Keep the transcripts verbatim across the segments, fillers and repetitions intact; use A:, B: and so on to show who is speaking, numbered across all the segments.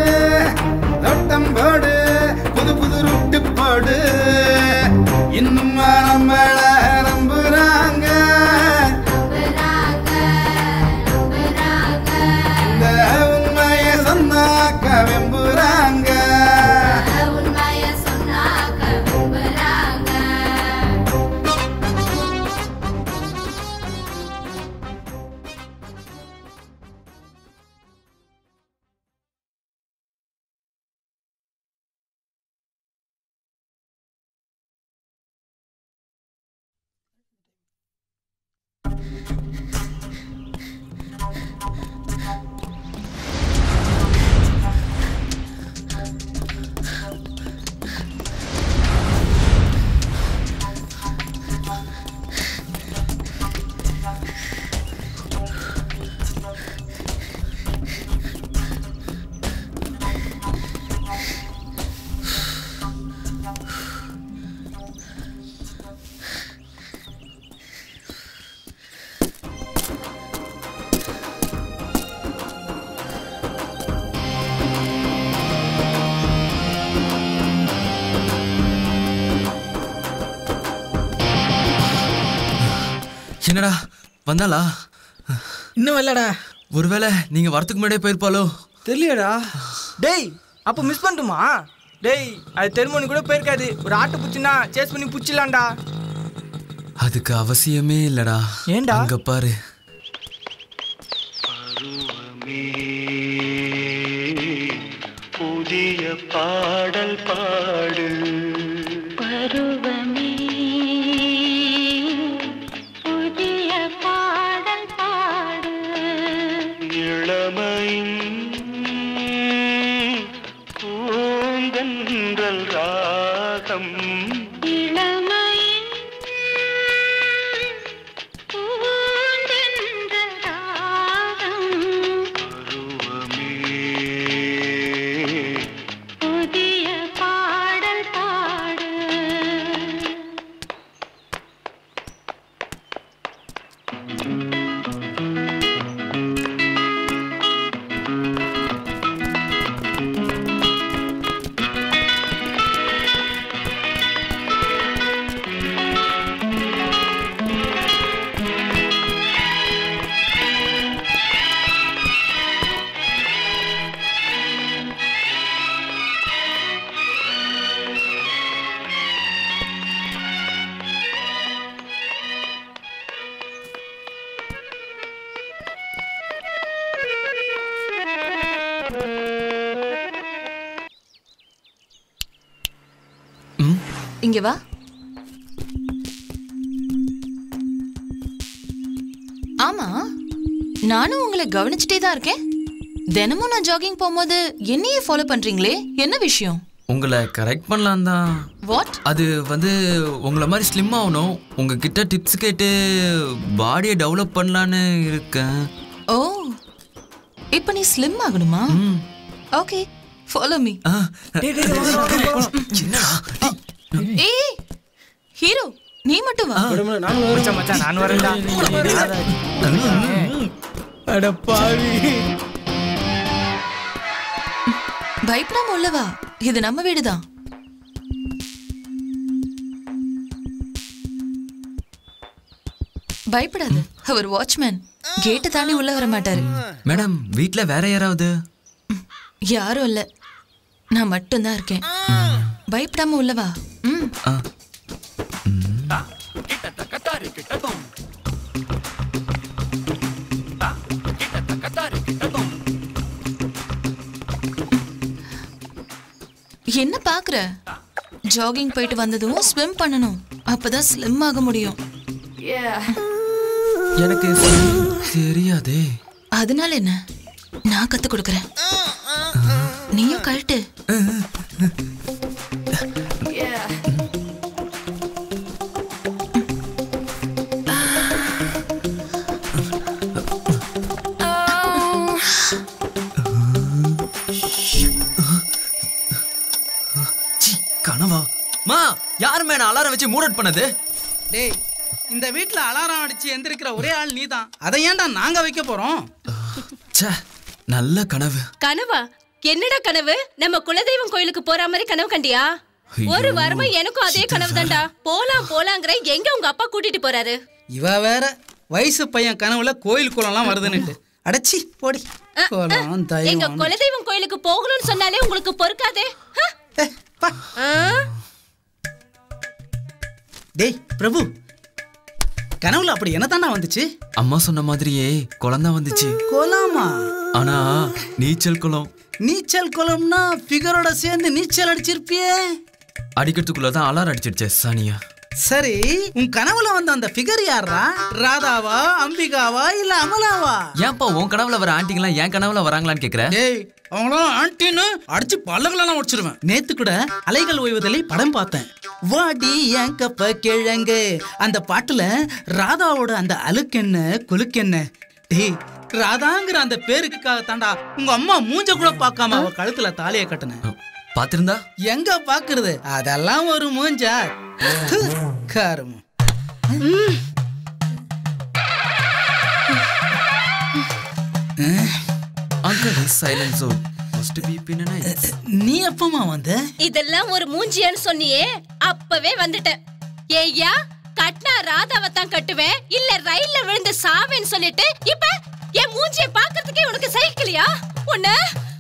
A: தோட்டம் போடு புது புது ரூட்டு போடு இன்னுமா நம்மள நம்புறாங்க இந்த உண்மையை சொன்னாக்க வெம்புறாங்க
B: என்னடா வந்தாளா?
C: இன்னும் வரலடா.
B: ஒருவேளை நீங்க வரத்துக்கு முன்னாடியே போயிருப்பாளோ
C: தெரியலடா. டேய் அப்போ மிஸ் பண்ணிட்டுமா? டேய் அது தெருமணி கூட போயிருக்காது. ஒரு ஆட்டோ புச்சுனா சேஸ் பண்ணி புச்சிடலாம்டா.
B: அதுக்கு அவசியமே இல்லடா.
C: ஏண்டா?
B: அங்க பாரு.
D: புதிய பாடல் பாடு பருவமே புதிய பாடல் பாடு இளமையின் பூந்தென்றல் ராகம் இளமையின் பூந்தென்றல் ராகம் பருவமே புதிய பாடல் பாடு.
E: இங்க வா. ஆமா, நானும் உங்களை கவனிச்சுட்டே தான் இருக்கேன். தினமும் நான் ஜாகிங் போகும்போது என்னையே ஃபாலோ பண்றீங்களே, என்ன விஷயம்?
B: உங்களை கரெக்ட் பண்ணலாம் தான்.
E: வாட்?
B: அது வந்து உங்களை மாதிரி ஸ்லிம் ஆகணும், உங்ககிட்ட டிப்ஸ் கேட்டு பாடியை டெவலப் பண்ணலான்னு இருக்கேன்.
E: ஓ, இப்போ நீ ஸ்லிம் ஆகணுமா? Okay, follow me. ஏய் ஹீரோ, நீ மட்டும் வா.
C: மச்சான் மச்சான் நான் வரேன்டா. அட பாவி.
E: பயப்படாம உள்ள வா, இது நம்ம வீடுதான். பயப்படாது, அவர் வாட்ச்மேன், கேட்டை தாண்டி உள்ள வர மாட்டாரு.
B: மேடம், வீட்ல வேற யாராவது?
E: யாரும் இல்ல, நான் மட்டும்தான் இருக்கேன். பயப்படாம உள்ள வா. ம். என்ன பாக்குற? ஜாகிங் போயிட்டு வந்ததும் ஸ்விம் பண்ணணும், அப்பதான் ஸ்லிம் ஆக முடியும்.
B: எனக்கு தெரியாதே.
E: அதனால என்ன, நான் கத்து கொடுக்கறேன், நீயும் கழட்டு.
B: கனவா? மா, யார் மேல அலாரம் வச்சு மூட் அவுட் பண்ணது?
F: டேய், இந்த வீட்ல அலாரம் அடிச்சு எந்திரிக்கிற ஒரே ஆள் நீதான். அதை ஏன்டா நாங்க வைக்க போறோம்?
B: ச்சே, நல்ல கனவு.
G: கனவா? என்னடா கனவு? நம்ம குலதெய்வம் கோயிலுக்கு போற மாதிரி கனவு கண்டியா? ஒரு வாரமா எனக்கும் அதே கனவு தான்டா. போலாம் போலாங்கற எங்க உங்க அப்பா கூட்டிட்டு போறாரு?
F: இவ வேற வயசு பையன் கனவுல கோயில் குளம்லாம் வருதுன்னுட்டு. அடச்சி போடி. கோலம் தயவு.
G: எங்க குலதெய்வம் கோயிலுக்கு போகணும்னு சொன்னாலே உங்களுக்கு பொறுக்காதே.
F: டேய் பிரபு, கனவுல அப்படி என்ன தாண்டா வந்துச்சு?
B: அம்மா சொன்ன மாதிரியே குளம் தான் வந்துச்சு.
F: குளமா?
B: ஆனா நீச்சல் குளம்.
F: நீச்சல் குளம்னா ஃபிகரோட சேர்ந்து நீச்சல் அடிச்சிருப்பியே.
B: அடிக்கிறதுக்குள்ளதான் அலாரம் அடிச்சிருச்சே சானியா.
F: சரி, உன் கனவுல வந்த அந்த ஃபிகர் யாரா? ராதாவா, அம்பிகாவா, இல்ல அமலாவா?
B: ஏன்பா உன் கனவுல வர ஆண்டிங்கெல்லாம் என் கனவுல வராங்களான்னு கேக்குற?
F: டேய், அவங்களாம் ஆண்டின்னு அடிச்சு பல்லகளெல்லாம் உடைச்சிருவேன். நேத்து கூட அலைகள் ஓய்வதில்லை படம் பார்த்தேன். வாடி என் கப்ப கிழங்கு அந்த பாட்டுல ராதாவோட அந்த அழுக்கென்ன குலுக்கென்ன. டேய், ராதாங்கிற அந்த பேருக்காக தாண்டா உங்க அம்மா மூஞ்ச கூட பார்க்காம அவ கழுத்துல தாலியை கட்டின.
B: பாத்திருந்தா
F: எங்க பாக்குறது? அதெல்லாம் ஒரு மூஞ்சா காரம். நீ எப்பமா வந்த?
G: இதெல்லாம் ஒரு மூஞ்சியான்னு சொன்னியே, அப்பவே வந்துட்டேன். ஏய்யா, கட்டினா ராதாவை தான் கட்டுவேன், இல்ல ரயில்ல விழுந்து சாவேன்னு சொல்லிட்டு இப்ப என் மூஞ்சிய பாக்கிறதுக்கே உனக்கு சைக்கிளியா? உன்ன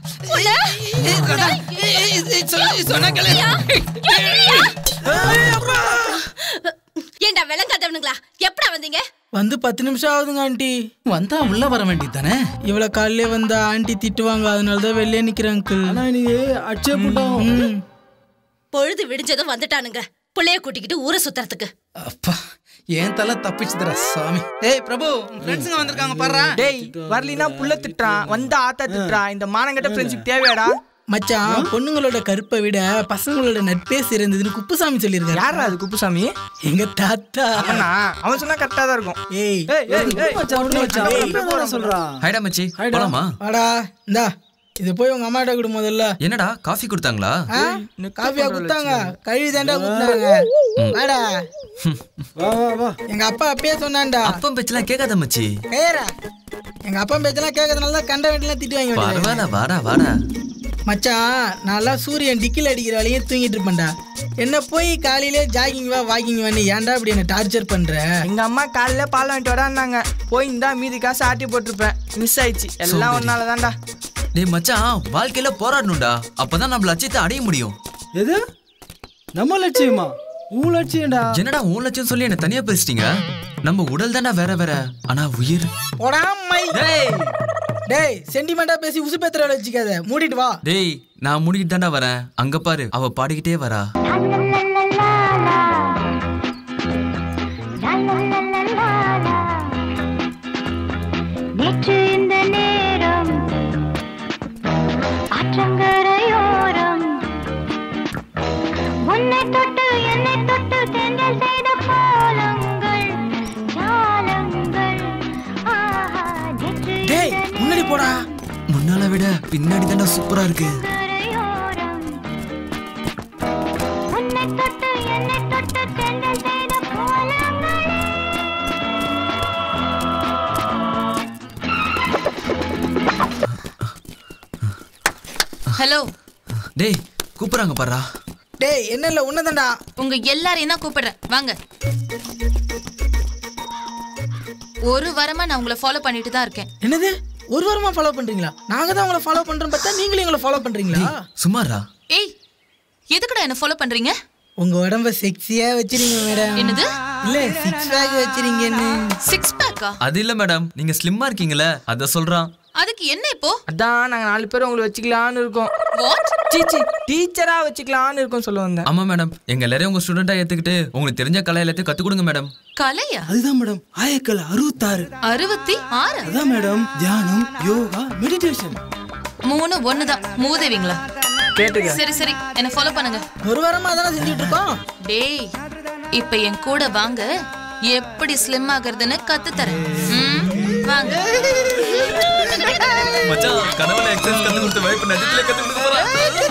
G: ஏண்டா விளங்காதவனுங்களா, எப்படா வந்தீங்க?
C: வந்து பத்து நிமிஷம் ஆகுதுங்க ஆண்டி.
F: வந்தா உள்ள வர வேண்டியது தானே?
C: இவ்வளவு காலையிலே வந்தா ஆண்டி திட்டுவாங்க, அதனாலதான் வெளியே நிக்கிறேன் அங்கிள். ஆனா நீங்க அடிச்சே போட்டோம்.
G: பொழுது விடிஞ்சதும் வந்துட்டானுங்க புள்ளைய கூட்டிக்கிட்டு ஊரை சுத்துறதுக்கு.
F: அப்பா, ஏன் தலை தப்பிச்சுதுடா சாமி. டேய் பிரபு, ஃப்ரெண்ட்ஸ்ங்க வந்திருக்காங்க பாறா.
C: டேய், வரலினா புள்ள திட்டுறான், வந்தா ஆத்தா திட்டுறான். இந்த மானங்கட்ட ஃப்ரெண்ட்ஷிப் தேவையாடா? மச்சான், பொண்ணுங்களோட கருப்பை விட பசங்களோட நட்பே சிறந்ததுன்னு குப்புசாமி சொல்லியிருக்காரு. யாரா அது குப்புசாமி? எங்க தாத்தா. அவன் சொன்னா கரெக்டா தான் இருக்கும். ஏய்
B: சொல்றான். ஹைடா மச்சி, போலாமா?
C: வாடா, இந்தா இது போய் உங்க அம்மாட்ட கொடு முதல்ல.
B: என்னடா காஃபி கொடுத்தாங்களா?
C: காஃபியா கொடுத்தாங்க? கழுவி தாண்டா கொடுத்தாங்க. வாடா. வா வா வா. எங்க அப்பா அப்பயே சொன்னான்டா.
B: அப்பா பேச்செல்லாம் கேட்காத மச்சி.
C: ஏறா. எங்க அப்பா பேச்செல்லாம் கேட்கறதுனால தான் கண்ட வீட்டுல திட்டு வாங்கி விடுறேன்.
B: பரவாயில்ல, வாடா வாடா.
C: மச்சான், நல்லா சூரியன் டிக்கில் அடிக்கிற வரையும் தூங்கிட்டு இருப்பேன்டா. என்ன போய் காலையிலே ஜாகிங் வா வாக்கிங் வான்னு ஏன்டா அப்படி என்ன டார்ச்சர் பண்ற? எங்க அம்மா காலையில பால் வாங்கிட்டு வரான்னாங்க. போய் இந்தா மீதி காசு ஆட்டி போட்டிருப்பேன். மிஸ் ஆயிடுச்சு. எல்லாம் ஒன்னால தான்டா.
B: டேய் மச்சான், வாழ்க்கையில போராடணும்டா, அப்பதான் நம்ம லட்சியத்தை அடைய முடியும்.
H: எது நம்ம லட்சியமா? உன் லட்சியம்டா.
B: என்னடா உன் லட்சியம் சொல்லி என்ன தனியா பேசிட்டீங்க? நம்ம உடல் தானே வேற வேற, ஆனா உயிர்.
C: டேய் டேய், சென்டிமெண்டா பேசி உசு பேத்துற வச்சுக்காத, மூடிட்டு வா.
B: டேய், நான் மூடிட்டு தான்டா வரேன். அங்க பாரு, அவ பாடிக்கிட்டே வரா.
D: நேற்று இந்த நேரம் ஆற்றங்கரையோரம் உன்னை தொட்டு என்னை தொட்டு தென்றல் செய்த கோலங்கள் ஜாலங்கள். ஆஹா, நேற்று
C: டேய், முன்னாடி போடா.
B: முன்னால விட பின்னாடி தானே சூப்பரா இருக்கு.
D: உன்னை தொட்டு என்னை தொட்டு தென்றல் செய்த கோலங்கள்.
E: ஹலோ.
B: டேய், கூப்பிடுறாங்க பாரா.
C: டேய், என்ன இல்ல உன்னதான்டா.
E: உங்க எல்லாரையும் தான் கூப்பிடுறேன், வாங்க. ஒரு வாரமா நான் உங்களை ஃபாலோ பண்ணிட்டு தான் இருக்கேன்.
C: என்னது, ஒரு வாரமா ஃபாலோ பண்றீங்களா? நாங்க தான் உங்களை ஃபாலோ பண்றோம் பார்த்தா நீங்களும் எங்களை ஃபாலோ பண்றீங்களா?
B: சும்மாரா.
E: ஏய், எதுக்குடா என்ன ஃபாலோ பண்றீங்க?
C: உங்க உடம்ப செக்ஸியா வச்சிருங்க மேடம்.
E: என்னது?
C: இல்ல, சிக்ஸ் பேக் வச்சிருங்கன்னு.
E: சிக்ஸ் பேக்கா?
B: அது இல்ல மேடம், நீங்க ஸ்லிம்மா இருக்கீங்களே, அத சொல்றான்.
E: அதுக்கு என்ன இப்போ?
C: அதான் நாங்க நாலு பேர் உங்களை வச்சுக்கலாம்னு இருக்கோம்.
E: வாட்?
C: சீச்சி, டீச்சரா வச்சுக்கலாம்னு இருக்கோம் சொல்ல வந்தேன்.
B: ஆமா மேடம், எங்க எல்லாரையும் உங்க ஸ்டூடெண்டா ஏத்துக்கிட்டு உங்களுக்கு தெரிஞ்ச கலை எல்லாத்தையும் கத்து கொடுங்க மேடம்.
E: கலையா?
H: அதுதான் மேடம், ஆயக்கலை அறுபத்தாறு.
E: அறுபத்தி ஆறு?
H: அதான் மேடம், தியானம், யோகா, மெடிடேஷன்.
E: மூணு ஒண்ணுதான். மூதேவிங்களா?
C: கேட்டுக்க.
E: சரி சரி, என்ன ஃபாலோ பண்ணுங்க.
C: ஒரு வாரமா அதான் செஞ்சுட்டு இருக்கோம்.
E: டேய், இப்ப என் கூட வாங்க, எப்படி ஸ்லிம் ஆகிறதுன்னு கத்து தரேன். வாங்க.
B: மச்சான், கனவுல எக்ஸசைஸ் கத்து கொடுத்து வைப் நடிக்கல கத்து கொடுக்க போறா.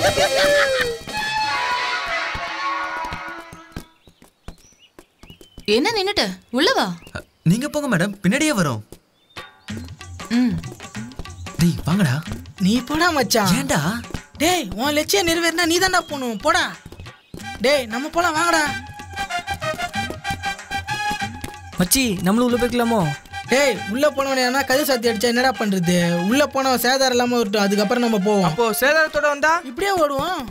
E: என்ன நின்னுட்ட? உள்ள வா.
B: நீங்க போங்க மேடம், பின்னாடியே வரோம்.
E: ம்.
B: டேய் வாங்கடா.
C: நீ போடா மச்சான்.
B: ஏண்டா?
C: டேய் உன் லட்சியம் நிறைவேறினா நீ தான்டா போகணும். போடா. டேய் நம்ம போலாம் வாங்கடா.
I: மச்சி நம்மளும் உள்ள போய்க்கலாமோ?
C: டேய் உள்ள போனவன் என்ன கதை சாத்தி அடிச்சா என்னடா பண்றது? உள்ள போனவன் சேதாரம் இல்லாம வரட்டும், அதுக்கப்புறம் நம்ம போவோம்.
I: அப்போ சேதாரத்தோட வந்தா
C: இப்படியே ஓடுவோம்.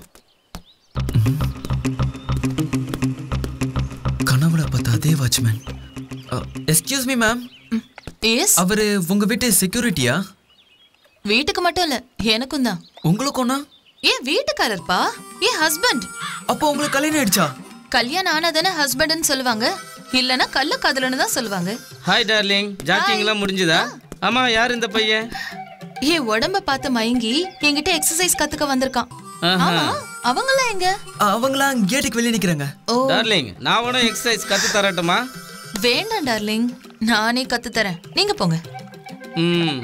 B: கனவுல பார்த்தா அதே watchman. Excuse me ma'am.
E: Yes.
B: அவரு உங்க வீட்டு செக்யூரிட்டியா?
E: வீட்டுக்கு மட்டும் இல்ல, எனக்கும் தான்.
B: உங்களுக்கும்னா?
E: ஏன் வீட்டுக்காரர்ப்பா, ஏன் ஹஸ்பண்ட்.
B: அப்போ உங்களுக்கு கல்யாணம் ஆயிடுச்சா?
E: கல்யாணம் ஆனாதானே ஹஸ்பண்ட்னு சொல்லுவாங்க, இல்லனா கள்ள காதலன்னு தான் சொல்லுவாங்க.
J: ஹாய் டார்லிங், ஜாக்கிங்லாம் முடிஞ்சதா? ஆமா, யார் இந்த பையன்?
E: ஏ உடம்ப பார்த்து மயங்கி என்கிட்ட எக்ஸசைஸ் கத்துக்க வந்திருக்கான். ஆமா, அவங்கலாம் எங்க?
B: அவங்கலாம் கேட்டுக்கு வெளிய நிக்கறாங்க.
J: டார்லிங், நான் உன எக்ஸசைஸ் கத்து தரட்டுமா?
E: வேண்டாம் டார்லிங், நானே கத்து தரேன், நீங்க போங்க.
J: ம்.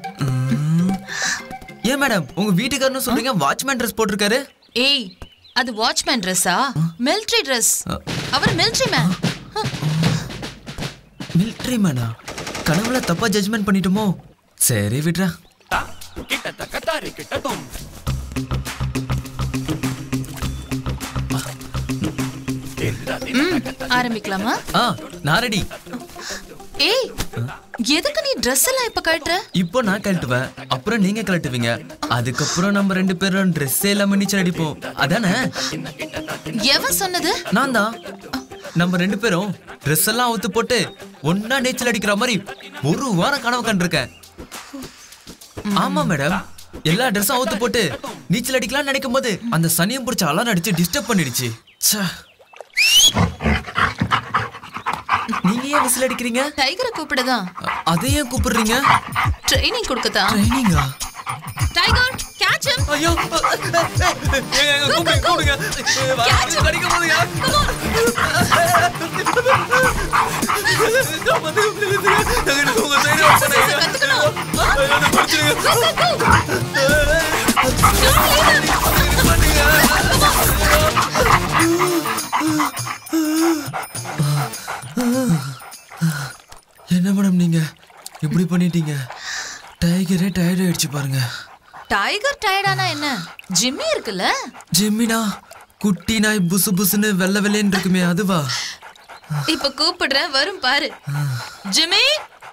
B: ஏன் மேடம் உங்க வீட்டுக்காரன்னு சொல்றீங்க, வாட்ச்மேன் ட்ரெஸ் போட்டுருக்காரு?
E: ஏய், அது வாட்ச்மேன் ட்ரெஸ்ஸா? Military dress. அவர் மிலிட்டரி மேன்.
B: மிலிட்டரி மேனா? கனவுல தப்பா ஜட்ஜ்மென்ட் பண்ணிட்டோமோ? சரி விட்றா.
E: ஆரம்பிக்கலாமா?
B: ஆ, நான் ரெடி.
E: ஏய், எதுக்கு நீ Dress எல்லாம் இப்ப கழட்டுற?
B: இப்போ நான் கழட்டுவேன், அப்புறம் நீங்க கழட்டுவீங்க, அதுக்கப்புறம் நம்ம ரெண்டு பேரும் Dress எல்லாம் நீச்சல் அடிப்போம், அதானே?
E: எவன் சொன்னது?
B: நான் தான். நம்ம ரெண்டு பேரும் Dress எல்லாம் அவுத்து போட்டு ஒன்னா நீச்சல் அடிக்கிற மாதிரி ஒரு வாரம் கனவு கண்டிருக்கேன். ஆமா மேடம், எல்லா ட்ரெஸ்ஸும் அவுத்து போட்டு நீச்சல் அடிக்கலாம்னு நினைக்கும் போது அந்த சனியம் பிடிச்ச அலாரம் அடிச்சு டிஸ்டர்ப் பண்ணிடுச்சு. நீங்க ஏன் விசில் அடிக்கிறீங்க?
E: டைகரை கூப்பிடுதான்.
B: அதை ஏன் கூப்பிடுறீங்க?
E: ட்ரைனிங் கொடுக்கதா.
B: ட்ரைனிங்கா?
E: Tiger, catch him.
B: ஐயோ, கூப்பிடுங்க கூப்பிடுங்க,
E: கேட்ச் ஹிம்.
B: அடிக்க போறீங்க. உங்க சைடு
E: கத்துக்கணும்.
B: என்ன மேடம் நீங்க இப்படி பண்ணிட்டீங்க? டைகரே டயர்ட் ஆயிடுச்சு பாருங்க.
E: டைகர் டயர்டானா என்ன? ஜிம்மி இருக்குல்ல?
B: ஜிம்மினா குட்டி நாய் புசு புசுன்னு வெள்ளை வெள்ளைன்னு இருக்குமே, அதுவா?
E: இப்ப கூப்பிடுறேன், வரும் பாரு. ஜிம்மி.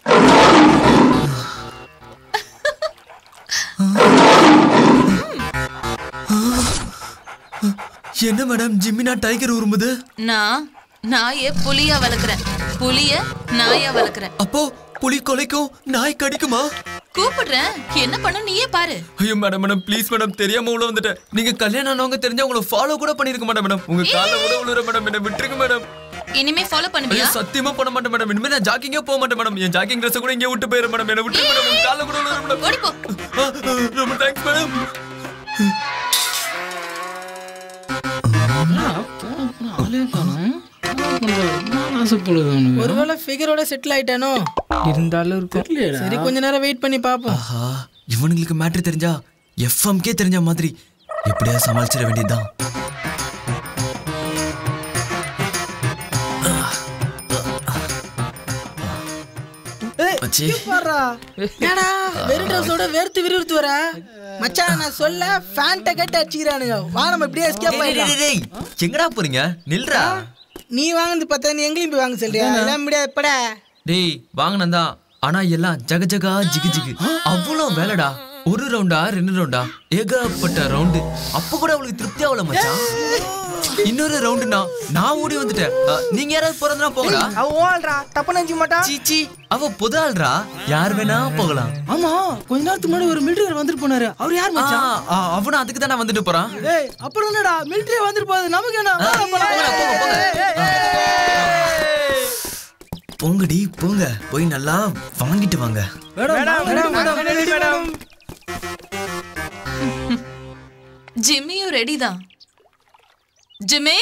B: என்ன மேடம் ஜிம்மினா டைகர் உருமுது?
E: நான் நாயை புலியா வளர்க்குறேன், புலிய நாயா வளர்க்குறேன்.
B: அப்போ புலி கொலைக்கும் நாய் கடிக்குமா?
E: கூப்பிடுறேன், என்ன பண்ணும் நீயே பாரு.
B: ஐயோ மேடம் மேடம் ப்ளீஸ் மேடம், தெரியாம உள்ள வந்துட்டேன். நீங்க கல்யாணம் ஆனவங்க தெரிஞ்சா உங்களை ஃபாலோ கூட பண்ணிருக்க மாட்டேன் மேடம். உங்க கால்ல கூட விழுற மேடம், என்ன விட்டுருங்க மேடம்.
E: இனிமே ஃபாலோ பண்ணுவியா?
B: சத்தியமா பண்ண மாட்டேன் மேடம். இனிமே நான் ஜாக்கிங்கே போக மாட்டேன் மேடம். என் ஜாக்கிங் ட்ரெஸ் கூட இங்கே விட்டு போயிரு மேடம். என்ன விட்டுருங்க மேடம், உங்க கால்ல கூட விழுற மேடம்.
E: ஓடி போ.
B: ரொம்ப தேங்க்ஸ் மேடம்.
C: ஒருவேளை ஃபிகரோட செட்டில் ஆயிட்டானோ?
I: இருந்தாலும் இருக்கும்.
C: சரி, கொஞ்ச நேரம் வெயிட் பண்ணி பாப்போம்.
B: ஆஹா, இவனுங்களுக்கு மேட்ரு தெரிஞ்சா எஃப்எம்கே தெரிஞ்ச மாதிரி எப்படியா சமாளிச்சிட வேண்டியதுதான்.
C: என்னடா வெறும் ட்ரெஸ்ஸோட வேர்த்து விறுவிறுத்து வர? மச்சான் நான் சொல்ல ஃபேன்ட்ட கட்ட அடிச்சிரானுங்க. வா நம்ம இப்படியே எஸ்கேப் ஆயிடலாம்.
B: எங்கடா போறீங்க? நில்றா.
C: நீ வாங்குனது பார்த்தா நீ எங்களையும் போய் வாங்க சொல்றியா? எல்லாம் முடியாது படா.
B: டேய் வாங்கினதா, ஆனா எல்லாம் ஜக ஜகா ஜிகு ஜிகு. அவ்வளோ வேலைடா. ஒரு ரவுண்டா ரெண்டு ரவுண்டா ஏகப்பட்ட ரவுண்டு. அப்ப கூட அவளுக்கு திருப்தி ஆகல மச்சான். இன்னொரு ரவுண்டுனா நான் ஓடி வந்துட்டேன். நீங்க யாராவது போறதுனா போகலா?
I: அவ ஓல்றா, தப்பு நினைச்சு மாட்டா.
B: சீச்சி, அவ புதாள்றா, யார் வேணா போகலாம்.
H: ஆமா, கொஞ்ச நேரத்துக்கு முன்னாடி ஒரு மிலிட்டரி வந்துட்டு போனாரு. அவர் யார் மச்சான்?
B: அவனும் அதுக்கு தானே வந்துட்டு போறான்.
H: ஏய் அப்புறம் என்னடா மிலிட்டரி வந்துட்டு போகுது, நமக்கு என்ன?
B: போங்கடி போங்க, போய் நல்லா வாங்கிட்டு வாங்க.
E: ஜிம்மியும் ரெடி தான். ஜிம்மி,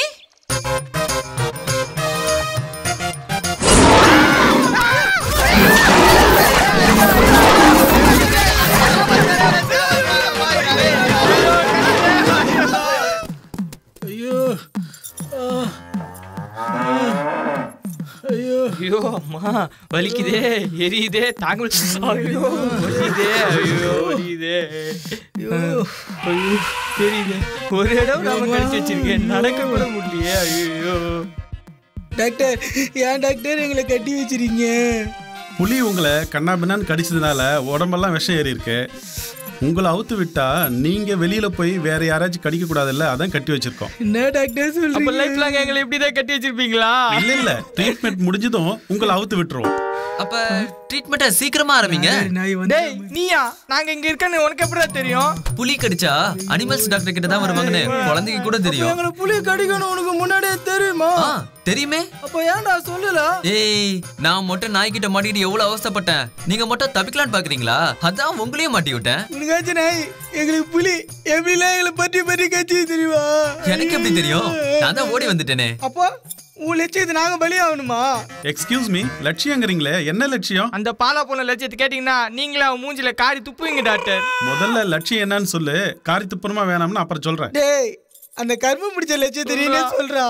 H: ஐயோ ஐயோ
I: ஐயோ அம்மா வலிக்குதே எரியுதே தாங்க ஐயோ வலிக்குதே ஐயோ வலிக்குதே ஐயோ ஐயோ தெரியுதே ஒரு இடம் நாம கழிச்சு வச்சிருக்கேன் நடக்க கூட முடியலையே ஐயோ
C: டாக்டர் ஏன் டாக்டர் எங்களை கட்டி வச்சிருக்கீங்க?
K: புலி உங்களை கண்ணா பின்னான்னு கடிச்சதுனால உடம்பெல்லாம் விஷம் ஏறி இருக்கு. உங்களை அவுத்து விட்டா நீங்க வெளியில போய் வேற யாராச்சும் கடிக்க கூடாதுல்ல, அதான் கட்டி வச்சிருக்கோம்.
C: என்ன டாக்டர் சொல்றீங்க?
I: அப்ப லைஃப் லாங் எங்களை இப்படி தான் கட்டி வச்சிருப்பீங்களா?
K: இல்ல இல்ல, ட்ரீட்மெண்ட் முடிஞ்சதும் உங்களை அவுத்து விட்டுருவோம்.
B: அப்ப ட்ரீட்மெண்ட்டை சீக்கிரமா ஆரம்பிங்க.
I: டேய் நீயா? நாங்க இங்க இருக்கன்னு உனக்கு எப்படிடா தெரியும்?
B: புலி கடிச்சா அனிமல்ஸ் டாக்டர் கிட்ட தான் வருவாங்கன்னு குழந்தைக்கு கூட தெரியும்.
C: எங்களை புலி கடிக்கணும் உனக்கு முன்னாடியே தெரியுமா?
B: தெரியுமே.
C: அப்ப ஏன்டா சொல்லல?
B: ஏய் நான் மட்டும் நாய்கிட்ட மாட்டிக்கிட்டு எவ்வளவு அவஸ்தைப்பட்டேன். நீங்க மட்டும் தப்பிக்கலான்னு பாக்குறீங்களா? அதான் உங்களையும் மாட்டி விட்டேன்.
C: உனக்காச்சு நாய் எங்களுக்கு புலி எப்படிலாம் எங்களை பற்றி பற்றி கட்சி தெரியுமா?
B: எனக்கு எப்படி தெரியும்? நான் தான் ஓடி வந்துட்டேனே.
C: அப்போ உன் லட்சியத்தை நாங்க பலியாகணுமா?
K: எக்ஸ்கியூஸ் மீ, லட்சியங்கிறீங்களே, என்ன லட்சியம்?
I: அந்த பாலா போன லட்சியத்தை கேட்டீங்கன்னா நீங்களே அவன் மூஞ்சில காரி துப்புவீங்க டாக்டர்.
K: முதல்ல லட்சியம் என்னன்னு சொல்லு, காரி துப்புறமா வேணாம்னு அப்புறம் சொல்றேன்.
C: டேய் அந்த கர்மம் பிடிச்ச லட்சியம் தெரியல சொல்றா.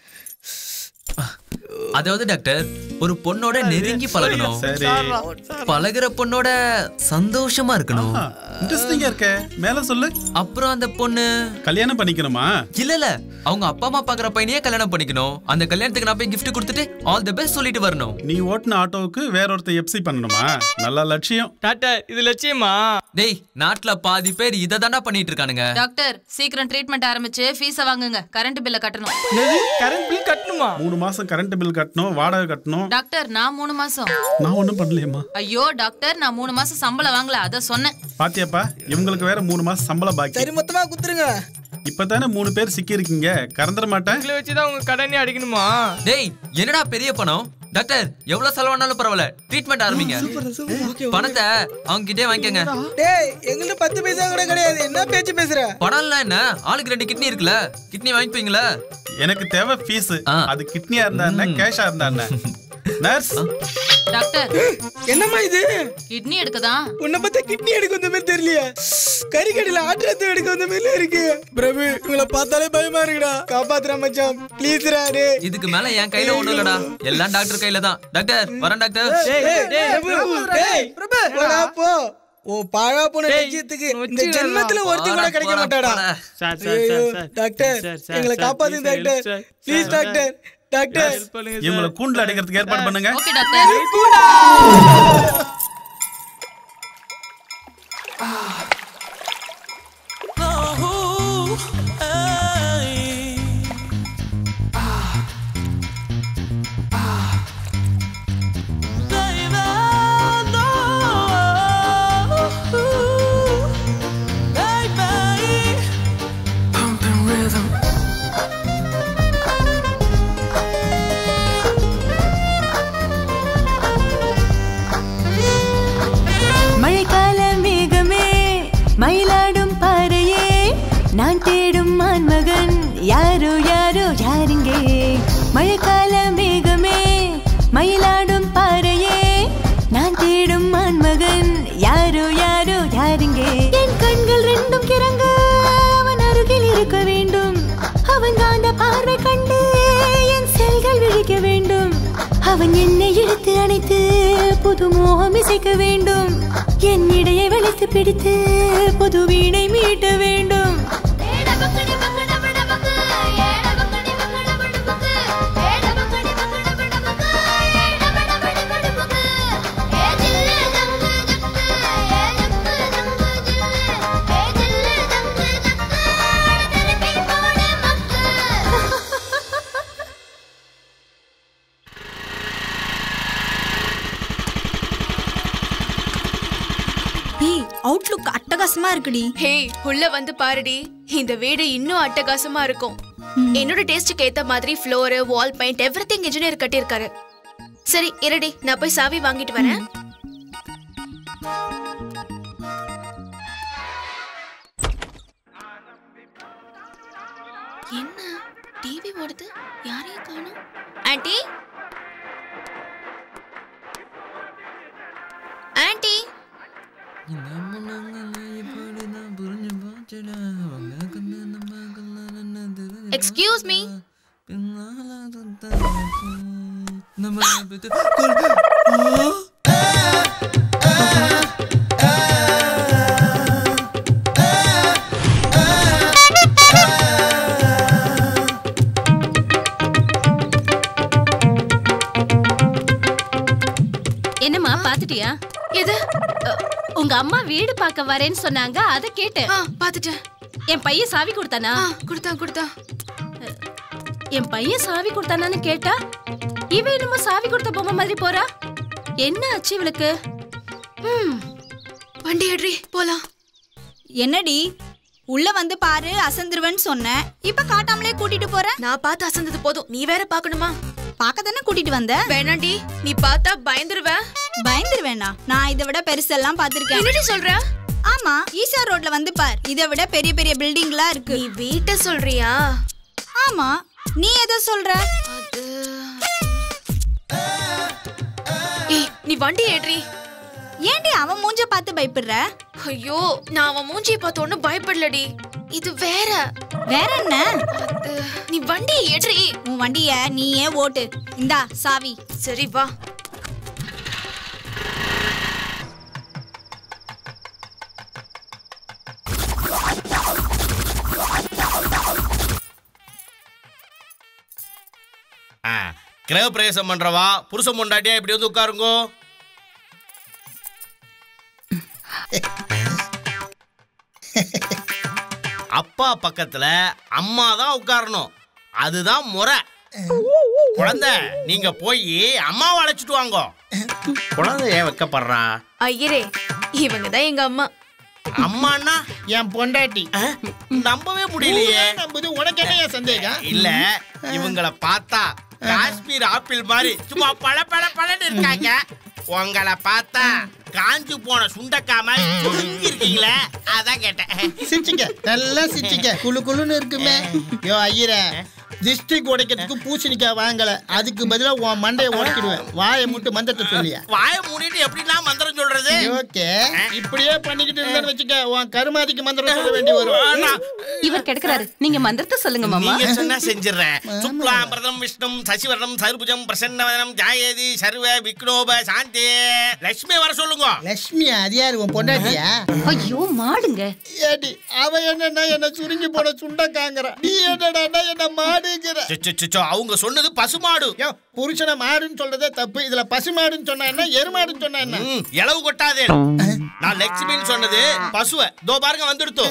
B: அதாவது டாக்டர் ஒரு பொண்ணோட நெருங்கி பழகணும்.
K: சரி,
B: பழகுற பொண்ணோட சந்தோஷமா இருக்கணும்.
K: இன்ட்ரெஸ்டிங்கா இருக்கே, மேல சொல்லு.
B: அப்புறம் அந்த பொண்ணு
K: கல்யாணம் பண்ணிக்கணுமா?
B: இல்ல இல்ல, அவங்க அப்பா அம்மா பாக்குற பையனையே கல்யாணம் பண்ணிக்கணும். அந்த கல்யாணத்துக்கு நான் போய் கிஃப்ட் கொடுத்துட்டு ஆல் தி பெஸ்ட் சொல்லிட்டு வரணும்.
K: நீ ஓட்டுன ஆட்டோவுக்கு வேற ஒருத்தர் எப்சி பண்ணணுமா? நல்ல லட்சியம்
I: டாக்டர். இது லட்சியமா?
B: டேய் நாட்டுல பாதி பேர் இத தாண்டா பண்ணிட்டு இருக்கானுங்க.
E: டாக்டர் சீக்கிரம் ட்ரீட்மெண்ட் ஆரம்பிச்சு ஃபீஸ வாங்குங்க. கரண்ட் பில்ல கட்டணும்.
I: கரண்ட் பில் கட்டணுமா?
K: மூணு மாசம் கரண்ட் பில் கட்டணும், வாடகை கட்டணும்.
E: டாக்டர் நான் மூணு மாசம்.
K: நான் ஒண்ணும் பண்ணலையேம்மா.
E: ஐயோ டாக்டர் நான் மூணு மாசம் சம்பளம் வாங்கல, அத சொன்னேன்.
K: பாத்தியாப்பா, இவங்களுக்கு வேற மூணு மாசம் சம்பளம் பாக்கி.
C: சரி மொத்தமா குத்துருங்க.
K: இப்பதானே மூணு பேர் சிக்கி இருக்கீங்க, கறந்துட மாட்டேன்.
I: உங்களை வச்சுதான் உங்க கடனே அடிக்கணுமா?
B: டேய் என்னடா பெரிய பணம்? டாக்டர் எவ்வளவு செலவானாலும் பரவாயில்ல, ட்ரீட்மெண்ட் ஆரம்பிங்க. பணத்தை அவங்க கிட்டே வாங்கிக்கங்க.
C: டேய் எங்கள்ட்ட பத்து பைசா கூட கிடையாது, என்ன பேச்சு பேசுற?
B: பணம்லாம் என்ன, ஆளுக்கு ரெண்டு கிட்னி இருக்குல்ல, கிட்னி வாங்கிப்பீங்களா?
K: எனக்கு தேவை ஃபீஸ். அது கிட்னியா இருந்தா என்ன, கேஷா இருந்தா என்ன? நர்ஸ்
E: டாக்டர்
C: என்னம்மா இது?
E: கிட்னி எடுக்கதான்.
C: உன்னை பார்த்தா கிட்னி எடுக்க வந்த மாதிரி தெரியலையா? கறி கடையில ஆட்டுறத எடுக்க வந்த மாதிரி இருக்கு. பிரபு இவங்கள பார்த்தாலே பயமா இருக்குடா, காப்பாத்துறா மச்சான் ப்ளீஸ்ரா. டே
B: இதுக்கு மேல என் கையில ஒண்ணும் இல்லடா, எல்லாம் டாக்டர் கையில தான். டாக்டர் வரேன் டாக்டர்.
C: பிரபு போடா போ. ஓ பாழா போன லட்சியத்துக்கு இந்த ஜென்மத்துல ஒருத்தி கூட கிடைக்க மாட்டாடா. டாக்டர் எங்களை காப்பாத்துங்க டாக்டர், ப்ளீஸ் டாக்டர். டாக்டர்
K: இவங்களை கூண்டுல அடைக்கிறதுக்கு ஏற்பாடு பண்ணுங்க.
E: Okay doctor.
L: மயிலாடும் பாறையே நான் தேடும் மான்மகன் யாரோ யாரோ யாருங்கே. மழைக்கால மேகமே மயிலாடும் பாறையே நான் தேடும் மான்மகன் யாரோ யாரோ யாருங்கே. என் கண்கள் ரெண்டும் கிறங்க அவன் அருகில் இருக்க வேண்டும். அவன் காந்த பார்வை கண்டு என் செல்கள் விழிக்க வேண்டும். அவன் என்னை இழுத்து அணைத்து புது மோகம் இசைக்க வேண்டும். என் இடையை வளைத்து பிடித்து புது வீணை மீட்ட வேண்டும்.
M: அவுட்லுக் அட்டகாசமா இருக்குடி.
N: ஹே உள்ள வந்து பாருடி, இந்த வீடு இன்னும் அட்டகாசமா இருக்கும். என்னோட டேஸ்டுக்கு ஏத்த மாதிரி floor, wall paint everything engineer கட்டியிருக்காரு. சரி இருடி, நான் போய் சாவி வாங்கிட்டு வரேன். என்ன டிவி ஓடுது, யாரையும் காணோம். Aunty aunty excuse me.
G: என்னம்மா பாத்துட்டியா?
N: எது?
G: உங்க அம்மா வீடு பார்க்க வரேன்னு சொன்னாங்க, அத கேட்டேன்.
N: பாத்துட்டேன்.
G: என் பையன் சாவி கொடுத்தானா?
N: கொடுத்தான் கொடுத்தான்.
G: என் பையன் சாவி கொடுத்தானான்னு கேட்டா இவ என்னமோ சாவி கொடுத்த பொம்மை மாதிரி போறா. என்ன ஆச்சு இவளுக்கு?
N: ம் வண்டி ஏறி போலாம்.
M: என்னடி உள்ள வந்து பாரு அசந்துருவேன்னு சொன்னேன், இப்ப காட்டாமலே கூட்டிட்டு போற.
N: நான் பார்த்து அசந்தது போதும், நீ வேற பாக்கணுமா?
M: பாக்க தானே கூட்டிட்டு வந்த.
N: வேணாண்டி, நீ பார்த்தா பயந்துருவ.
M: பயந்துருவேனா? நான் இதை விட பெருசெல்லாம் பாத்திருக்கேன்.
N: என்னடி சொல்ற?
M: ஆமா, ஈசா ரோட்ல வந்து பார், இதை விட பெரிய பெரிய பில்டிங்லாம் இருக்கு.
N: நீ வீட்டை சொல்றியா?
M: ஆமா, நீ எதை சொல்ற?
N: அது ஏய், நீ வண்டி ஏறி.
M: ஏண்டி அவன் மூஞ்ச பார்த்து பயப்படுற?
N: ஐயோ, நான் அவன் மூஞ்சியை பார்த்த ஒண்ணு பயப்படலடி. இது வேற.
M: வேற என்ன?
N: நீ வண்டி ஏறி.
M: உன் வண்டிய நீயே ஓட்டு. இந்தா சாவி.
N: சரி வா.
O: கிரக பிரவேசம் பண்றவா புருஷன் பொண்டாட்டியா இப்படி வந்து உட்காருங்கோ. அப்பா பக்கத்துல அம்மா தான் உட்காரணும், அதுதான் முறை. குழந்தை நீங்க போய் அம்மாவை அழைச்சிட்டு வாங்கோ. குழந்தை ஏன் வைக்கப்படுறா?
N: ஐயரே, இவங்க தான் எங்க அம்மா.
O: அம்மானா
P: என் பொண்டாட்டி.
O: நம்பவே முடியலையே.
P: நம்புது உனக்கு என்ன சந்தேகம்?
O: இல்ல, இவங்களை பார்த்தா காஷ்மீர் ஆப்பிள் மாதிரி சும்மா பழ பழ பழன்னு இருக்காங்க. உங்களை பார்த்தா காஞ்சு போன சுண்டக்காய் மாதிரி இருக்கீங்களே, அதான் கேட்டேன்.
P: சிரிச்சிக்க, நல்லா சிரிச்சிக்க, குளு குளுன்னு இருக்குமே. யோ ஐயரே, டிஸ்ட்ரிக்ட் உடைக்கிறதுக்கு பூசணிக்காய் வாங்கல, அதுக்கு பதிலா உன் மண்டையை உடைக்கிடுவேன். வாயை முட்டு மந்திரத்தை சொல்லியா?
O: வாயை மூடிட்டு எப்படின்னா மந்திரம் சொல்றது?
P: ஓகே, இப்படியே பண்ணிக்கிட்டு இருந்தேன்னு வச்சுக்க, உன் கருமாதிக்கு மந்திரம் சொல்ல வேண்டி வரும்.
E: இவர் கெடுக்கிறாரு, நீங்க மந்திரத்தை சொல்லுங்க மாமா.
O: நீங்க சொன்னா செஞ்சிடறேன். சுக்லாம்பிரதம் விஷ்ணும் சசிவரணம் சர்புஜம் பிரசன்னவதனம் ஜாயேதி சர்வ விக்னோப சாந்தி. லட்சுமி வர சொல்லுங்க.
P: லட்சுமி அது யாரு? உன் பொண்டாட்டியா?
E: ஐயோ மாடுங்க.
P: ஏடி அவ என்னன்னா என்ன சுருங்கி போன சுண்டக்காங்கற, நீ என்னடா என்ன மாடுங்கற?
O: அவங்க சொன்னது பசுமாடு.
P: புருஷனை மாடுன்னு சொல்றதே தப்பு, இதுல பசுமாடுன்னு சொன்னா என்ன, எருமாடுன்னு சொன்னா என்ன?
O: எளவு கொட்டாதே. நான் லட்சுமின்னு சொன்னது பசுவை. தோ பாருங்க வந்துடுத்து.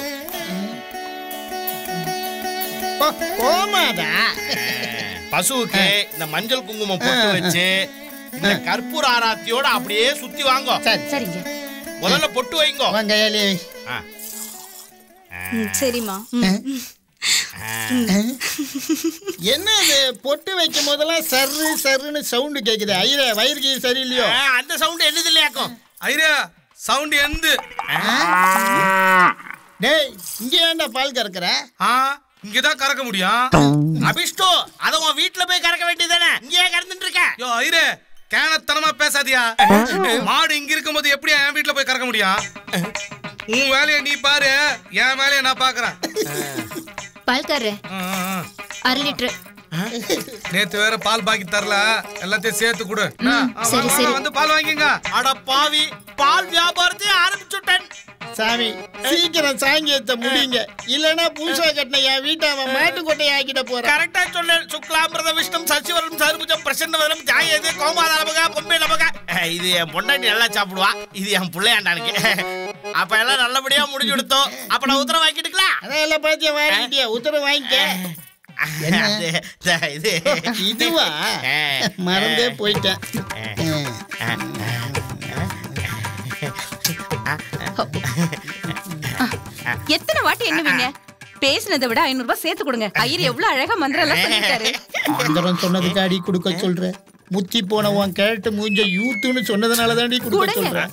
P: கோமாதா?
O: பசுவுக்கு இந்த மஞ்சள் குங்குமம் போட்டு வச்சு இந்த கற்பூர ஆராத்தியோட அப்படியே சுத்தி வாங்கோ.
E: சரிங்க.
O: முதல்ல பொட்டு வைங்கோ.
M: சரிம்மா.
P: என்ன இது பொட்டு வைக்கும் போதெல்லாம் சர்ரு சர்ருன்னு சவுண்ட் கேக்குது. ஐயா வயிறுக்கு சரியில்லையோ?
O: அந்த சவுண்ட் என்னது இல்லையாக்கும்?
Q: ஐயா சவுண்ட் எந்து.
P: டேய், இங்க ஏன்டா பால் கறக்குற?
Q: இங்கதான் கறக்க முடியும்.
O: அபிஷ்டு, அத உன் வீட்டுல போய் கறக்க வேண்டியதானே, இங்கே கறந்துட்டு இருக்க.
Q: யோ ஐரே, கேனத்தனமா பேசாதியா. மாடு இங்க இருக்கும் போது எப்படி என் வீட்டுல போய் கறக்க முடியும்? உன் வேலையை நீ பாரு, என் வேலையை நான் பாக்குறேன்.
G: பால்காரே, அரை லிட்டர்.
Q: நேத்து வேற பால் பாக்கி தரல, எல்லாத்தையும் சேர்த்து கொடு.
G: சரி சரி,
Q: வந்து பால் வாங்கிங்க.
O: அட பாவி, பால் வியாபாரத்தை ஆரம்பிச்சுட்டேன்.
P: சாமி சீக்கிரம் சாங்கியத்தை முடிங்க, இல்லனா பூசா கட்டின என் வீட்டை அவன் மாட்டு கொட்டையை ஆக்கிட போறான்.
O: கரெக்டா சொன்னேன். சுக்லாம்பிரத விஷ்ணம் சசிவரணம் சர்புஜம் பிரசன்னவதனம் ஜாயேதி கோமாதா நமகா பொம்பை நமகா. இது என் பொண்டாட்டி நல்லா சாப்பிடுவா, இது என் பிள்ளையாண்டானுக்கு. அப்ப எல்லாம் நல்லபடியா முடிஞ்சு கொடுத்தோம். அப்ப நான் உத்தரவு வாங்கிட்டுக்கலாம்.
P: அதான் எல்லாம் பார்த்து வாங்கிட்டியா? உத்தரவு வாங்கிக்க.
O: இது
P: இதுவா? மறந்தே போயிட்டேன்.
E: எத்தனை வாட்டி எண்ணுவீங்க? பேசினதை விட ஐநூறு ரூபாய் சேர்த்து கொடுங்க. ஐயர் எவ்வளவு அழகா மந்திரம் எல்லாம் சொல்லிட்டாரு.
P: மந்திரம் சொன்னதுக்கு அடி கொடுக்க சொல்ற. முத்தி போன உன் கேரட்டு மூஞ்ச யூத்துன்னு சொன்னதுனால தாண்டி கொடுக்க சொல்றேன்.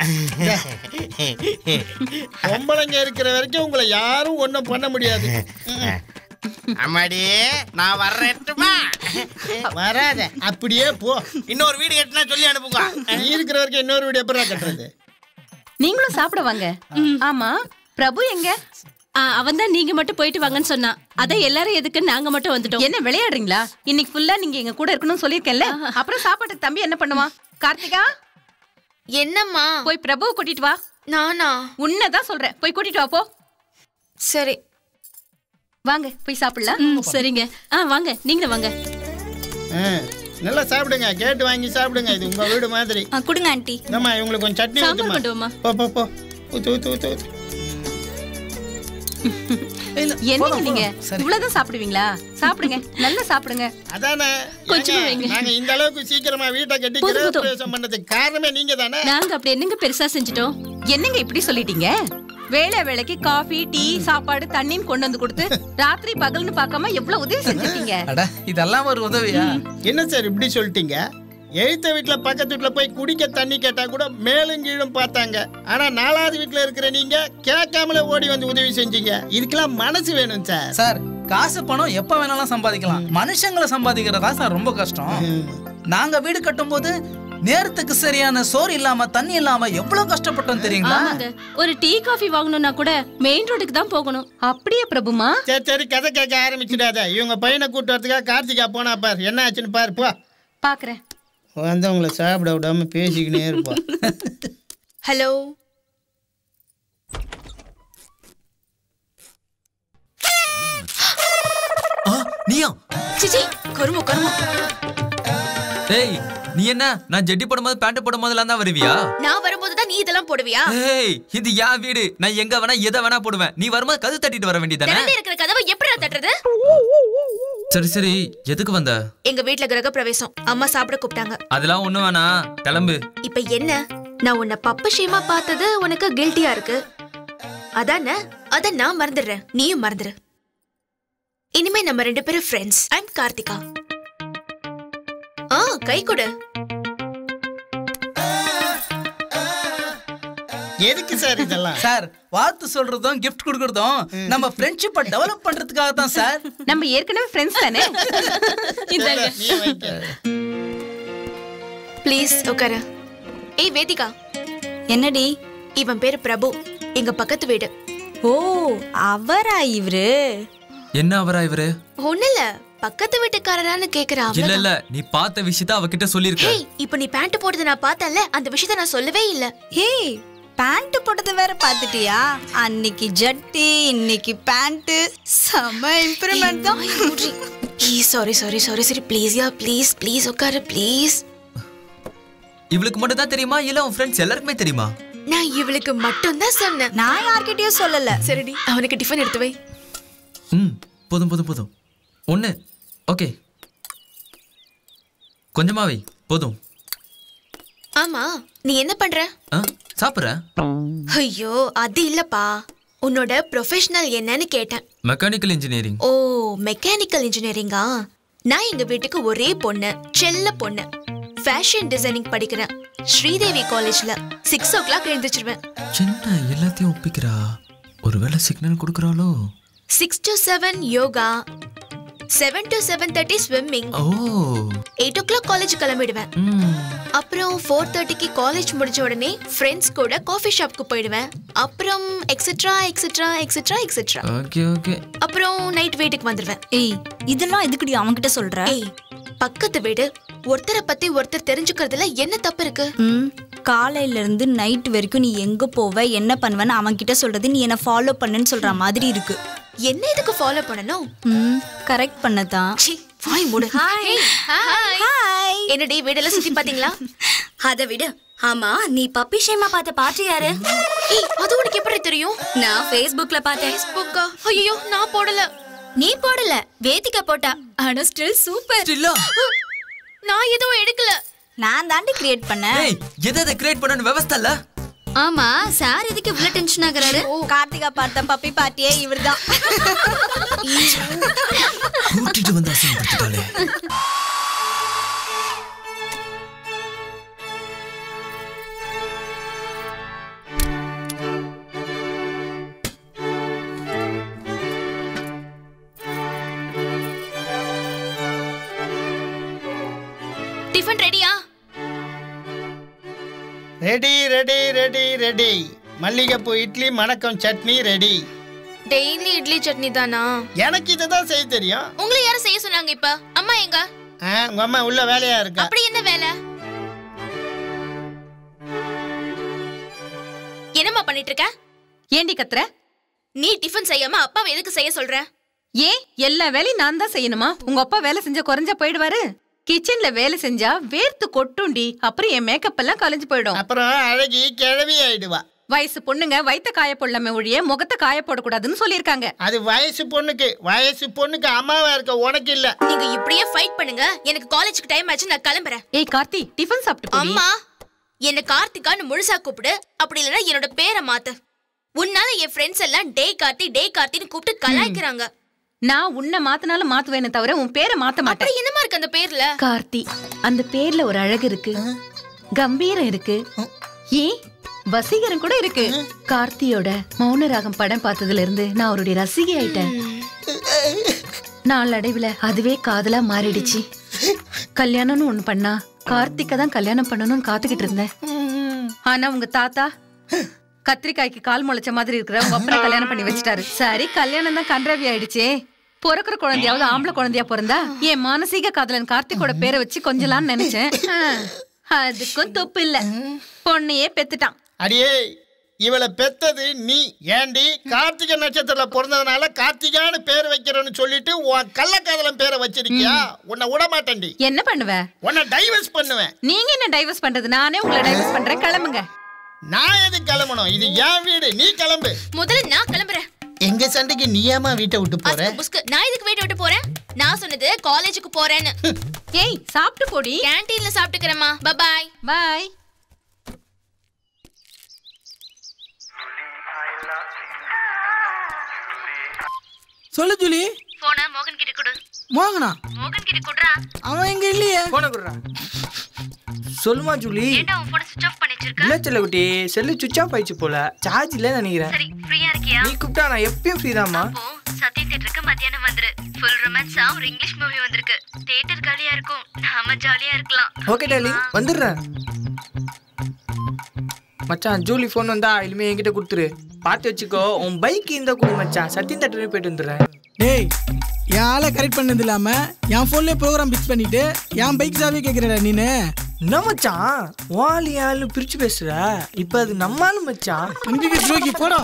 P: பொம்பளைங்க இருக்கிற வரைக்கும் உங்களை யாரும் ஒண்ணும் பண்ண முடியாது.
O: அம்மாடி, நான் வர்றேன்ட்டுமா?
P: வராத, அப்படியே போ.
O: இன்னொரு வீடு கட்டினா சொல்லி அனுப்புங்க.
P: நீ இருக்கிற வரைக்கும் இன்னொரு வீடு எப்படா கட்டுறது?
E: நீங்களும் சாப்பிட வாங்க. ஆமா, பிரபு எங்க?
G: அவன் தான் நீங்க மட்டும் போயிட்டு வாங்கன்னு சொன்னான். அதான் எல்லாரும் எதுக்கு நாங்க மட்டும் வந்துட்டோம்.
R: என்ன விளையாடுறீங்களா? இன்னைக்கு ஃபுல்லா நீங்க எங்க கூட இருக்கணும்னு சொல்லிருக்கேன்ல. அப்புறம் சாப்பாட்டுக்கு தம்பி என்ன பண்ணுவான்? கார்த்திகா
N: என்னம்மா?
R: போய் பிரபுவை கூட்டிட்டு வா.
N: நானா?
R: உன்னதான் சொல்றேன், போய் கூட்டிட்டு வா போ.
N: சரி
R: வாங்க போய் சாப்பிடலாம்.
G: சரிங்க. ஆ வாங்க, நீங்க வாங்க.
P: நல்லா சாப்பிடுங்க, கேட்டு வாங்கி சாப்பிடுங்க. இது உங்க வீடு மாதிரி.
M: கொடுங்க ஆண்டி.
P: அம்மா இவங்களுக்கு கொஞ்சம் சட்னி
G: சாம்பார் கொண்டு வாமா.
P: போ போ போ. ஊத்து ஊத்து ஊத்து ஊத்து.
R: என்னங்க நீங்க இவ்வளவுதான் சாப்பிடுவீங்களா? சாப்பிடுங்க, நல்லா சாப்பிடுங்க.
P: அதானே நாங்க இந்த அளவுக்கு சீக்கிரமா வீட்டை கட்டி கிரகப்பிரவேசம் பண்ணதுக்கு காரணமே நீங்க தானே.
G: நாங்க அப்படி என்னங்க பெருசா செஞ்சிட்டோம்?
R: என்னங்க இப்படி சொல்லிட்டீங்க? வேளை வேளைக்கு காஃபி டீ சாப்பாடு தண்ணின்னு கொண்டு வந்து கொடுத்து ராத்திரி பகல்னு பார்க்காம எவ்வளவு உதவி செஞ்சிருக்கீங்க.
F: இதெல்லாம் ஒரு உதவியா?
P: என்ன சார் இப்படி சொல்லிட்டீங்க? எழுத்த வீட்டுல பக்கத்து வீட்டுல போய் குடிக்க தண்ணி கேட்டா கூட மேலும் கீழும் பார்த்தாங்க. ஆனா நாலாவது வீட்டுல இருக்கிற நீங்க கேட்காமல ஓடி வந்து உதவி செஞ்சீங்க. இதுக்கெல்லாம் மனசு வேணும் சார்.
F: சார் காசு பணம் எப்ப வேணாலும் சம்பாதிக்கலாம், மனுஷங்களை சம்பாதிக்கிறதா சார் ரொம்ப கஷ்டம். நாங்க வீடு கட்டும் போது நேரத்துக்கு சரியான சோறு இல்லாம தண்ணி இல்லாம எவ்வளவு கஷ்டப்பட்டோம் தெரியுங்களா?
G: ஒரு டீ காஃபி வாங்கணும்னா கூட மெயின் ரோடுக்கு தான் போகணும்.
R: அப்படியே பிரபுமா?
P: சரி சரி கதை கேட்க ஆரம்பிச்சிடாத. இவங்க பையனை கூட்டு வரதுக்காக கார்த்திகா போனா பாரு, என்ன ஆச்சுன்னு பாரு போ.
R: பாக்குறேன்.
P: வந்தவங்களை சாப்பிட விடாம பேசிக்கினே இருப்பா.
N: ஹலோ
B: நீயா?
N: சிச்சி கருமோ கருமோ.
B: ஏய் நீ என்ன நான் ஜெட்டி போடும்போது பேண்ட் போடும்போதுலாம் தான் வருவியா?
N: நான் வரும்போது தான் நீ இதெல்லாம் போடுவியா?
B: ஏய் இது யா வீடு, நான் எங்க வேணா எதை வேணா போடுவேன். நீ வரும்போது கதவு தட்டிட்டு வர வேண்டியதானே?
N: திறந்தே இருக்கிற கதவை எப்படி நான் தட்டுறது?
B: சரி சரி எதுக்கு வந்த?
N: எங்க வீட்ல கிரக பிரவேசம், அம்மா சாப்பிட கூப்பிட்டாங்க.
B: அதெல்லாம் ஒண்ணு வேணா, கிளம்பு.
N: இப்ப என்ன, நான் உன்னை பப்பு ஷேமா பார்த்தது உனக்கு கில்ட்டியா இருக்கு அதானே? அத நான் மறந்துடுறேன், நீயும் மறந்துரு. இனிமே நம்ம ரெண்டு பேரும் ஃப்ரெண்ட்ஸ். ஐ அம் கார்த்திகா. ஆ கை கொடு.
P: எதுக்கு சார் இதெல்லாம்?
F: சார் வாழ்த்து சொல்றதும் கிஃப்ட் கொடுக்கறதும் நம்ம ஃப்ரெண்ட்ஷிப்பை டெவலப் பண்றதுக்காக தான் சார்.
R: நம்ம ஏற்கனவே ஃப்ரெண்ட்ஸ் தானே.
N: ப்ளீஸ் உட்காரு. ஏய் வேதிகா.
M: என்னடி?
N: இவன் பேரு பிரபு, எங்க பக்கத்து வீடு.
M: ஓ அவரா இவரு?
B: என்ன அவரா இவரு?
N: ஒண்ணுல பக்கத்து வீட்டுக்காரரான்னு கேக்குறான்.
B: இல்ல இல்ல நீ பார்த்த விஷயத்தை அவகிட்ட சொல்லிருக்க.
N: ஏய் இப்போ நீ பேண்ட் போடுறத நான் பார்த்தேன்ல, அந்த விஷயத்தை நான் சொல்லவே இல்ல.
M: ஏய் பேண்ட் போட்டது வேற பாத்துட்டியா? அன்னைக்கு ஜட்டி இன்னைக்கு பேண்ட், செம இம்ப்ரூவ்மென்ட் தான்.
N: ஏய் சாரி சாரி சாரி சரி ப்ளீஸ் யா ப்ளீஸ் ப்ளீஸ் உட்காரு ப்ளீஸ்.
B: இவளுக்கு மட்டும் தான் தெரியுமா இல்ல உன் ஃப்ரெண்ட்ஸ் எல்லாருக்குமே தெரியுமா?
N: நான் இவளுக்கு மட்டும் தான் சொன்னேன்,
M: நான் யார்கிட்டயும் சொல்லல.
N: சரிடி அவனுக்கு டிஃபன் எடுத்து வை.
B: ம் போதும் போதும் போதும். ஒண்ணு ஓகே, கொஞ்சமா வை போதும்.
N: ஆமா நீ என்ன பண்ற?
B: சாப்பிடுற?
N: ஐயோ அது இல்லப்பா, உன்னோட ப்ரொஃபஷனல் என்னன்னு கேட்டேன்.
B: Mechanical engineering.
N: ஓ மெக்கானிக்கல் இன்ஜினியரிங்கா? நான் எங்க வீட்டுக்கு ஒரே பொண்ணு, செல்ல பொண்ணு. ஃபேஷன் டிசைனிங் படிக்கிறேன் ஸ்ரீதேவி காலேஜ்ல. சிக்ஸ் ஓ கிளாக் எழுந்திரிச்சிருவேன்.
B: சின்ன எல்லாத்தையும் ஒப்பிக்கிறா, ஒருவேளை சிக்னல் கொடுக்கறாளோ?
N: Six to seven yoga, seven to seven thirty swimming.
B: Oh
N: eight o'clock college கிளம்பிடுவேன். அப்புறம் ஃபோர் தேர்ட்டிக்கு காலேஜ் முடிஞ்ச உடனே ஃப்ரெண்ட்ஸ் கூட காஃபி ஷாப்க்கு போயிடுவேன். அப்புறம் etcetera etcetera etcetera etcetera.
B: Okay okay.
N: அப்புறம் நைட் வீட்டுக்கு வந்துடுவேன்.
M: ஏய் இதெல்லாம் எதுக்குடி அவன்கிட்ட சொல்ற?
N: ஏய் பக்கத்து வீடு, ஒருத்தரை பத்தி ஒருத்தர் தெரிஞ்சுக்கிறதுல என்ன தப்பு இருக்கு?
M: ம் காலையில இருந்து நைட் வரைக்கும் நீ எங்க போவ என்ன பண்ணுவேன்னு அவன்கிட்ட சொல்றது நீ என்ன ஃபாலோ பண்ணுன்னு சொல்ற மாதிரி இருக்கு.
N: என்ன இதுக்கு ஃபாலோ பண்ணனும்?
M: ம் கரெக்ட் பண்ணதான்.
N: சி வாய் மூடு. Hi hi hi. என்னடி வீடெல்லாம் சுத்தி பாத்தீங்களா?
S: அத விடு. ஆமா நீ பப்பி ஷேமா பார்த்த பாட்டு யாரு?
N: ஏய் அது உனக்கு எப்படி தெரியும்?
S: நான் Facebookல பார்த்தேன்.
N: Facebookா? ஐயோ நான் போடல.
S: நீ போடல, வேதிகா போட்டா. ஆனா ஸ்டில் சூப்பர்.
B: ஸ்டில்லா?
N: நான் எதுவும் எடுக்கல.
M: நான் தாண்டி கிரியேட் பண்ணேன்.
B: ஏய் எதை கிரியேட் பண்ணனும் விவஸ்தை இல்ல?
S: ஆமா சார் இதுக்கு இவ்ளோ டென்ஷன் ஆகுறாரு?
M: கார்த்திகா பார்த்த பப்பி பாட்டியே இவர்தான்.
B: கூட்டிட்டு வந்து அசிங்கப்படுத்திட்டாளே.
N: Tiffin ready?
P: Ready ready ready ready. மல்லிகைப்பூ இட்லி மணக்கம் சட்னி ரெடி.
N: டெய்லி இட்லி சட்னி தானா?
P: எனக்கு இதுதான் செய்ய தெரியும்.
N: உங்களை யாரும் செய்ய சொன்னாங்க இப்ப? அம்மா எங்க?
P: உங்க அம்மா உள்ள வேலையா இருக்கா.
N: அப்படி என்ன வேலை? என்னம்மா பண்ணிட்டு இருக்க?
R: ஏண்டி கத்துற?
N: நீ டிஃபன் செய்யாம அப்பாவை எதுக்கு செய்ய சொல்ற?
R: ஏன் எல்லா வேலையும் நான் தான் செய்யணுமா? உங்க அப்பா வேலை செஞ்சா குறைஞ்சா போயிடுவாரு? கிச்சன்ல வேலை செஞ்சா வேர்த்து கொட்டுண்டி. அப்புறம் என் மேக்கப் எல்லாம் கலைஞ்சு போயிடும்.
P: அப்புறம் அழகி கிழவி ஆயிடுவா.
R: வயசு பொண்ணுங்க வயித்த காய போடலாமே ஒழிய முகத்தை காய போடக்கூடாதுன்னு சொல்லியிருக்காங்க.
P: அது வயசு பொண்ணுக்கு. வயசு பொண்ணுக்கு அம்மாவா இருக்க உனக்கு இல்ல.
N: நீங்க இப்படியே ஃபைட் பண்ணுங்க. எனக்கு காலேஜுக்கு டைம் ஆச்சு, நான் கிளம்புறேன்.
R: ஏய் கார்த்தி, டிஃபன் சாப்பிட்டு போடி.
N: அம்மா என்ன கார்த்திகான்னு முழுசா கூப்பிடு. அப்படி இல்லைன்னா என்னோட பேரை மாத்து. உன்னால என் ஃப்ரெண்ட்ஸ் எல்லாம் டே கார்த்தி டே கார்த்தின்னு கூப்பிட்டு கலாய்க்கிறாங்க.
R: நான் உன்னை மாத்தினாலும் மாத்துவேனே தவிர உன் பேரை மாத்த மாட்டேன்.
N: அப்படி என்னமா இருக்கு அந்த பேர்ல?
R: கார்த்தி. அந்த பேர்ல ஒரு அழகு இருக்கு, கம்பீரம் இருக்கு, ஏன் வசீகரம் கூட இருக்கு. கார்த்தியோட மௌனராகம் படம் பார்த்ததுல இருந்து நான் அவருடைய ரசிகை ஆயிட்டேன். நாளடைவுல அதுவே காதலா மாறிடுச்சு. கல்யாணம்னு ஒண்ணு பண்ணா கார்த்திக்க தான் கல்யாணம் பண்ணணும்னு காத்துக்கிட்டு இருந்தேன். ஆனா உங்க தாத்தா கத்திரிக்காய்க்கு கால் முளைச்ச மாதிரி இருக்கிற உங்க அப்பனை கல்யாணம் பண்ணி வச்சுட்டாரு. சரி, கல்யாணம் தான் கன்றாவி ஆயிடுச்சே. பிறக்கிற குழந்தையாவது ஆம்பளை குழந்தையா பிறந்தா என் மானசீக காதலன் கார்த்திகோட பேரை வச்சு கொஞ்சலான்னு நினைச்சேன். அதுக்கும் தொப்பு இல்ல, பொண்ணையே பெத்துட்டான்.
P: அடியே, இவளை பெத்தது நீ. ஏண்டி கார்த்திகை நட்சத்திரத்துல பிறந்ததுனால கார்த்திகான்னு பேர் வைக்கிறேன்னு சொல்லிட்டு உன் கள்ளக்காதலன் பேரை வச்சிருக்கியா? உன்னை விட மாட்டேன்டி.
R: என்ன பண்ணுவ?
P: உன்னை டைவர்ஸ் பண்ணுவேன்.
R: நீங்க என்ன டைவர்ஸ் பண்றது? நானே உங்களை டைவர்ஸ் பண்றேன். கிளம்புங்க.
P: நான் எது கிளம்பணும்? இது என் வீடு, நீ கிளம்பு.
N: முதல்ல நான் கிளம்புறேன்.
P: எங்க சண்டைக்கு நீ ஏமா வீட்டை விட்டு போற?
N: நான் இதுக்கு வீட்டை விட்டு போறேன். நான் சொன்னது காலேஜுக்கு போறேன்னு.
R: ஏய், சாப்பிட்டு போடி.
N: கேண்டீன்ல சாப்பிட்டுக்கிறேம்மா. பாய்
R: பாய்.
C: சொல்லு ஜூலி.
N: போனா மோகன் கிட்ட கொடு.
C: மோகனா?
N: மோகன் கிட்ட கொடுறா.
C: அவன் எங்க இல்லையே.
I: போன குடுறா. சொல்லுமா ஜூலி.
N: ஏண்டா உன் போன் ஸ்விட்ச் ஆஃப் பண்ணி வச்சிருக்க?
I: இல்ல செல்லகுட்டி, செல்லு சுவிட்ச் ஆஃப் ஆயிச்சு போல. சார்ஜ் இல்ல நினைக்கிறேன்.
N: சரி, ஃப்ரீயா இருக்கியா?
I: நீ கூப்பிட்டா நான் எப்பயும் ஃப்ரீ தான்மா.
N: சத்யா தியேட்டருக்கு மத்தியானம் வந்துரு. ஃபுல் ரொமான்ஸா ஒரு இங்கிலீஷ் மூவி வந்திருக்கு. தியேட்டர் காலியா இருக்கும். நாம ஜாலியா இருக்கலாம்.
I: ஓகே டார்லிங், வந்துடுறேன். மச்சான், ஜூலி ஃபோன் வந்தா இனிமே என்கிட்ட கொடுத்துரு. பார்த்து வச்சுக்கோ. உன் பைக் இந்த குடி மச்சான். சத்தியம் தேட்டருக்கு போயிட்டு வந்துடுறேன்.
C: டேய், என் ஆளை கரெக்ட் பண்ணது இல்லாம என் போன்லயே ப்ரோக்ராம் பிக்ஸ் பண்ணிட்டு என் பைக் சாவி கேட்கிறடா நீனு.
I: என்ன மச்சான், வாலி ஆளு பிரிச்சு பேசுற? இப்ப அது நம்மாலு மச்சான்.
C: அன்பிக்கு ஸ்லோக்கி போடா.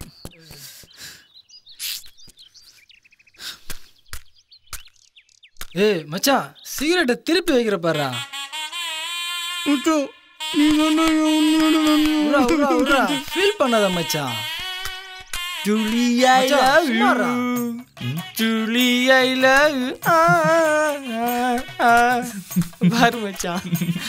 H: ஏய் மச்சான், சிகரெட்டை திருப்பி வைக்கிற பாருடா.
C: நீ
H: சொன்ன ஃபீல் பண்ணாத மச்சான்.
I: Julie I love you, Julie I love you. பாரு மச்சான்.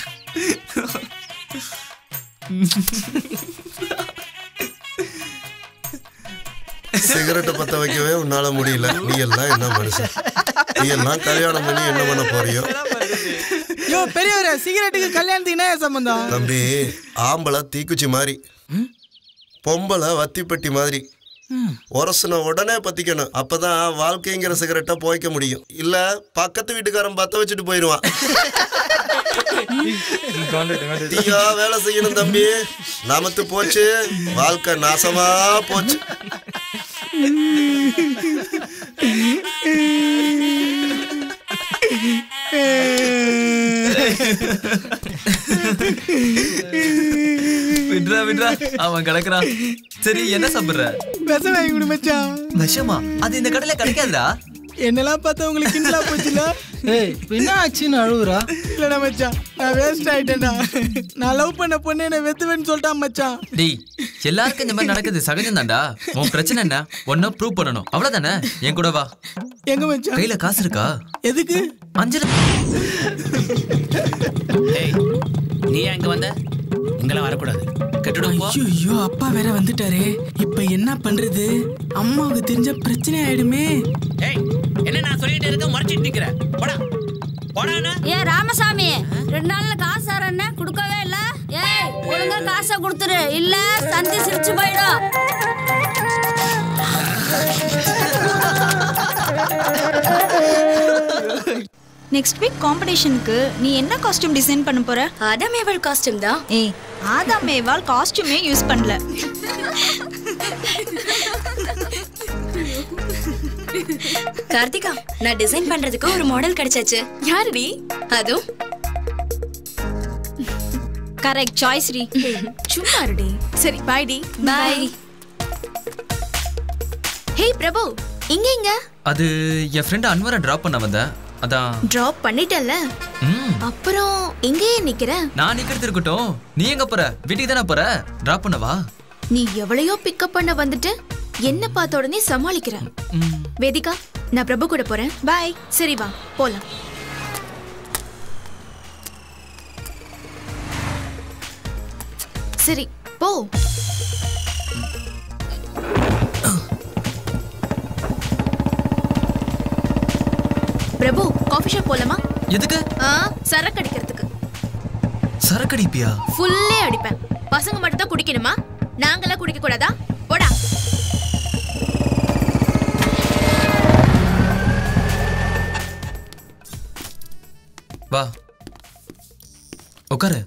T: சிகரெட்டை பத்த வைக்கவே உன்னால முடியல. நீ எல்லாம் என்ன மனுஷன்? நீ எல்லாம் கல்யாணம் பண்ணி என்ன பண்ண போறியோ?
C: யோ பெரியவரே, சிகரெட்டுக்கு கல்யாணத்துக்கு என்ன சம்பந்தம்?
T: தம்பி, ஆம்பளை தீக்குச்சி மாதிரி, பொம்பளை வத்திப்பெட்டி மாதிரி. உரசுன உடனே பத்திக்கணும். அப்பதான் வாழ்க்கைங்கிற சிகரெட்டை போய்க்க முடியும். இல்ல பக்கத்து வீட்டுக்காரன் பத்த வச்சுட்டு போயிடுவான். தீயா வேலை செய்யணும் தம்பி. நமத்து போச்சு, வாழ்க்கை நாசமா போச்சு.
B: விட்றா விட்றா, அவன் கிடக்குறான். சரி, என்ன சாப்பிடுற?
C: விஷம் வாங்கி கொடு மச்சான்.
B: விஷமா? அது இந்த கடையில கிடைக்காதுடா.
C: என்னெல்லாம் பார்த்தா உங்களுக்கு கிண்டலா போச்சுல?
H: ஏய், என்ன ஆச்சுன்னு அழுவுறா?
C: இல்லடா மச்சான், நான் வேஸ்ட் ஆயிட்டேன்டா. நான் லவ் பண்ண பொண்ணு என்ன வெத்துவேன்னு சொல்லிட்டான் மச்சான்.
B: டேய், எல்லாருக்கும் இந்த மாதிரி நடக்குது, சகஜம் தான்டா. உன் பிரச்சனை என்ன? ஒன்னும் ப்ரூவ் பண்ணணும், அவ்வளவுதானே? என் கூட வா.
C: எங்க மச்சான்?
B: கையில காசு இருக்கா?
C: எதுக்கு?
B: அஞ்சு.
O: நீ அங்க வந்த? இங்கெல்லாம் வரக்கூடாது.
C: ஐயோ, அப்பா வேற வந்துட்டாரு. இப்ப என்ன பண்றது? அம்மாவுக்கு தெரிஞ்ச பிரச்சனை ஆயிடுமே.
O: ஏய், என்ன நான் சொல்லிட்டு இருக்க, மறைச்சிட்டு நிக்கிற? போடா போடானா.
U: ஏ ராமசாமி, ரெண்டு நாள்ல காசு தரேன்னு கொடுக்கவே இல்ல. ஏய், ஒழுங்கா காசை கொடுத்துரு, இல்ல சந்தி சிரிச்சு போயிடும்.
M: நெக்ஸ்ட் வீக் காம்படிஷனுக்கு நீ என்ன காஸ்டியூம் டிசைன் பண்ண போற?
S: ஆதாம் ஏவாள் காஸ்டியூம் தான்.
M: ஏய், ஆதாம் ஏவாள் காஸ்டியூமே யூஸ் பண்ணல.
S: கார்த்திகா, நான் டிசைன் பண்றதுக்கு ஒரு மாடல் கிடைச்சாச்சு.
N: யாருடி?
S: அதுவும் கரெக்ட் சாய்ஸ் டி.
N: சும்மா இருடி. சரி பை டி.
S: பை.
N: ஹே பிரபு, இங்க இங்க.
B: அது என் ஃப்ரெண்ட் அன்வரை டிராப் பண்ண வந்தேன். அதான்
N: டிராப் பண்ணிட்டல்ல.
B: ம்.
N: அப்புறம் இங்கேயே நிக்கிற.
B: நான் நிக்கிறது இருக்கட்டும். நீ எங்க போற? வீட்டுக்கு தானே போற? டிராப் பண்ணவா?
N: நீ எவ்வளையோ பிக்கப் பண்ண வந்துட்டு என்ன பார்த்த உடனே சமாளிக்கிற. வேதிகா, நான் பிரபு கூட போறேன். பை. சரி வா போலாம். சரி போ. பிரபு, காஃபி ஷாப் போலாமா?
B: எதுக்கு?
N: சரக்கு அடிக்கிறதுக்கு.
B: சரக்கு அடிப்பியா?
N: ஃபுல்லே அடிப்பேன். பசங்க மட்டும் தான் குடிக்கணுமா? நாங்களாம் குடிக்க கூடாதா? போடா.
B: வா உட்காரு.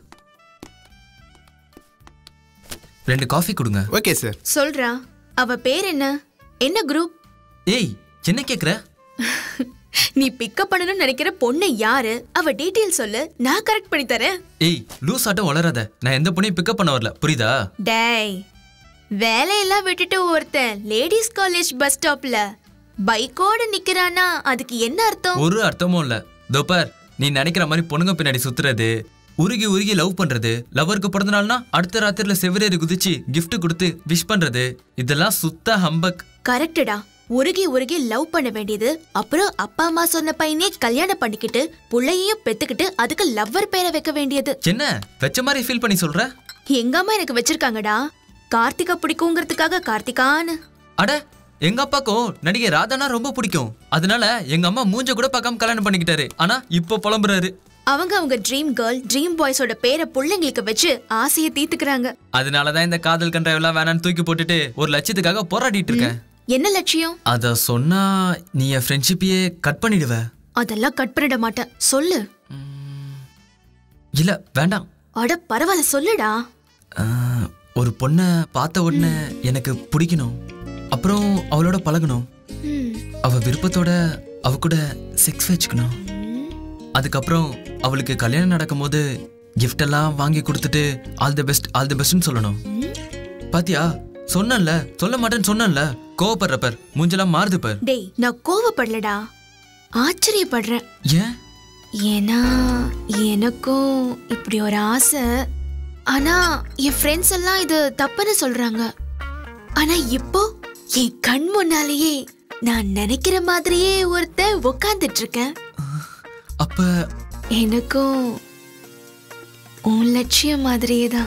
B: ரெண்டு காஃபி கொடுங்க.
A: Okay sir.
N: சொல்றா, அவ பேர் என்ன? என்ன குரூப்?
B: ஏய், என்ன கேக்குற?
N: நீ பிக்கப் பண்ணணும்னு நினைக்கிற பொண்ணு யாரு? அவ டீடைல் சொல்லு, நான் கரெக்ட் பண்ணி தரேன்.
B: ஏய், லூஸ் ஆட்டம் வளராத. நான் எந்த பொண்ணையும் பிக்கப் பண்ண வரல, புரியுதா?
N: டேய், வேலையெல்லாம் விட்டுட்டு ஒருத்தன் லேடிஸ் காலேஜ் பஸ் ஸ்டாப்ல பைக்கோட நிக்கிறானா அதுக்கு என்ன அர்த்தம்?
B: ஒரு அர்த்தமும் இல்ல. தோப்பர், நீ நினைக்கிற மாதிரி பொண்ணுங்க பின்னாடி சுத்துறது, உருகி உருகி லவ் பண்றது, லவருக்கு பிறந்த நாள்னா அடுத்த ராத்திரில செவரேறி குதிச்சு கிஃப்ட் கொடுத்து விஷ் பண்றது, இதெல்லாம் சுத்த ஹம்பக்.
N: கரெக்டடா. உருகி உருகி லவ் பண்ண வேண்டியது, அப்புறம் அப்பா அம்மா சொன்ன பையனே கல்யாணம் பண்ணிக்கிட்டு புள்ளையையும் பெத்துக்கிட்டு அதுக்கு லவ்வர் பேரை வைக்க வேண்டியது.
B: என்ன வெச்ச மாதிரி ஃபீல் பண்ணி சொல்ற?
N: எங்க அம்மா எனக்கு வச்சிருக்காங்கடா. கார்த்திகா பிடிக்குங்கிறதுக்காக கார்த்திகான்னு.
B: அட, எங்க அப்பாக்கும் நடிகை ராதானா ரொம்ப பிடிக்கும். அதனால எங்க அம்மா மூஞ்ச கூட பார்க்காம கல்யாணம் பண்ணிக்கிட்டாரு. ஆனா இப்போ புலம்புறாரு.
N: அவங்க அவங்க ட்ரீம் கேர்ள், ட்ரீம் பாய்ஸோட பேரை பிள்ளைங்களுக்கு வச்சு ஆசையை தீத்துக்கிறாங்க.
B: அதனாலதான் இந்த காதல் கன்றாவெல்லாம் வேணான்னு தூக்கி போட்டுட்டு ஒரு லட்சியத்துக்காக போராடிட்டு இருக்கேன்.
N: என்ன லட்சியம்?
B: அத சொன்னா நீ என் ஃப்ரெண்ட்ஷிப்பையே கட் பண்ணிடுவ.
N: அதெல்லாம் கட் பண்ணிட மாட்டேன், சொல்லு.
B: இல்ல வேண்டாம்.
N: அட பரவாயில்ல, சொல்லுடா.
B: ஒரு பொண்ணை பார்த்த உடனே எனக்கு பிடிக்கணும், அப்புறம் அவளோட பழகணும், அவ விருப்பத்தோட அவ கூட செக்ஸ் வச்சுக்கணும், அதுக்கப்புறம் அவளுக்கு கல்யாணம் நடக்கும் போது கிஃப்ட் எல்லாம் வாங்கி கொடுத்துட்டு all the best all the பெஸ்ட்னு சொல்லணும். பாத்தியா, சொன்னல சொல்ல மாட்டேன்னு சொன்னல. கோவப்படுறப்பர் மூஞ்செல்லாம் மாறுது பார்.
N: டேய், நான் கோவப்படலடா, ஆச்சரியப்படுறேன்.
B: ஏன்?
N: ஏன்னா எனக்கும் இப்படி ஒரு ஆசை. ஆனா என் ஃப்ரெண்ட்ஸ் எல்லாம் இது தப்புன்னு சொல்றாங்க. ஆனா இப்போ என் கண் முன்னாலேயே நான் நினைக்கிற மாதிரியே ஒருத்தன் உட்கார்ந்துட்டு இருக்கேன்.
B: அப்ப
N: எனக்கும் உன் லட்சியம் மாதிரியே தான்.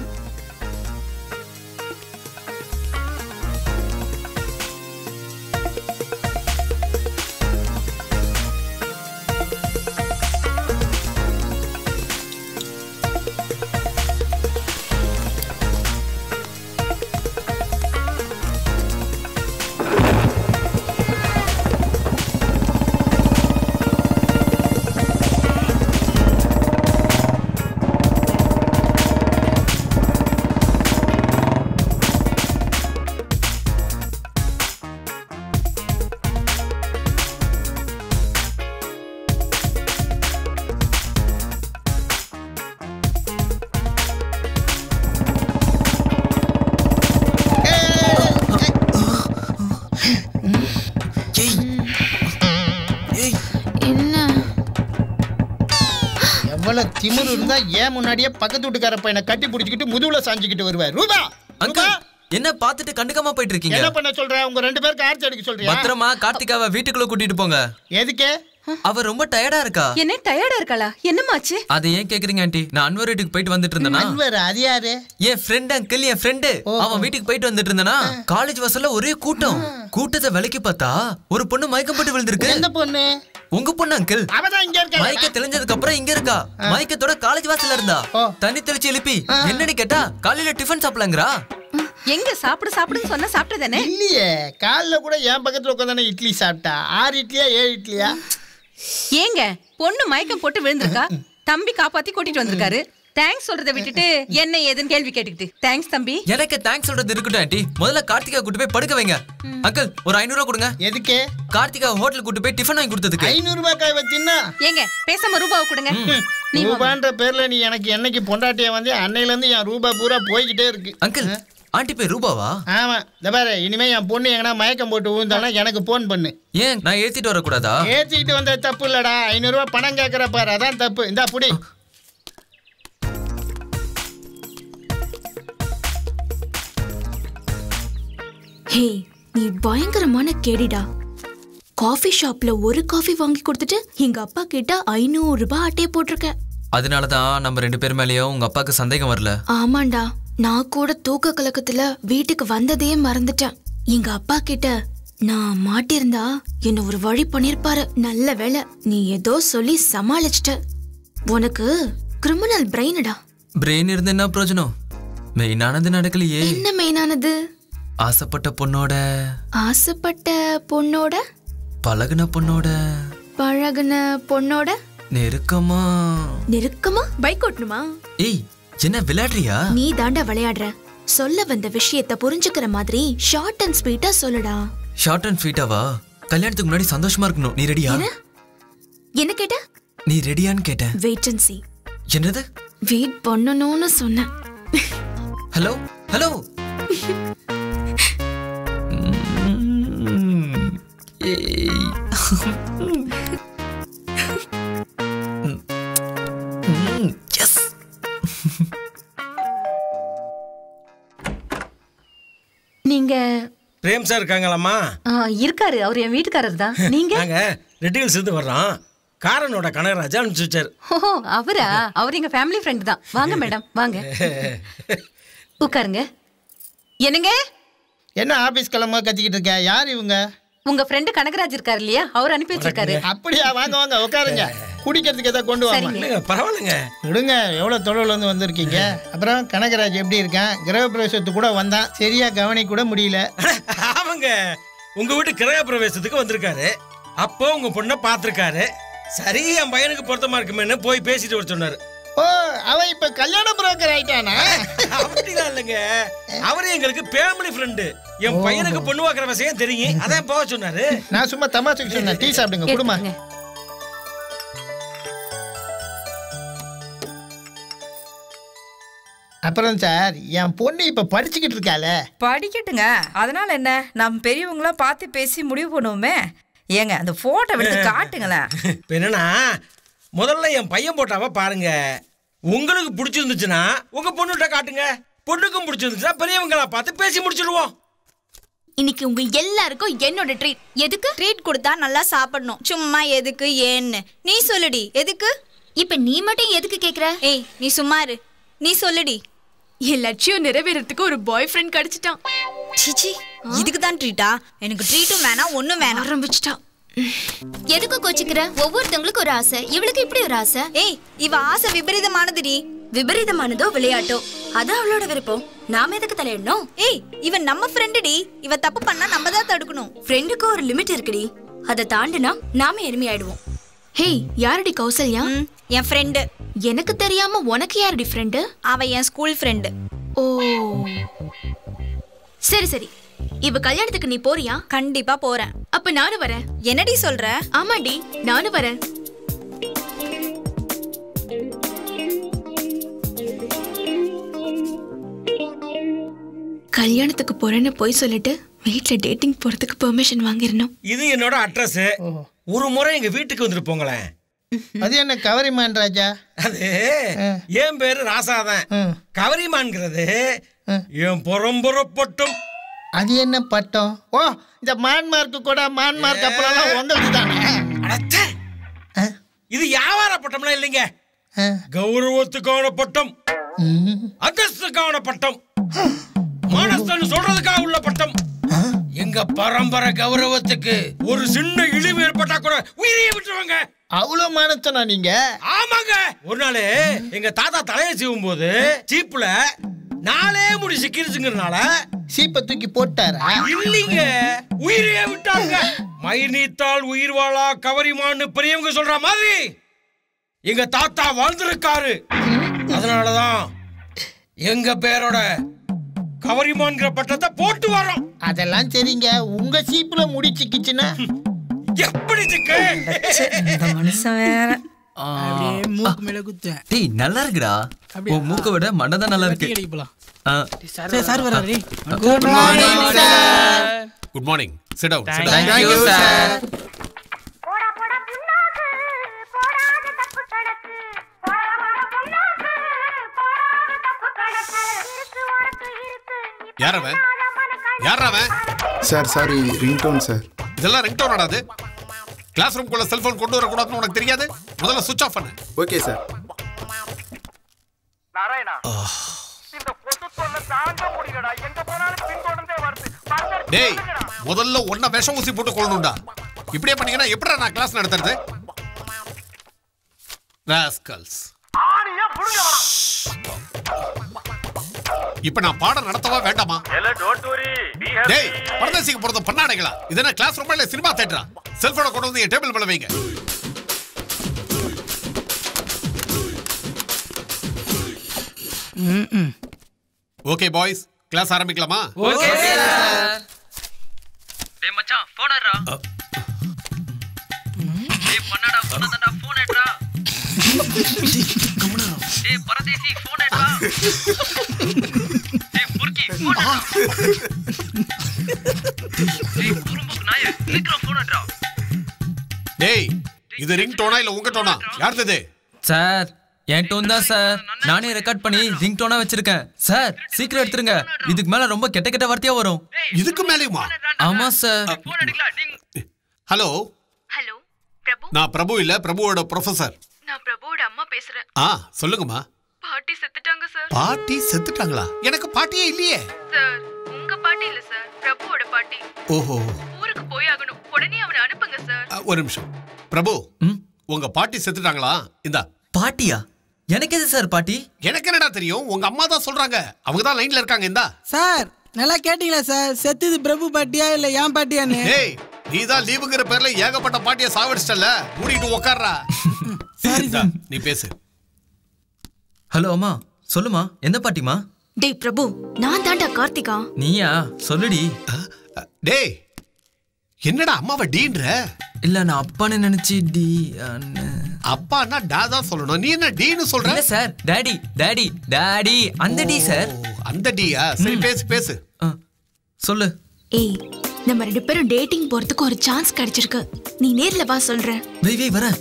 P: திமிரு இருந்தா ஏன் முன்னாடியே பக்கத்து வீட்டுக்கார பையனை கட்டி பிடிச்சிக்கிட்டு முதுகுல சாஞ்சிக்கிட்டு வருவார். ரூபா
B: அங்கிள், என்ன பார்த்துட்டு கண்டுக்காம போயிட்டு இருக்கீங்க?
P: என்ன பண்ண சொல்ற? உங்க ரெண்டு பேருக்கு ஆர்ச்சி அடிக்க சொல்றியா?
B: பத்திரமா கார்த்திகாவை வீட்டுக்குள்ள கூட்டிட்டு போங்க.
P: எதுக்கு?
B: அவ ரொம்ப டயர்டா இருக்கா.
R: என்ன டயர்டா இருக்காளா? என்னமாச்சு?
B: அது ஏன் கேக்குறீங்க ஆண்டி? நான் அன்வர் வீட்டுக்கு போயிட்டு வந்துட்டு இருந்தேனா.
P: அன்வர் அது யாரு?
B: என் ஃப்ரெண்ட் அங்கிள், என் ஃப்ரெண்ட். அவன் வீட்டுக்கு போயிட்டு வந்துட்டு இருந்தேனா, காலேஜ் வாசல்ல ஒரே கூட்டம். கூட்டத்தை விலைக்கு பார்த்தா ஒரு பொண்ணு மயக்கம் போட்டு விழுந்திருக்கு.
P: எந்த பொண்ணு?
B: உங்க பொண்ணு அங்கிள்.
P: அவதான் இங்க இருக்கா.
B: மயக்க தெளிஞ்சதுக்கு அப்புறம் இங்க இருக்கா. மயக்கத்தோட காலேஜ் வாசல்ல இருந்தா. தண்ணி தெளிச்சு எழுப்பி என்னன்னு கேட்டா காலையில டிஃபன் சாப்பிடலங்கறா.
R: எங்க சாப்பிடு சாப்பிடுன்னு சொன்னா சாப்பிட்டதானே?
P: இல்லையே, காலைல கூட என் பக்கத்துல உட்கார்ந்தானே இட்லி சாப்பிட்டா. ஆறு இட்லியா ஏழு இட்லியா?
R: ஏங்க, பொண்ணு மயக்கம் போட்டு விழுந்திருக்கா, தம்பி காப்பாத்தி கூட்டிட்டு வந்திருக்காரு. தேங்க்ஸ் சொல்றதை விட்டுட்டு என்ன ஏதுன்னு கேள்வி கேட்டுக்கிட்டு தேங்க்ஸ் தம்பி.
B: எனக்கு தேங்க்ஸ் சொல்றது இருக்கட்டும் ஆண்டி. முதல்ல கார்த்திகா கூட்டு போய் படுக்க வைங்க. அங்கிள் ஒரு ஐநூறு ரூபா கொடுங்க.
P: எதுக்கு?
B: கார்த்திகா ஹோட்டலுக்கு கூட்டு போய் டிஃபன் வாங்கி கொடுத்ததுக்கு.
P: ஐநூறு ரூபாய் காய் வச்சின்னா
R: ஏங்க பேசாம ரூபாவை கொடுங்க.
P: ரூபான்ற பேர்ல நீ எனக்கு என்னைக்கு பொண்டாட்டியா வந்து அன்னையில இருந்து என் ரூபா பூரா போய்கிட்டே இருக்கு.
B: அங்கிள் ஆண்டி பேர் ரூபாவா?
P: ஆமா. இந்த பாரு இனிமே என் பொண்ணு எங்கன்னா மயக்கம் போட்டு ஊந்தானா எனக்கு போன் பண்ணு.
B: ஏன் நான் ஏத்திட்டு வரக்கூடாதா?
P: ஏத்திட்டு வந்த தப்பு இல்லடா. ஐநூறு ரூபாய் பணம் கேட்கற பாரு அதான் தப்பு. இந்தா புடி.
N: ஹே நீ பயங்கரமான கேடிடா. காஃபி ஷாப்ல ஒரு காஃபி வாங்கி கொடுத்துட்டு எங்க அப்பா கிட்ட ஐநூறு ரூபாய் அட்டையை போட்டிருக்க.
B: அதனாலதான் நம்ம ரெண்டு பேர் மேலயும் உங்க அப்பாக்கு சந்தேகம் வரல.
N: ஆமாண்டா, நான் கூட தூக்க கலக்கத்துல வீட்டுக்கு வந்ததே மறந்துட்டேன். எங்க அப்பா கிட்ட நான் மாட்டிருந்தா என்ன ஒரு வழி பண்ணிருப்பாரு. நல்ல வேளை நீ ஏதோ சொல்லி சமாளிச்சிட்ட. உனக்கு கிரிமினல் பிரெயினடா.
B: பிரெயின் இருந்து என்ன பிரயோஜனம்? மெயினானது நடக்கலையே.
N: என்ன மெயினானது?
B: ஆசைப்பட்ட பொண்ணோட
N: ஆசைப்பட்ட பொண்ணோட
B: பழகுன பொண்ணோட
N: பழகுன பொண்ணோட
B: நெருக்கமா
N: நெருக்கமா பைக் ஓட்டணுமா?
B: ஏய் என்ன விளையாடுறியா?
N: நீ தாண்டா விளையாடுற. சொல்ல வந்த விஷயத்தை புரிஞ்சுக்கிற மாதிரி ஷார்ட் அண்ட் ஸ்வீட்டா சொல்லுடா.
B: ஷார்ட் அண்ட் ஸ்வீட்டாவா? கல்யாணத்துக்கு முன்னாடி சந்தோஷமா இருக்கணும். நீ ரெடியா?
N: என்ன கேட்ட?
B: நீ ரெடியான்னு கேட்டேன்.
N: Wait and see.
B: என்னது?
N: வெயிட் பண்ணணும்னு சொன்னேன்.
B: Hello hello.
R: நீங்க
A: பிரேம் சார் இருக்காங்களாம்மா?
R: இருக்காரு. அவர் என் வீட்டுக்காரர் தான். நீங்க?
A: நாங்க ரெட் ஹில்ஸ் இருந்து வர்றோம். காரனோட கனகராஜா அனுப்பிச்சு வச்சார்.
R: ஓ அவரா? அவர் எங்க ஃபேமிலி ஃப்ரெண்ட் தான். வாங்க மேடம் வாங்க உட்காருங்க. என்னங்க?
P: என்ன ஆபீஸ் கிளம்ப கத்திக்கிட்டு இருக்க? யார் இவங்க?
R: உங்க ஃப்ரெண்ட் கனகராஜ் இருக்காரு இல்லையா, அவர் அனுப்பி வச்சிருக்காரு.
P: அப்படியா? வாங்க வாங்க உட்காருங்க. குடிக்கிறதுக்கு ஏதாவது கொண்டு வாங்க.
A: பரவாயில்லைங்க
P: விடுங்க. எவ்வளவு தொலைவில் வந்து வந்திருக்கீங்க. அப்புறம் கனகராஜ் எப்படி இருக்கான்? கிரக பிரவேசத்துக்கு கூட வந்தான், சரியா கவனிக்க கூட முடியல.
A: அவங்க உங்க வீட்டு கிரக பிரவேசத்துக்கு வந்திருக்காரு. அப்போ உங்க பொண்ணை பார்த்திருக்காரு. சரி என் பையனுக்கு பொருத்தமா இருக்குமேன்னு போய் பேசிட்டு வர சொன்னாரு.
P: ஓ அவன் இப்ப கல்யாண புரோக்கர் ஆயிட்டானா?
A: அப்படிதான் இல்லைங்க, அவரு எங்களுக்கு ஃபேமிலி ஃப்ரெண்டு. என் பையனுக்கு பொண்ணு பார்க்குற விஷயம் தெரியும், அதான் போக சொன்னாரு.
P: நான் சும்மா தமாஷுக்கு சொன்னேன். டீ சாப்பிடுங்க குடுமா. அப்புறம் சார் என் பொண்ணு இப்ப படிச்சுக்கிட்டு இருக்கால.
V: படிக்கட்டுங்க, அதனால என்ன? நம்ம பெரியவங்களா பார்த்து பேசி முடிவு பண்ணுவோமே. ஏங்க அந்த போட்டோ எடுத்து காட்டுங்களேன்.
A: என்னன்னா முதல்ல என் பையன் போட்டாவ பாருங்க. உங்களுக்கு பிடிச்சிருந்துச்சுன்னா உங்க பொண்ணுகிட்ட காட்டுங்க. பொண்ணுக்கும் பிடிச்சிருந்துச்சுன்னா பெரியவங்களா பார்த்து பேசி முடிச்சிடுவோம்.
M: இன்னைக்கு உங்க எல்லாருக்கும் என்னோட ட்ரீட். எதுக்கு? ட்ரீட் கொடுத்தா நல்லா சாப்பிடணும். சும்மா எதுக்கு ஏன்னு நீ சொல்லுடி. எதுக்கு? இப்ப நீ மட்டும் எதுக்கு கேக்குற? ஏய் நீ சும்மா இரு. நீ சொல்லுடி.
N: என் லட்சியம் நிறைவேறதுக்கு ஒரு பாய் ஃப்ரெண்ட் கிடைச்சிட்டான்.
M: சிச்சி இதுக்கு தான் ட்ரீட்டா? எனக்கு ட்ரீட்டும் வேணாம் ஒன்னும் வேணாம்.
N: ஆரம்பிச்சிட்டா.
M: எதுக்கு கோச்சிக்கிற? ஒவ்வொருத்தவங்களுக்கு ஒரு ஆசை. இவளுக்கு இப்படி ஒரு ஆசை. ஏய் இவ ஆசை விபரீதமானதுடி. விபரீதமானதோ விளையாட்டோ அது அவளோட விருப்பம். நாம எதுக்கு தலையிடணும்? ஏய் இவ நம்ம ஃப்ரெண்டுடி. இவ தப்பு பண்ணா நம்ம தான் தடுக்கணும். ஃப்ரெண்டுக்கு ஒரு லிமிட் இருக்குடி. அதை தாண்டினா நாம எருமையாயிடுவோம்.
N: ஹேய் யாரடி கௌசல்யா?
M: என் ஃப்ரெண்டு.
N: எனக்கு தெரியாம உனக்கு யாரடி ஃப்ரெண்டு?
M: அவ என் ஸ்கூல் ஃப்ரெண்டு.
N: ஓ சரி சரி. இவ கல்யாணத்துக்கு நீ போறியா?
M: கண்டிப்பா போறேன்.
N: அப்ப நானும் வரேன்.
M: என்னடி சொல்ற?
N: ஆமாடி நானும் வரேன். கல்யாணத்துக்கு போறேன்னு போய் சொல்லிட்டு வீட்ல டேட்டிங் போறதுக்கு பெர்மிஷன் வாங்கிரணும்.
A: இது என்னோட அட்ரஸ். ஒரு முறை எங்க வீட்டுக்கு வந்துட்டு போங்களேன்.
P: அது என்ன கவரிமான் ராஜா?
A: அது என் பேரு ராசாதான். கவரிமான்ங்கிறது என் பரம்பரை பட்டம்.
P: அது என்ன பட்டம்? ஓ இந்த மான்மார்க்கு கூட மான்மார்க் அப்புறம் உங்களுக்கு தானே.
A: இது வியாபார பட்டம்லாம் இல்லைங்க, கௌரவத்துக்கான பட்டம், அந்தஸ்துக்கான பட்டம், மானஸ்தன் சொல்றதுக்காக உள்ள பட்டம். எங்க பரம்பரை கௌரவத்துக்கு ஒரு சின்ன இழிவு ஏற்பட்டா கூட உயிரையே விட்டுருவாங்க.
P: அவ்வளவு மானஸ்தனா நீங்க?
A: ஆமாங்க. ஒரு நாள் எங்க தாத்தா தலையை சீவும் போது சீப்புல நாளே முடி சிக்கிருச்சுங்கிறனால
P: சீப்பை தூக்கி போட்டாரா?
A: இல்லைங்க, உயிரையே விட்டாங்க. மயிர் நீத்தால் உயிர் வாழா கவரிமான்னு பெரியவங்க சொல்ற மாதிரி எங்க தாத்தா வாழ்ந்திருக்காரு. அதனாலதான் எங்க பேரோட கவரிமான்கிற பட்டத்தை போட்டு வரோம்.
P: அதெல்லாம் சரிங்க, உங்க சீப்புல முடிச்சுக்கிச்சுன்னா
A: எப்படி சிக்கு?
V: இந்த மனுஷன் வேற
C: மூக்கு மேல குத்தேன்.
B: டேய் நல்லா இருக்குடா. உன் மூக்க விட மண்டை தான் நல்லா இருக்கு.
C: சரி சார் வராரு.
V: Good morning sir.
D: Good morning. Sit down.
V: Thank you sir.
D: யார் அவன்? யார் அவன்?
J: Sir sorry, ringtone sir.
D: இதெல்லாம் ரிங்டோன் ஆடாது. கிளாஸ் ரூம் குள்ள செல்போன் கொண்டு வர கூடாதுன்னு உனக்கு தெரியாது? முதல்ல சுவிட்ச் ஆஃப் பண்ணு.
J: Okay sir.
W: நாராயணா, இந்த பொது தொல்லை தாங்க முடியலடா. எங்க போனாலும் பின்தொடர்ந்தே வருது.
D: டேய், முதல்ல ஒன்ன விஷம் ஊசி போட்டு கொள்ளணும்டா. இப்படியே பண்ணீங்கன்னா எப்படிடா நான் கிளாஸ் நடத்துறது? ராஸ்கல்ஸ்.
W: ஆணியா புடுங்க வர.
D: இப்ப நான் பாடம் நடத்தவா வேண்டாமா?
W: எல டோன்ட் வரி.
D: டேய், பரதேசிக்கு போறது பண்ணாடைகளா? இது என்ன கிளாஸ் ரூமா இல்ல சினிமா தியேட்டரா? செல்போனை கொண்டு வந்து என் டேபிள் மேல வைங்க. ஓகே பாய்ஸ், கிளாஸ் ஆரம்பிக்கலாமா?
I: Okay sir.
B: டேய் மச்சான் போன் எடுடா. டேய் பண்ணடா பண்ணடா போன் எடுடா. டேய் பரதேசி போன் எடுடா. டேய் புர்க்கி போன் எடுடா. டேய் புரும்புக்கு நாயே சீக்கிரம் போன் எடுடா.
D: டேய், இது ரிங் டோனா இல்ல உங்க டோனா? யாருது இது?
B: சார் என் டோன் தான் சார். நானே ரெக்கார்ட் பண்ணி ரிங் டோனா வச்சிருக்கேன். சார் சீக்கிரம் எடுத்துருங்க. இதுக்கு மேல ரொம்ப கெட்ட கெட்ட வார்த்தையா வரும்.
D: இதுக்கு மேலயுமா?
B: ஆமா சார்.
D: ஹலோ
N: ஹலோ பிரபு.
D: நான் பிரபு இல்ல, பிரபுவோட ப்ரொஃபசர்.
N: நான் பிரபுவோட அம்மா பேசுறேன்.
D: ஆ சொல்லுங்கம்மா.
N: பாட்டி செத்துட்டாங்க சார்.
D: பாட்டி செத்துட்டாங்களா? எனக்கு பாட்டியே இல்லையே.
N: சார் உங்க பாட்டி இல்ல சார், பிரபுவோட பாட்டி.
D: ஓஹோ.
N: ஊருக்கு போய் ஆகணும். உடனே அவனை அனுப்புங்க சார்.
D: அ, ஒரு நிமிஷம். பிரபு, உங்க பாட்டி செத்துட்டாங்களா? இந்தா.
B: பாட்டியா? எனக்கு எது சார் பாட்டி?
D: எனக்கு என்னடா தெரியும்? உங்க அம்மா தான் சொல்றாங்க. அவங்க தான் லைன்ல இருக்காங்க. இந்தா.
C: சார் நல்லா கேட்டீங்களா சார்? செத்துது பிரபு பாட்டியா இல்ல ஏன் பாட்டியான்னு?
D: ஏய், நீ தான் லீவுங்கிற பேர்ல ஏகப்பட்ட பாட்டியை சாவடிச்சிட்டல. மூடிட்டு உட்கார்றா.
C: சரி சார்,
D: நீ பேசு.
B: ஹலோ அம்மா, சொல்லுமா. எந்த பாட்டிமா?
N: டேய் பிரபு, நான் தாண்டா கார்த்திகா.
B: நீயா? சொல்லுடி.
D: டேய், என்னடா அம்மாவை டீன்ற?
B: இல்ல நான் அப்பான்னு நினைச்சி டி.
D: அப்பான்னா டா தான் சொல்லணும். நீ என்ன டீன்னு சொல்ற?
B: இல்ல சார், டாடி டாடி டாடி அந்த டி சார்.
D: அந்த டியா? சரி பேசு பேசு.
B: சொல்லு.
N: ஏய், நம்ம ரெண்டு பேரும் டேட்டிங் போறதுக்கு ஒரு சான்ஸ் கிடைச்சிருக்கு. நீ நேர்ல வா சொல்றேன்.
B: வெய் வெய் வரேன்.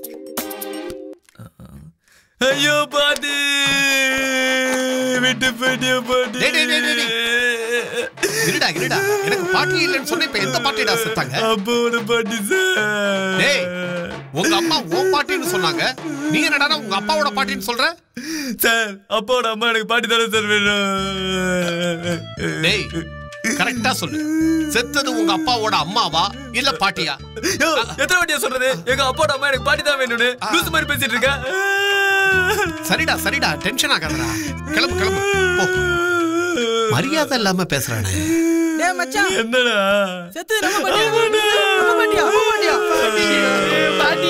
B: ஐயோ பாட்டி விட்டு போடியா பாட்டி.
D: டேய் டேய் டேய் டேய். இருடா இருடா. எனக்கு பாட்டி இல்லன்னு சொன்ன. இப்ப எந்த பாட்டிடா செத்தாங்க?
B: அப்பாவோட பாட்டி சார்.
D: டேய், உங்க அம்மா உன் பாட்டின்னு சொன்னாங்க. நீ என்னடா உங்க அப்பாவோட பாட்டின்னு சொல்ற?
B: சார் அப்பாவோட அம்மா எனக்கு பாட்டி தானே சார் வேணும்.
D: டேய் கரெக்டா சொல்லு. செத்தது உங்க அப்பாவோட அம்மாவா இல்ல பாட்டியா?
B: எத்தனை வாட்டியா சொல்றது? எங்க அப்பாவோட அம்மா எனக்கு பாட்டி தான் வேணும்னு லூசு மாதிரி பேசிட்டு இருக்க.
D: சரிடா சரிடா, டென்ஷன் ஆகாதடா. கிளம்பு கிளம்பு போ. மரியாதை இல்லாம பேசுறானே.
C: டேய் மச்சான்,
B: என்னடா
C: செத்துது நம்ம பாட்டியா? நம்ம பாட்டியா? நம்ம பாட்டியா?
I: பாட்டி.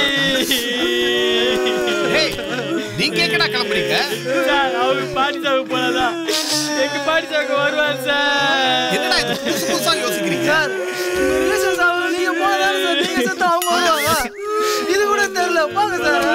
D: டேய், நீங்க எங்கடா கிளம்புறீங்க?
I: சார் அவங்க பாட்டி சாவு போனதா எங்க பாட்டி சாவு வருவார் சார்.
D: என்னடா இது புதுசு புதுசா யோசிக்கிறீங்க?
C: சார் ரிலேஷன் சாவு நீங்க போனதா சார். நீங்க செத்து அவங்க வருவாங்க. இது கூட தெரியல. போங்க சார்.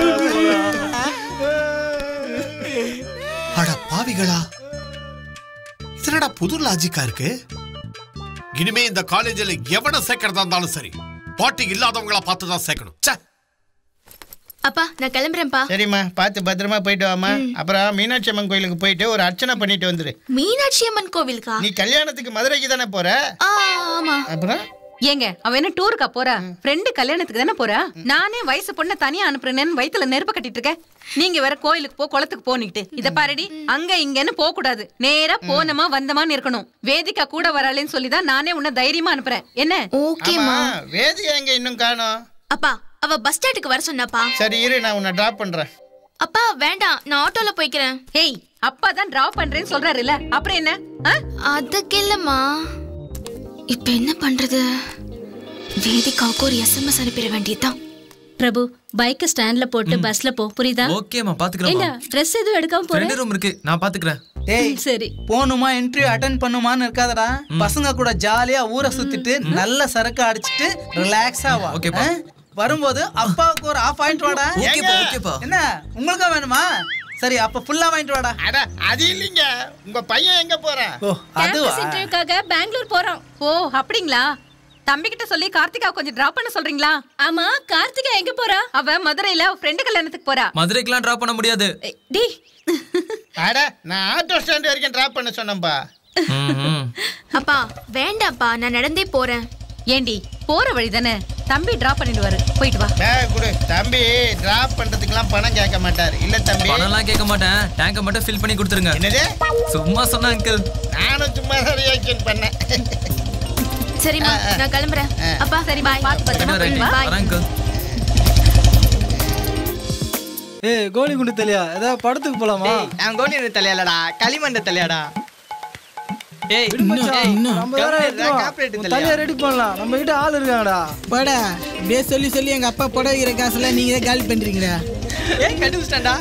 D: அட பாவிகளா, இதனடா புது லாஜிக்கா இருக்கு. இனிமே இந்த காலேஜில் எவனை சேர்க்கறதா இருந்தாலும் சரி, பாட்டி இல்லாதவங்களா பார்த்து தான் சேர்க்கணும். ச்சே.
N: அப்பா நான் கிளம்புறேன்ப்பா.
P: சரிம்மா, பார்த்து பத்திரமா போயிட்டு வாமா. அப்புறம் மீனாட்சி அம்மன் கோயிலுக்கு போயிட்டு ஒரு அர்ச்சனை பண்ணிட்டு வந்துரு.
N: மீனாட்சி அம்மன் கோவிலுக்கா?
P: நீ கல்யாணத்துக்கு மதுரைக்கு தானே போற?
N: ஆமா.
P: அப்புறம்
R: ஏங்க அவ என்ன டூருக்கா போறா? ஃப்ரெண்டு கல்யாணத்துக்கு தானே போறா? நானே வயசு பொண்ண தனியா அனுப்புறேன்னு வயித்துல நெருப்பு கட்டிட்டு இருக்கேன். நீங்க வேற கோயிலுக்கு போ குளத்துக்கு போனிட்டு இத பாருடி. அங்க இங்கன்னு போக கூடாது. நேரா போனமா வந்தமான்னு இருக்கணும். வேதிகா கூட வராளேன்னு சொல்லிதான் நானே உன்னை தைரியமா அனுப்புறேன். என்ன?
N: ஓகேமா.
P: வேதிகா எங்க இன்னும் காணோம்?
N: அப்பா அவ பஸ் ஸ்டாண்டுக்கு வர சொன்னாப்பா.
P: சரி இரு, நான் உன்னை டிராப் பண்றேன்.
N: அப்பா வேண்டாம், நான் ஆட்டோல போய்க்கிறேன்.
R: ஏய், அப்பா தான் டிராப் பண்றேன்னு சொல்றாருல்ல, அப்புறம் என்ன?
N: அதுக்கு இல்லம்மா. இப்ப என்ன பண்றது? வேதிகாவுக்கு ஒரு எஸ்எம்எஸ் அனுப்பிட வேண்டியதுதான்.
G: பிரபு பைக்க ஸ்டாண்ட்ல போட்டு பஸ்ல போ புரியுதா?
B: ஓகேமா பாத்துக்கறேன்.
G: இல்ல Dress எதுவும் எடுக்காம போறேன்.
B: ரெண்டு ரூம் இருக்கு நான் பாத்துக்கறேன்.
F: டேய்
G: சரி.
F: போணுமா இன்டர்வியூ அட்டெண்ட் பண்ணுமான்னு இருக்காதடா. பசங்க கூட ஜாலியா ஊரை சுத்திட்டு நல்ல சரக்கு அடிச்சிட்டு ரிலாக்ஸா வா.
B: ஓகேப்பா.
F: வரும்போது அப்பாவுக்கு ஒரு ஆஃப் பாயிண்ட் வாடா.
B: ஓகேப்பா ஓகேப்பா.
F: என்ன உங்களுக்கு வேணுமா? சரி அப்ப ஃபுல்லா வாங்கிட்டு வாடா.
P: அட அது இல்லீங்க. உங்க பையன் எங்க போறான்?
F: ஓ அதுவா?
G: கேம்பஸ் இன்டர்வியூக்காக பெங்களூர் போறோம்.
R: ஓ அப்படிங்களா? தம்பி கிட்ட சொல்லி கார்த்திகா கொஞ்சம் டிராப் பண்ண சொல்றீங்களா?
G: ஆமா கார்த்திகா எங்க போறா?
R: அவ மதுரையில ஃப்ரெண்ட் கல்யாணத்துக்கு போறா.
B: மதுரைக்குலாம் டிராப் பண்ண முடியாது.
G: டேய்
P: அட நான் ஆட்டோ ஸ்டாண்ட் வரைக்கும் டிராப் பண்ண சொன்னேன்பா.
N: அப்பா வேண்டாம்ப்பா நான் நடந்தே போறேன்.
R: ஏண்டி போற வழி தானே தம்பி டிராப் பண்ணிடுவாரு போயிட்டு வா.
P: பேக் குடு தம்பி டிராப் பண்றதுக்குலாம் பணம் கேட்க மாட்டார். இல்ல தம்பி
B: பணம்லாம் கேட்க மாட்டேன். டேங்கை மட்டும் ஃபில் பண்ணி கொடுத்துருங்க.
P: என்னது?
B: சும்மா சொன்னா அங்கிள்.
P: நானும் சும்மா தான் ரியாக்ஷன் பண்ணேன்.
N: சரிம்மா நான் கிளம்புறேன். அப்பா சரி பாய்.
R: பாத்து பத்திரமா போயிட்டு வா.
B: வரேன் அங்கிள்.
H: ஏய் கோலி குண்டு தலையா ஏதாவது படத்துக்கு போலாமா?
C: நான் கோலி குண்டு தலையாலடா களிமண்ட தலையாடா.
H: ஏய் நம்ம வேற தலையா ரெடி பண்ணலாம். நம்ம கிட்ட ஆள் இருக்காங்கடா.
C: போடா அப்படியே சொல்லி சொல்லி எங்க அப்பா புடவை வைக்கிற காசுல நீங்க தான் காலி பண்றீங்கடா. ஏய் கண்டுபிடிச்சிட்டான்டா.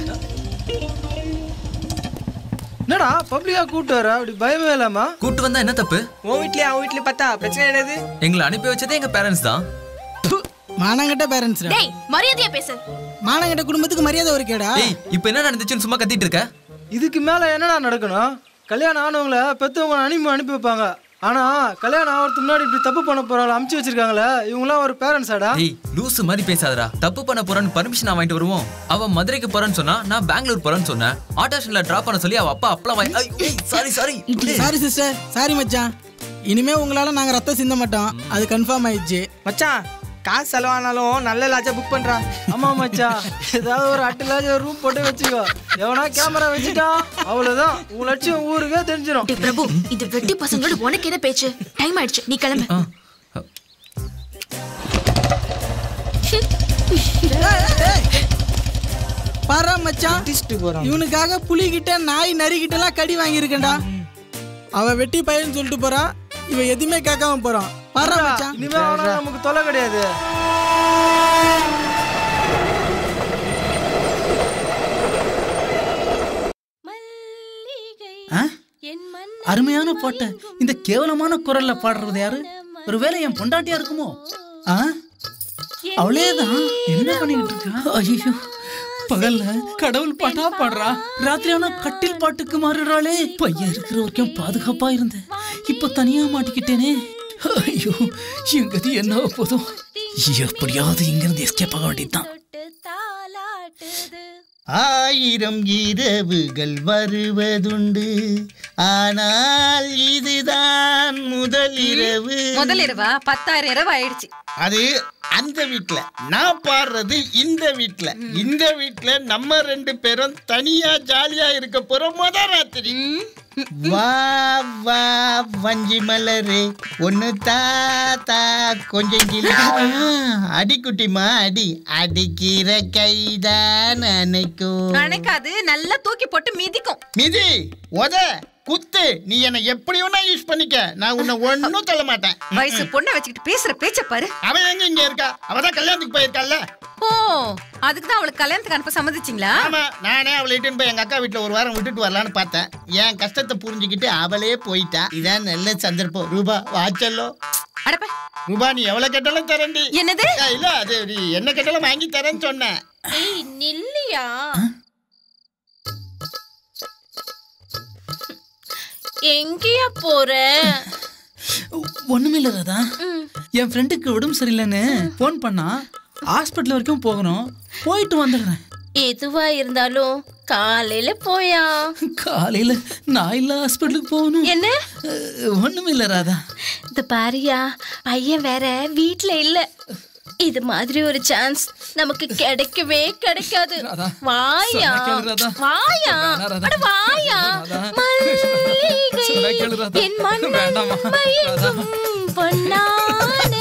H: என்னடா பப்ளிக்கா கூட்டு வர அப்படி பயமே இல்லாம?
B: கூட்டு வந்தா என்ன தப்பு?
C: உன் வீட்லயே அவன் வீட்லயே பார்த்தா பிரச்சனை என்னது?
B: எங்களை அனுப்பி வச்சதே எங்க பேரண்ட்ஸ் தான்.
C: மானங்கட்ட பேரண்ட்ஸ்டா.
N: டேய் மரியாதையா பேசு.
C: மானங்கட்ட குடும்பத்துக்கு மரியாதை இருக்கேடா.
B: ஏய் இப்போ என்ன நடந்துச்சுன்னு சும்மா கத்திட்டு இருக்க?
H: இதுக்கு மேல என்னடா நடக்கணும்? கல்யாணம் ஆனவங்கள பெத்தவங்க அனுப்பி அனுப்பி வைப்பாங்க. ஆனா கல்யாணம் ஆகிறதுக்கு முன்னாடி இப்படி தப்பு பண்ண போறாங்க அமுச்சு வச்சிருக்காங்களே இவங்களாம் ஒரு பேரண்ட்ஸாடா?
B: ஏய் லூசு மாதிரி பேசாதடா. தப்பு பண்ண போறான்னு பர்மிஷன் வாங்கிட்டு வருவோம். அவ மதுரைக்கு போறான்னு சொன்னா நான் பெங்களூர் போறேன்னு சொன்னேன். ஆட்டோ ஸ்டாண்ட்ல டிராப் பண்ண சொல்லி அவ அப்பா அப்பள வாங்கி sorry sorry
C: sorry sister sorry மச்சான். இனிமே உங்களால நாங்க ரத்தம் சிந்த மாட்டோம். அது கன்ஃபார்ம் ஆயிடுச்சு மச்சான். காசு செலவானாலும் நல்ல லாட்ஜா புக் பண்றா.
H: ஆமா மச்சான் ஏதாவது ஒரு அட்டு லாட்ஜ் ரூம் போட்டு வச்சுக்கோ. எவனா கேமரா வச்சுட்டா அவ்வளவுதான் உங்க லட்சியம் ஊருக்கே தெரிஞ்சிடும்.
N: டேய் பிரபு இது வெட்டி பசங்களோட உனக்கு என்ன பேச்சு? டைம் ஆயிடுச்சு நீ கிளம்பு.
C: பாரா மச்சான் இவனுக்காக புலி கிட்ட நாய் நரி கிட்ட எல்லாம் கடி வாங்கி இருக்கேன்டா. அவ வெட்டி பையன்னு சொல்லிட்டு போறான். இவன் எதுவுமே கேட்காம போறான். பாரா மச்சான்
H: இனிமே அவனா நமக்கு தொலை கிடையாது.
F: அருமையான பாட்டை இந்த கேவலமான குரல்ல பாடுறது யாரு? ஒருவேளை என் பொண்டாட்டியா இருக்குமோ? ஆ அவளேதான் என்ன பண்ணிட்டு இருக்கா? ஐயோ பகல்ல கடவுள் பாட்டா பாடுறா, ராத்திரியான கட்டில் பாட்டுக்கு மாறுறாளே. பையன் இருக்கிற வரைக்கும் பாதுகாப்பா இருந்தேன், இப்ப தனியா மாட்டிக்கிட்டேனே. ஐயோ என் கதி என்ன போதும். எப்படியாவது இங்கிருந்து எஸ்கேப் ஆக வேண்டியதுதான்.
P: ஆயிரம் இரவுகள் வருவதுண்டு, ஆனால் இதுதான் முதல் இரவு.
R: முதல் இரவா? பத்தாயிரம் இரவு ஆயிடுச்சு.
P: அது அந்த வீட்ல, நான் பாடுறது இந்த வீட்ல. இந்த வீட்ல நம்ம ரெண்டு பேரும் தனியா ஜாலியா இருக்க போறோம் முத ராத்திரி. வா வா வஞ்சி மலரே ஒன்னு தாத்தா கொஞ்சம் அடிக்குட்டிமா அடி, அடிக்கிற கைதான் அணைக்கும்.
R: அணைக்காது, நல்லா தூக்கி போட்டு மிதிக்கும்.
P: மிதி உத குத்து, நீ என்ன எப்படி வேணா யூஸ் பண்ணிக்க, நான் உன்னை ஒன்னும் சொல்ல மாட்டேன்.
R: வயசு பொண்ணை வச்சுக்கிட்டு பேசுற பேச்ச பாரு.
P: அவ எங்க இங்க இருக்கா? அவதான் கல்யாணத்துக்கு போயிருக்கால.
R: ஓ அதுக்குதான் அவளுக்கு கல்யாணத்துக்கு அனுப்ப சம்மதிச்சிங்களா?
P: ஆமா, நானே அவளை இட்டுன்னு போய் எங்க அக்கா வீட்டுல ஒரு வாரம் விட்டுட்டு வரலான்னு பார்த்தேன். என் கஷ்டத்தை புரிஞ்சுக்கிட்டு அவளே போயிட்டா. இதான் நல்ல சந்தர்ப்பம். ரூபா வாச்சல்லோ. ரூபா நீ எவ்வளவு கேட்டாலும் தரேன்டி.
R: என்னது?
P: இல்ல அது நீ என்ன கேட்டாலும் வாங்கி தரேன்னு சொன்னேன்.
G: ஏய் நில்லியா, எங்கயா போற?
F: ஒண்ணுமில்ல ராதா, என் ஃப்ரெண்டுக்கு உடம்பு சரியில்லைன்னு போன் பண்ணா ஹாஸ்பிட்டல் வரைக்கும் போகணும், போயிட்டு வந்துடுறேன்.
G: எதுவா இருந்தாலும் காலையில போயா.
F: காலையில நான் இல்ல ஹாஸ்பிட்டலுக்கு போகணும்.
G: என்ன?
F: ஒண்ணுமில்ல ராதா.
G: இந்த பாரியா, பையன் வேற வீட்ல இல்ல. இது மாதிரி ஒரு சான்ஸ் நமக்கு கிடைக்கவே கிடைக்காது. வாயா வாயா அட வாயா. மல்லிகை என் மனம் மயக்கும் பொன்னான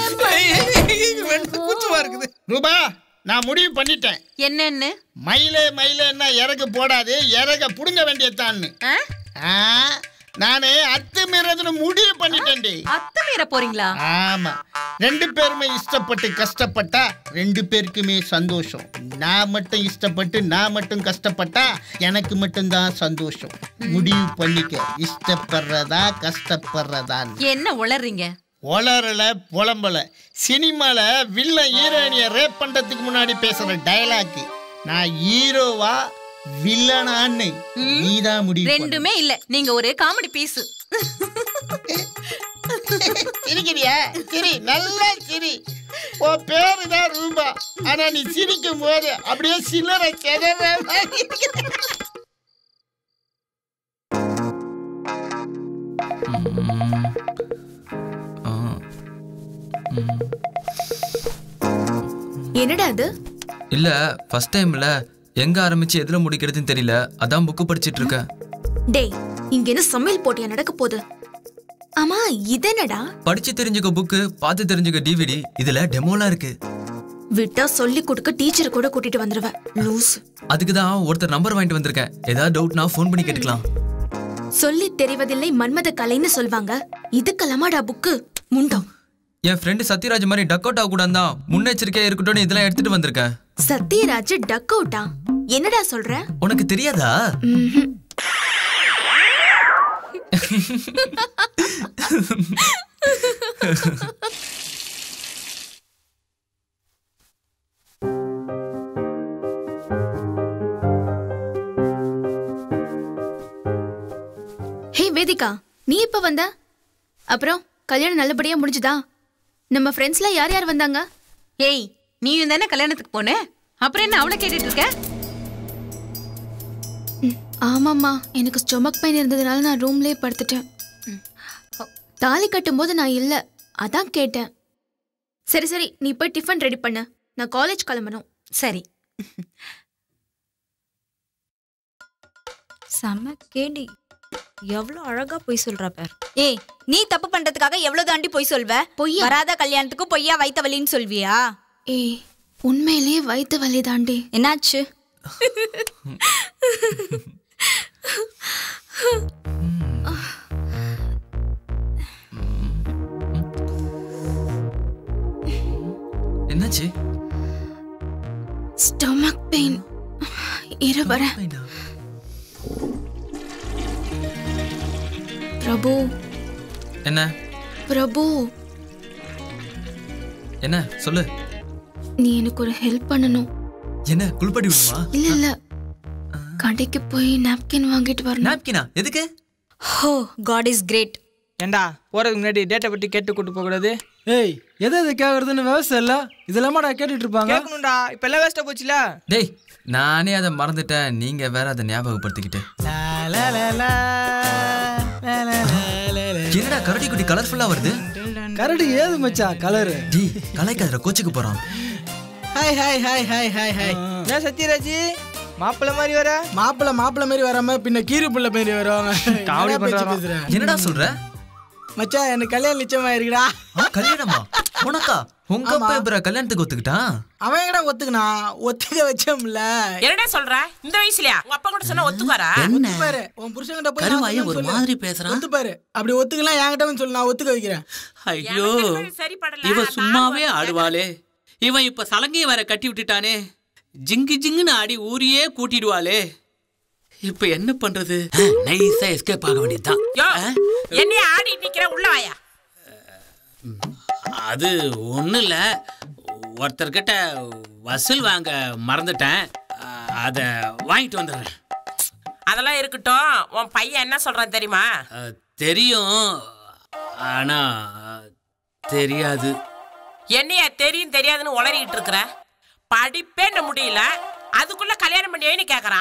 P: ரூபா நான் முடிவு பண்ணிட்டேன்.
G: என்னன்னு?
P: மயிலே மயிலேன்னா இறகு போடாது, இறக புடுங்க வேண்டியதான்னு. நானே அத்துமீறதுன்னு முடிவு பண்ணிட்டேன்டி.
R: அத்துமீற போறீங்களா?
P: ஆமா, ரெண்டு பேருமே இஷ்டப்பட்டு கஷ்டப்பட்டா ரெண்டு பேருக்குமே சந்தோஷம். நான் மட்டும் இஷ்டப்பட்டு நான் மட்டும் கஷ்டப்பட்டா எனக்கு மட்டும்தான் சந்தோஷம். முடிவு பண்ணிக்க, இஷ்டப்படுறதா கஷ்டப்படுறதான்.
R: என்ன உளறீங்க?
P: ஒளரல புலம்பல. சினிமால வில்ல ஹீரோயினிய ரேப் பண்றதுக்கு முன்னாடி பேசுற டயலாக் நான் ஹீரோவா வில்லனான்னு நீதான் முடிவு.
R: ரெண்டுமே இல்ல, நீங்க ஒரு காமெடி பீஸ்.
P: சிரிக்கிறியா? சிரி, நல்லா சிரி. உன் பேரு தான் ரூபா, ஆனா நீ சிரிக்கும் போது அப்படியே சில்லறை செதற மாதிரி இருக்குது.
N: என்னடா அது?
B: இல்ல ஃபர்ஸ்ட் டைம்ல எங்க ஆரம்பிச்சு எதுல முடிக்கிறதுன்னு தெரியல, அதான் புக்கு படிச்சிட்டு இருக்கேன்.
N: டேய், இங்க என்ன சமையல் போட்டியா நடக்க போகுது? ஆமா, இது என்னடா?
B: படிச்சு தெரிஞ்சுக்க புக்கு, பார்த்து தெரிஞ்சுக்க டிவிடி, இதுல டெமோலாம் இருக்கு.
N: விட்டா சொல்லி கொடுக்க டீச்சர் கூட கூட்டிட்டு வந்துருவேன். லூஸ்.
B: அதுக்கு தான் ஒருத்தர் நம்பர் வாங்கிட்டு வந்திருக்கேன். ஏதாவது டவுட்னா ஃபோன் பண்ணி கேட்டுக்கலாம்.
N: சொல்லி தெரிவதில்லை மன்மத கலைன்னு சொல்வாங்க. இதுக்கெல்லாமாடா புக்கு? முண்டம்.
B: என் ஃப்ரெண்டு சத்யராஜ் மாதிரி டக் அவுட் ஆக கூடாது தான் முன்னெச்சரிக்கையா இருக்கட்டும் இதெல்லாம் எடுத்துட்டு வந்திருக்கேன்.
N: சத்யராஜ் டக் அவுட்டா? என்னடா சொல்ற?
B: உனக்கு தெரியாதா?
N: ஹே வேதிகா, நீ இப்ப வந்த? அப்புறம் கல்யாணம் நல்லபடியா முடிஞ்சுதா? நம்ம ஃப்ரெண்ட்ஸ்ல யார் யார் வந்தாங்க?
R: ஏய், நீயும் தானே கல்யாணத்துக்கு போன, அப்புறம் என்ன அவளை கேட்டுட்டு இருக்க?
N: ஆமாம்மா, எனக்கு ஸ்டொமக் பெயின் இருந்ததுனால நான் ரூம்லயே படுத்துட்டேன். தாலி கட்டும் போது நான் இல்ல, அதான் கேட்டேன். சரி சரி, நீ போய் டிஃபன் ரெடி பண்ணு, நான் காலேஜ் கிளம்பணும்.
R: சரி.
U: செம கேடி, எவ்வளவு அழகா போய் சொல்றா பார். ஏய், நீ தப்பு பண்றதுக்காக எவ்வளவு தாண்டி போய் சொல்வ? பொய்யா? வராத கல்யாணத்துக்கு பொய்யா வைத்த வலின்னு சொல்வியா?
N: ஏய், உண்மையிலேயே வைத்த வலி தாண்டி.
U: என்னாச்சு?
B: என்னாச்சு?
N: Stomach pain. இரு வரேன். பிரபு.
B: என்ன?
N: பிரபு.
B: என்ன சொல்லு.
N: நீ எனக்கு ஒரு ஹெல்ப் பண்ணணும்.
B: என்ன குளிப்பாட்டி விடுமா?
N: இல்ல இல்ல, கடைக்கு போய் நாப்கின் வாங்கிட்டு வரணும்.
B: நாப்கினா எதுக்கு?
U: ஹோ, காட் இஸ் கிரேட்.
C: ஏண்டா போறதுக்கு முன்னாடி டேட்டா பத்தி கேட்டு கூட்டு போக கூடாது?
H: ஏய், எதை எது கேக்குறதுன்னு விவசாயம் இல்ல, இதெல்லாமாடா கேட்டுட்டு இருப்பாங்க.
C: கேட்கணும்டா, இப்ப எல்லாம் வேஸ்டா போச்சுல.
B: டேய், நானே அதை மறந்துட்டேன், நீங்க வேற அதை ஞாபகப்படுத்திக்கிட்டு. என்னடா கரடி குட்டி கலர்ஃபுல்லா வருது?
H: கரடி ஏது மச்சான் கலரு?
B: டி கலைக்காதற கோச்சுக்கு போறான்.
C: Hi hi hi hi hi hi. நான் சத்யராஜ் மாப்பிள்ள மாதிரி வர.
H: மாப்பிள்ள மாப்பிள்ள மாதிரி வராம பின்ன கீரி புள்ள மாதிரி வருவாங்க.
C: காமெடி பண்றான்.
B: என்னடா சொல்ற?
H: மச்சான், எனக்கு கல்யாணம் நிச்சயமா இருக்குடா.
B: கல்யாணமா? உனக்கா? உங்க அப்பா எப்ப கல்யாணத்துக்கு ஒத்துக்கிட்டான்?
H: அவன் எங்கடா ஒத்துக்கினா? ஒத்துக்க வச்சோம்ல.
K: என்னடா சொல்ற? இந்த வயசுலயா உங்க அப்பா கூட சொன்னா ஒத்துக்காரா?
H: ஒத்துப்பாரு. உன் புருஷன்கிட்ட போய்
I: கருவாய ஒரு மாதிரி பேசுறான்.
H: ஒத்துப்பாரு. அப்படி ஒத்துக்கலாம் என்கிட்ட வந்து சொல்லு, நான் ஒத்துக்க வைக்கிறேன்.
I: ஐயோ, இவ சும்மாவே ஆடுவாளே. இவன் இப்ப சலங்கைய வேற கட்டி விட்டுட்டானே. ஜிங்கு ஜிங்குன்னு ஆடி ஊரையே கூட்டிடுவாளே. இப்ப என்ன பண்றது? நைஸா எஸ்கேப் ஆக வேண்டியதுதான்.
K: என்னைய ஆடி நிக்கிற, உள்ள வாயா.
I: அது ஒண்ணும் இல்ல, ஒருத்தர்கிட்ட வசூல் வாங்க மறந்துட்டேன், அத வாங்கிட்டு வந்துடுறேன்.
K: அதெல்லாம் இருக்கட்டும், உன் பையன் என்ன சொல்றான் தெரியுமா?
I: தெரியும், ஆனா தெரியாது.
K: என்னைய தெரியும் தெரியாதுன்னு உளறிக்கிட்டு இருக்கிற? படிப்பே என்ன முடியல, அதுக்குள்ள கல்யாணம் பண்ணியேன்னு கேக்குறான்.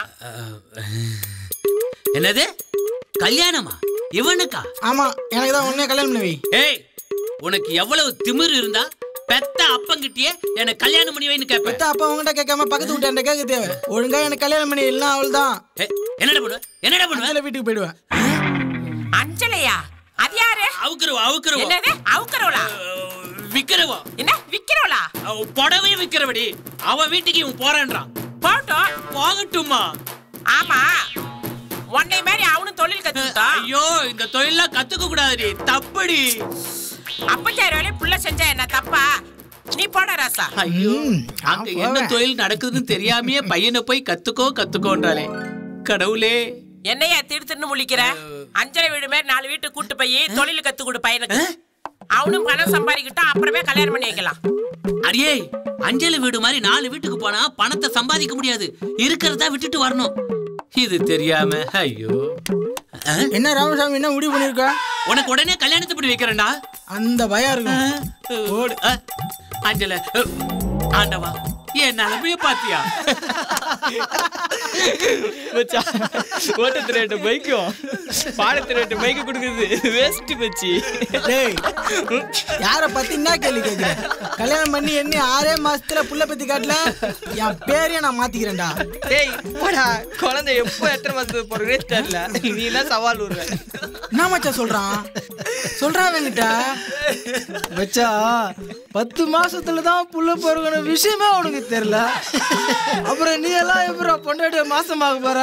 I: என்னது கல்யாணமா? இவனுக்கா?
H: ஆமா, எனக்கு தான் உன்னைய கல்யாணம் பண்ணி வை.
I: ஏய், உனக்கு எவ்வளவு திமிரு இருந்தா பெத்த அப்பங்கிட்டயே எனக்கு கல்யாணம் பண்ணி வைன்னு கேப்ப?
H: பெத்த அப்பா உங்ககிட்ட கேட்காம பக்கத்து வீட்டாண்ட கேட்க தேவை. ஒழுங்கா எனக்கு கல்யாணம் பண்ணி இல்ல, அவள்தான்.
I: என்னடா பண்ணுவ? என்னடா பண்ணுவ?
H: வீட்டுக்கு போயிடுவேன்.
K: அஞ்சலையா? அது யாரு?
I: அவுக்குறவா? அவுக்குறவா?
K: என்னது அவுக்குறவளா?
I: விக்கிறவா?
K: என்ன விக்கிறவளா?
I: புடவை விக்கிறவடி. அவ வீட்டுக்கு இவன் போறான்றான்.
K: போட்டோம்.
I: போகட்டுமா?
K: ஆமா, உன்னை மாதிரி அவனும் தொழில் கத்துக்கிட்டான்.
I: ஐயோ இந்த தொழிலாம் கத்துக்க கூடாதுடி, தப்புடி.
K: அப்பச்சாரி வேலையை புள்ள செஞ்சா என்ன தப்பா? நீ போட ராசா.
I: ஐயோ அங்க என்ன தொழில் நடக்குதுன்னு தெரியாமையே பையனை போய் கத்துக்கோ கத்துக்கோன்றாலே. கடவுளே
K: என்னையா திருத்துன்னு முழிக்கிற? அஞ்சரை வீடு மாதிரி நாலு வீட்டு கூட்டு போய் தொழில் கத்து கொடு பையனுக்கு. அவனும் பணம் சம்பாதிக்கிட்டான், அப்புறமே கல்யாணம் பண்ணி வைக்கலாம்.
I: அடியே அஞ்சலி வீடு மாதிரி நாலு வீட்டுக்கு போனா பணத்தை சம்பாதிக்க முடியாது, இருக்கிறதா விட்டுட்டு வரணும். இது தெரியாம ஐயோ.
C: என்ன ராமசாமி என்ன முடிவு பண்ணிருக்கா?
I: உனக்கு உடனே கல்யாணத்தை பண்ணி வைக்கிறேன்டா.
C: அந்த பயம் இருக்கு.
I: ஓடு அஞ்சல. ஆண்டவா என் நிலைமைய பாத்தியா?
E: ஓட்டத்து ரேட்டு பைக்கும் பாடத்து ரேட்டு பைக்கு கொடுக்குது வேஸ்ட் பச்சி.
C: யார பத்தி என்ன கேள்வி கேக்குற? கல்யாணம் பண்ணி என்ன ஆறே மாசத்துல புள்ள பத்தி காட்டல, என் பேரையே நான் மாத்திக்கிறேன்டா.
E: டேய் போடா, குழந்தை எப்போ எத்தனை மாசத்துக்கு போறதே தெரியல, நீ எல்லாம் சவால் விடுற.
C: என்ன மச்சான் சொல்றான்? சொல்றான் வெங்கிட்ட
H: வச்சா பத்து மாசத்துல தான் புள்ள பிறகுன விஷயமே உனக்கு தெரியல. அப்புறம் நீ எல்லாம் எப்படா பொண்டாட்டிய மாசமாக போற?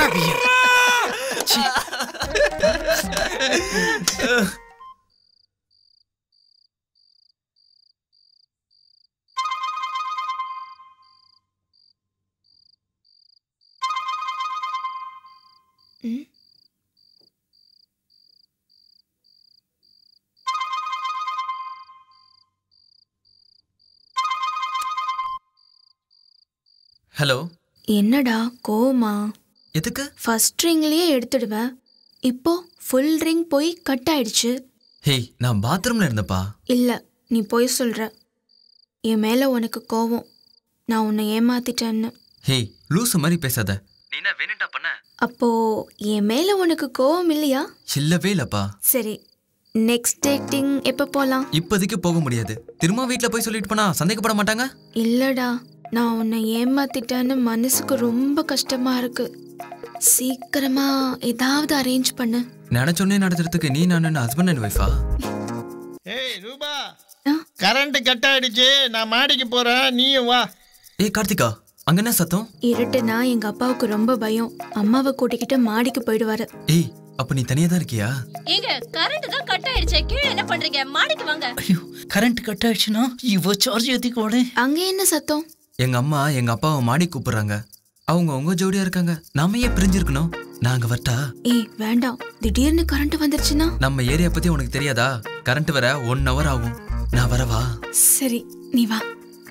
B: ஹலோ.
N: என்னடா கோவமா?
B: எதுக்கு?
N: ஃபர்ஸ்ட் ரிங்லயே எடுத்துடுவேன், இப்போ ஃபுல் ரிங் போய் கட் ஆயிடுச்சு.
B: ஹேய் நான் பாத்ரூம்ல இருந்தப்பா.
N: இல்ல நீ போய் சொல்ற. என் மேல உனக்கு கோவம், நான் உன்னை ஏமாத்திட்டேன்னு.
B: ஹேய் லூசு மாதிரி பேசாத. நீ என்ன வேணும்டா பண்ண?
N: அப்போ என் மேல உனக்கு கோவம் இல்லையா?
B: இல்லவே இல்லப்பா.
N: சரி நெக்ஸ்ட் டேட்டிங் எப்ப போலாம்?
B: இப்போதைக்கு போக முடியாது. திரும்ப வீட்ல போய் சொல்லிட்டு போனா சந்தேகப்பட மாட்டாங்க?
N: இல்லடா நான் உன்னை ஏமாத்திட்டேன்னு மனசுக்கு ரொம்ப கஷ்டமா இருக்கு. சீக்கிரமா ஏதாவது அரேஞ்ச் பண்ணு.
B: நினைச்சொன்னே நடத்துறதுக்கு நீ நான் ஹஸ்பண்ட் அண்ட் ஒய்ஃபா?
P: ஏய் ரூபா, கரண்ட் கட் ஆயிடுச்சு, நான் மாடிக்கு போறேன், நீயும் வா.
B: ஏய் கார்த்திகா, அங்க என்ன சத்தம்?
N: இருட்டுனா எங்க அப்பாவுக்கு ரொம்ப பயம், அம்மாவை கூட்டிக்கிட்டு மாடிக்கு போயிடுவாரு.
B: ஏய் அப்ப நீ தனியா தான் இருக்கியா?
G: ஏங்க கரண்ட் தான் கட் ஆயிடுச்சு, கீழே என்ன பண்றீங்க? மாடிக்கு வாங்க.
F: ஐயோ கரண்ட் கட் ஆயிடுச்சுனா இவ சார்ஜ் ஏத்திக்கு ஓடு.
N: அங்க என்ன சத்தம்?
B: எங்க அம்மா எங்க அப்பாவை மாடி கூப்பிடுறாங்க. அவங்க உங்க ஜோடியா இருக்காங்க, நாம ஏன் பிரிஞ்சிருக்கணும்? நாங்க வரட்டா?
N: ஏய் வேண்டாம், திடீர்னு கரண்ட் வந்துருச்சுனா?
B: நம்ம ஏரியா பத்தி உனக்கு தெரியாதா? கரண்ட் வர ஒன் ஹவர் ஆகும். நான் வரவா?
N: சரி நீ வா.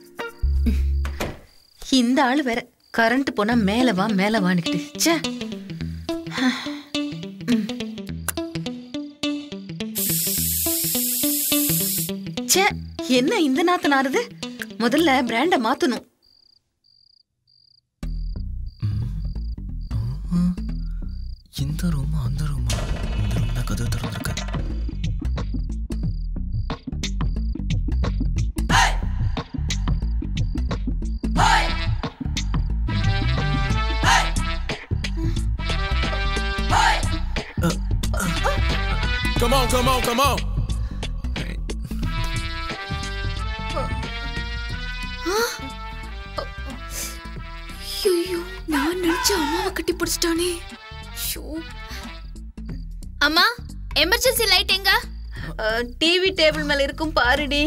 R: இந்த ஆளு வேற கரண்ட் போனா மேல வா மேல வான்னுக்கிட்டு. ச்சே. ச்சே என்ன இந்த நாத்து நாறுது? முதல்ல பிராண்ட மாத்தணும்.
B: இந்த ரூமா அந்த ரூமா? இந்த ரூம் தான் கதவு திறந்திருக்கு.
L: Come on, come on, come on.
N: ஐயோ நான் நினைச்ச அம்மாவை கட்டி பிடிச்சிட்டானே. அம்மா எமர்ஜென்சி லைட் எங்க?
R: டிவி டேபிள் மேல இருக்கும் பாருடி.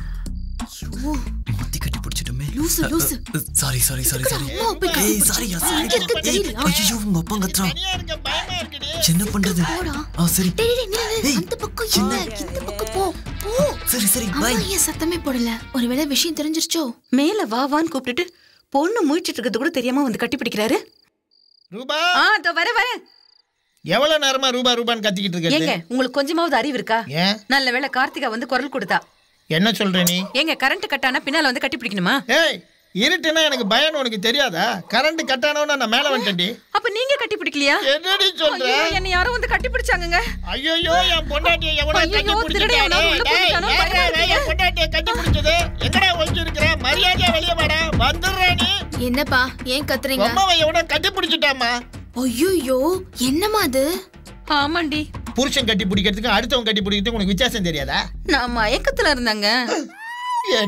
B: மாத்தி கட்டி பிடிச்சிட்டோமே.
N: லூசு லூசு.
B: Sorry sorry sorry sorry.
N: ஏய்
B: சாரி சாரி. ஐயோ உங்க அப்பா கத்துறான். என்ன பண்றது? ஆ சரி.
N: டேய் டேய் அந்த பக்கம் இல்ல, இந்த பக்கம் போ போ.
B: சரி சரி
N: பை. ஏன் சத்தமே போடல? ஒருவேளை விஷயம் தெரிஞ்சிருச்சோ?
R: மேல வா வான்னு கூப்பிட்டுட்டு பொண்ணு முழிச்சிட்டு இருக்கிறது கூட தெரியாம வந்து கட்டி பிடிக்கிறாரு.
P: ரூபா.
R: ஆ தோ வர வர.
P: எவ்வளவு நேரமா ரூபா ரூபான்னு கத்திக்கிட்டு இருக்கீங்க?
R: ஏங்க உங்களுக்கு கொஞ்சமாவது அறிவு இருக்கா? நல்ல வேளை கார்த்திகா வந்து குரல் கொடுத்தா.
P: என்ன சொல்ற நீ?
R: ஏங்க கரண்ட் கட் ஆனா பின்னால வந்து கட்டி பிடிக்கணுமா?
P: ஏய் இருட்டுனா எனக்கு பயம் உனக்கு தெரியாதா? கரண்ட் கட் ஆனவனா நான் மேல வந்துட்டேன்டி.
R: அப்ப நீங்க கட்டி பிடிக்கலையா?
P: என்னடி சொல்ற?
R: ஐயோ என்ன யாரோ வந்து கட்டி பிடிச்சாங்கங்க.
P: ஐயோ என் பொண்டாட்டியை எவனோ கட்டி பிடிச்சானே. டேய் யாரா என் பொண்டாட்டியை கட்டி பிடிச்சது? எங்கடா ஒளிஞ்சு இருக்கற? மரியாதையா வெளிய வாடா. வந்துறே நீ.
N: என்னப்பா ஏன் கத்துறீங்க?
P: அம்மாவை எவனோ கட்டி பிடிச்சிட்டாமா.
N: ஐயோ என்னமா அது?
R: ஆமாண்டி.
P: புருஷன் கட்டி பிடிக்கிறதுக்கு அடுத்தவன் கட்டி பிடிக்கிறதுக்கு உனக்கு வித்தியாசம் தெரியாதா?
R: நான் மயக்கத்துல இருந்தாங்க.
P: ஏடி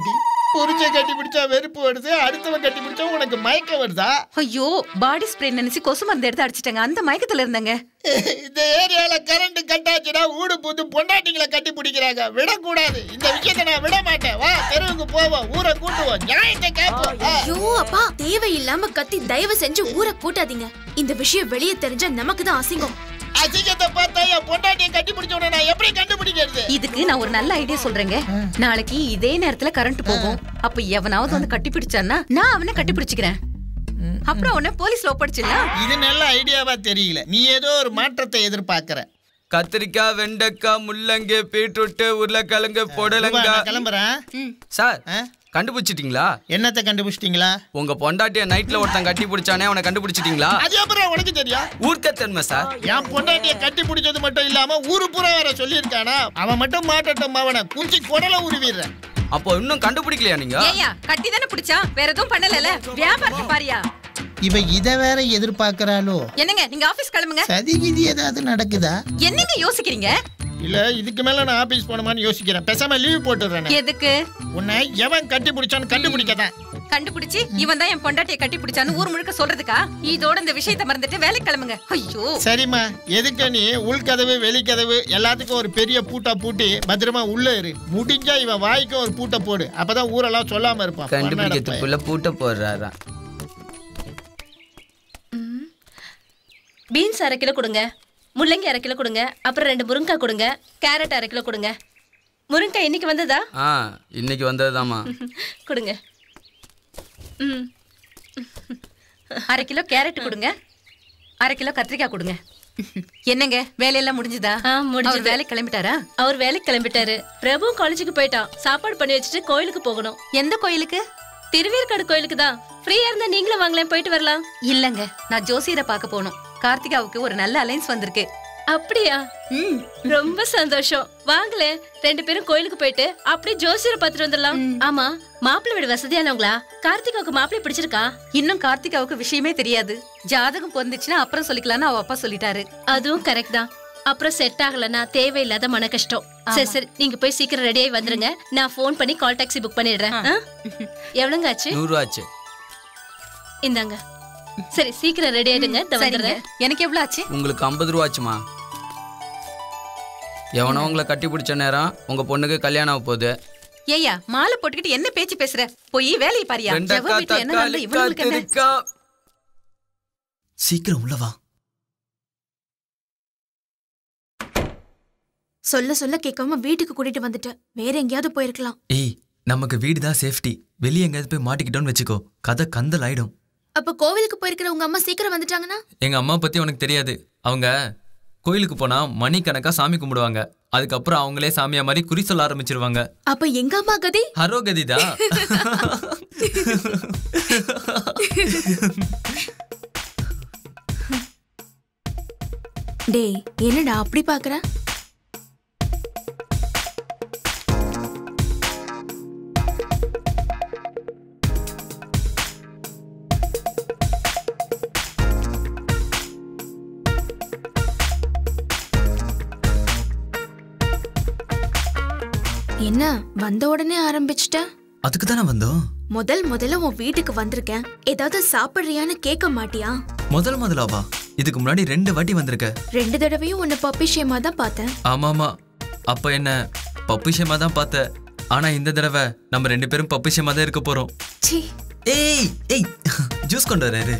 P: புரிச்ச கட்டி பிடிச்சா வெறுப்பு வருது, அடுத்தவன் கட்டி பிடிச்சா உனக்கு மயக்கம் வருதா?
R: ஐயோ, பாடி ஸ்ப்ரே நினைச்சு கொசு மருந்து எடுத்து அடிச்சிட்டாங்க, அந்த மயக்கத்துல இருந்தாங்க.
P: இந்த ஏரியால கரண்ட் கட் ஆச்சுன்னா ஊடு புது பொண்டாட்டிங்களை கட்டி பிடிக்கிறாங்க. விடக்கூடாது, இந்த விஷயத்தை நான் விட மாட்டேன். வா தெருவுக்கு போவோம், ஊரை கூட்டுவோம், நியாயத்தை கேட்போம்.
N: ஐயோ அப்பா, தேவையில்லாம கத்தி தயவு செஞ்சு ஊரை கூட்டாதீங்க. இந்த விஷயம் வெளியே தெரிஞ்சா நமக்கு தான் அசிங்கம்.
P: அசிங்கத்தை பார்த்தா என் பொண்டாட்டியை கட்டி பிடிச்சோட நான் எப்படி கண்டுபிடிக்கிறது?
R: இதுக்கு நான் ஒரு நல்ல ஐடியா சொல்றேங்க. நாளைக்கு இதே நேரத்துல கரண்ட் போகும். அப்ப எவனாவது வந்து கட்டி பிடிச்சான்னா நான் அவனை கட்டி பிடிச்சுக்கிறேன். அப்புறம் உன்னை போலீஸ்ல ஒப்படைச்சிடலாம்.
P: இது நல்ல ஐடியாவா தெரியல. நீ ஏதோ ஒரு மாற்றத்தை எதிர்பார்க்கற.
I: கத்திரிக்காய், வெண்டைக்காய், முள்ளங்கி, பீட்ரூட், உருளைக்கிழங்கு, புடலங்காய்.
P: கிளம்புறேன்
I: சார். கண்டுபிடிச்சிட்டீங்களா?
P: என்னத்தை கண்டுபிடிச்சிட்டீங்களா?
I: உங்க பொண்டாட்டிய நைட்ல ஒருத்தன் கட்டி பிடிச்சானே, அவனை கண்டுபிடிச்சிட்டீங்களா?
P: அது அப்புறம் உனக்கு தெரியும்.
I: ஊர்க்க தன்மை சார்.
P: என் பொண்டாட்டிய கட்டி பிடிச்சது மட்டும் இல்லாம ஊரு பூரா வேற சொல்லியிருக்கானா? அவன் மட்டும் மாட்டட்டும், அவனை குஞ்சி குடல உருவிடுறேன்.
I: அப்போ இன்னும் கண்டுபிடிக்கலையா நீங்க?
R: ஏயா, கட்டி தானே பிடிச்சா, வேற எதுவும் பண்ணலல. வியாபாரத்தை பாரியா.
P: இவ இத வேற எதிர்பார்க்கறாளோ?
R: என்னங்க, நீங்க ஆபீஸ் கிளம்புங்க.
P: சதிகிதி ஏதாவது நடக்குதா?
R: என்னங்க யோசிக்கிறீங்க?
P: இல்ல, இதுக்கு மேல நான் ஆபீஸ் போணுமான்னு யோசிக்கிறேன். பேசாம லீவ் போட்டுறேன்.
R: எதுக்கு?
P: உன்னை எவன் கட்டி பிடிச்சான்னு கண்டுபிடிக்கதான்.
R: கண்டுபிடிச்சி இவன் தான் என் பொண்டாட்டியை கட்டி பிடிச்சான்னு ஊர் முழுக்க சொல்றதுக்கா? இதோட இந்த விஷயத்தை மறந்துட்டு வேலைக்கு கிளம்புங்க. ஐயோ
P: சரிம்மா, எதுக்கு நீ உள்கதவு வெளிக்கதவு எல்லாத்துக்கும் ஒரு பெரிய பூட்டா பூட்டி பத்திரமா உள்ள இரு. முடிஞ்சா இவன் வாய்க்கு ஒரு பூட்டை போடு, அப்பதான் ஊரெல்லாம் சொல்லாம இருப்பான்.
I: கண்டுபிடிக்கிறதுக்குள்ள பூட்டை போடுறாரா?
G: பீன்ஸ் அரை கிலோ கொடுங்க, முள்ளங்கி அரை கிலோ கொடுங்க, அப்புறம் ரெண்டு முருங்காய் கொடுங்க, கேரட் அரை கிலோ கொடுங்க. முருங்காய் இன்னைக்கு வந்ததா?
I: ஆ, இன்னைக்கு வந்ததுதாம்மா.
G: கொடுங்க. ம்,
R: அரை கிலோ கேரட் கொடுங்க, அரை கிலோ கத்திரிக்காய் கொடுங்க. என்னங்க, வேலையெல்லாம் முடிஞ்சுதா?
G: முடிஞ்சது.
R: வேலைக்கு கிளம்பிட்டாரா?
G: அவர் வேலைக்கு கிளம்பிட்டாரு. பிரபு காலேஜுக்கு போயிட்டான். சாப்பாடு பண்ணி வச்சுட்டு கோயிலுக்கு போகணும்.
R: எந்த கோயிலுக்கு?
G: திருவேற்காடு கோயிலுக்கு தான். ஃப்ரீயா இருந்தா நீங்களும் வாங்கலாம், போயிட்டு வரலாம்.
R: இல்லங்க, நான் ஜோசியரை பார்க்க போகணும். கார்த்திகாவுக்கு ஒரு நல்ல அலைன்ஸ் வந்திருக்கு.
G: அப்படியா? ரொம்ப சந்தோஷம். வாங்களே, ரெண்டு பேரும் கோயிலுக்கு போயிட்டு அப்படியே ஜோசியரை பார்த்துட்டு வந்துடலாம். ஆமா, மாப்பிள்ளை வீடு வசதியானவங்களா? கார்த்திகாவுக்கு மாப்பிள்ளை பிடிச்சிருக்கா?
R: இன்னும் கார்த்திகாவுக்கு விஷயமே தெரியாது. ஜாதகம் பொருந்துச்சுன்னா அப்புறம் சொல்லிக்கலாம்னு அவ அப்பா சொல்லிட்டாரு.
G: அதுவும் கரெக்ட் தான். அப்புறம் செட் ஆகலன்னா தேவையில்லாத மன கஷ்டம். சரி சரி, நீங்க போய் சீக்கிரம் ரெடி ஆகி வந்துருங்க. நான் போன் பண்ணி கால் டாக்ஸி புக் பண்ணிடுறேன். எவ்வளவுங்க ஆச்சு?
I: நூறு ரூபா ஆச்சு.
G: இந்தாங்க. சரி, சீக்கிரம் ரெடி ஆயிடுங்க.
R: எனக்கு எவ்வளவு ஆச்சு?
I: உங்களுக்கு ஐம்பது ரூபா ஆச்சுமா. எவனோ உங்களை கட்டி பிடிச்ச நேரம் உங்க பொண்ணுக்கு கல்யாணம் ஆக போகுது.
R: ஏய்யா, மாலை போட்டுக்கிட்டு என்ன பேச்சு பேசுற? போய் வேலையை பாரியா.
B: சீக்கிரம் உள்ளவா.
N: சொல்ல சொல்ல கேட்காம வீட்டுக்கு கூட்டிட்டு வந்துட்டேன். வேற எங்கேயாவது போயிருக்கலாம்.
B: ஏய், நமக்கு வீடு தான் சேஃப்டி. வெளியே எங்கேயாவது போய் மாட்டிக்கிட்டோன்னு வச்சுக்கோ, கதை கந்தல் ஆயிடும்.
N: அப்ப கோவிலுக்கு போயிருக்கிற உங்க அம்மா சீக்கிரம் வந்துட்டாங்கன்னா?
B: எங்க அம்மா பத்தி உனக்கு தெரியாது. அவங்க கோயிலுக்கு போனா மணிக்கணக்கா சாமி கும்பிடுவாங்க. அதுக்கப்புறம் அவங்களே சாமியா மாதிரி குறி சொல்ல ஆரம்பிச்சிருவாங்க.
N: அப்ப எங்க அம்மா கதி?
B: ஹரோ கதிதா.
N: டேய், என்னடா அப்படி பாக்குற? என்ன வந்த உடனே ஆரம்பிச்சிட்ட?
B: அதுக்கு தானே வந்தோம்.
N: முதல் முதல்ல உன் வீட்டுக்கு வந்திருக்கேன். ஏதாவது சாப்பிடுறியான்னு கேட்க மாட்டியா?
B: முதல் முதலாவா? இதுக்கு முன்னாடி ரெண்டு வாட்டி வந்திருக்க.
N: ரெண்டு தடவையும் உன்னை பப்பி ஷேமா தான் பார்த்தேன்.
B: ஆமாமா, அப்ப என்ன பப்பி ஷேமா தான் பார்த்த. ஆனா இந்த தடவை நம்ம ரெண்டு பேரும் பப்பி ஷேமா தான் இருக்க போறோம். ஏய் ஏய், ஜூஸ் கொண்டு வராரு.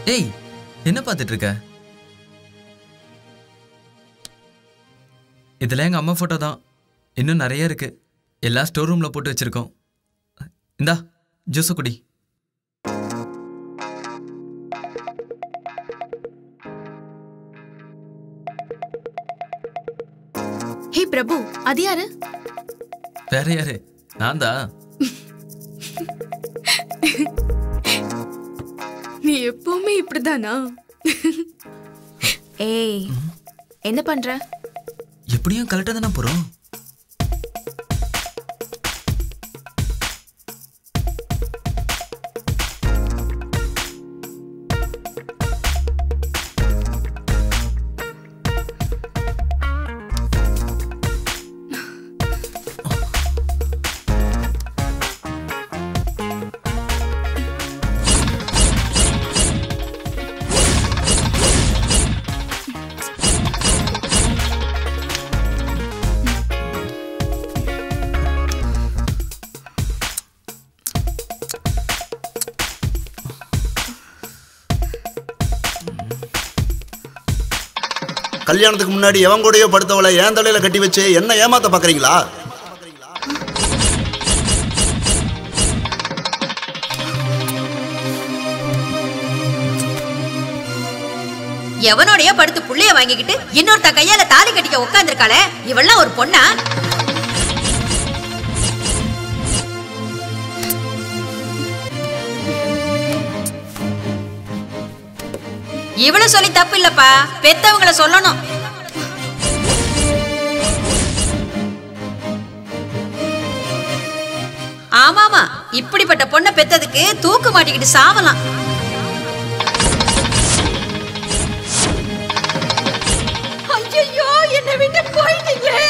B: ஏய் என்ன பார்த்துட்டு இருக்க? இதெல்லாம் எங்க அம்மா போட்டோ தான். இன்னும் நிறைய இருக்கு. எல்லா ஸ்டோர் ரூம்ல போட்டு வச்சிருக்கோம். இந்தா ஜூஸ் குடி.
N: ஹே பிரபு, அது யாரு?
B: வேற யாரு? நான் தான்.
N: நீ எப்பவுமே இப்படிதானா? ஏய் என்ன பண்ற?
B: எப்படியும் கரெக்டா தானே போறோம்.
O: கல்யாணத்துக்கு முன்னாடி எவன் கூடயோ படுத்தவளை ஏன் தலையில கட்டி வச்சு என்ன ஏமாத்த பாக்குறீங்களா?
Q: எவனோடய படுத்து புள்ளைய வாங்கிக்கிட்டு இன்னொருத்த கையால தாலி கட்டிக்க உட்கார்ந்திருக்காளே, இவெல்லாம் ஒரு பொண்ணா? இவள சொல்லி தப்பு இல்லப்பா, பெத்தவங்கள சொல்லணும். ஆமாமா, இப்படிப்பட்ட பொண்ணை பெத்ததுக்கு தூக்கு மாட்டிக்கிட்டு சாவலாம். ஐயோ, என்னை விட்டு போயிட்டீங்களே.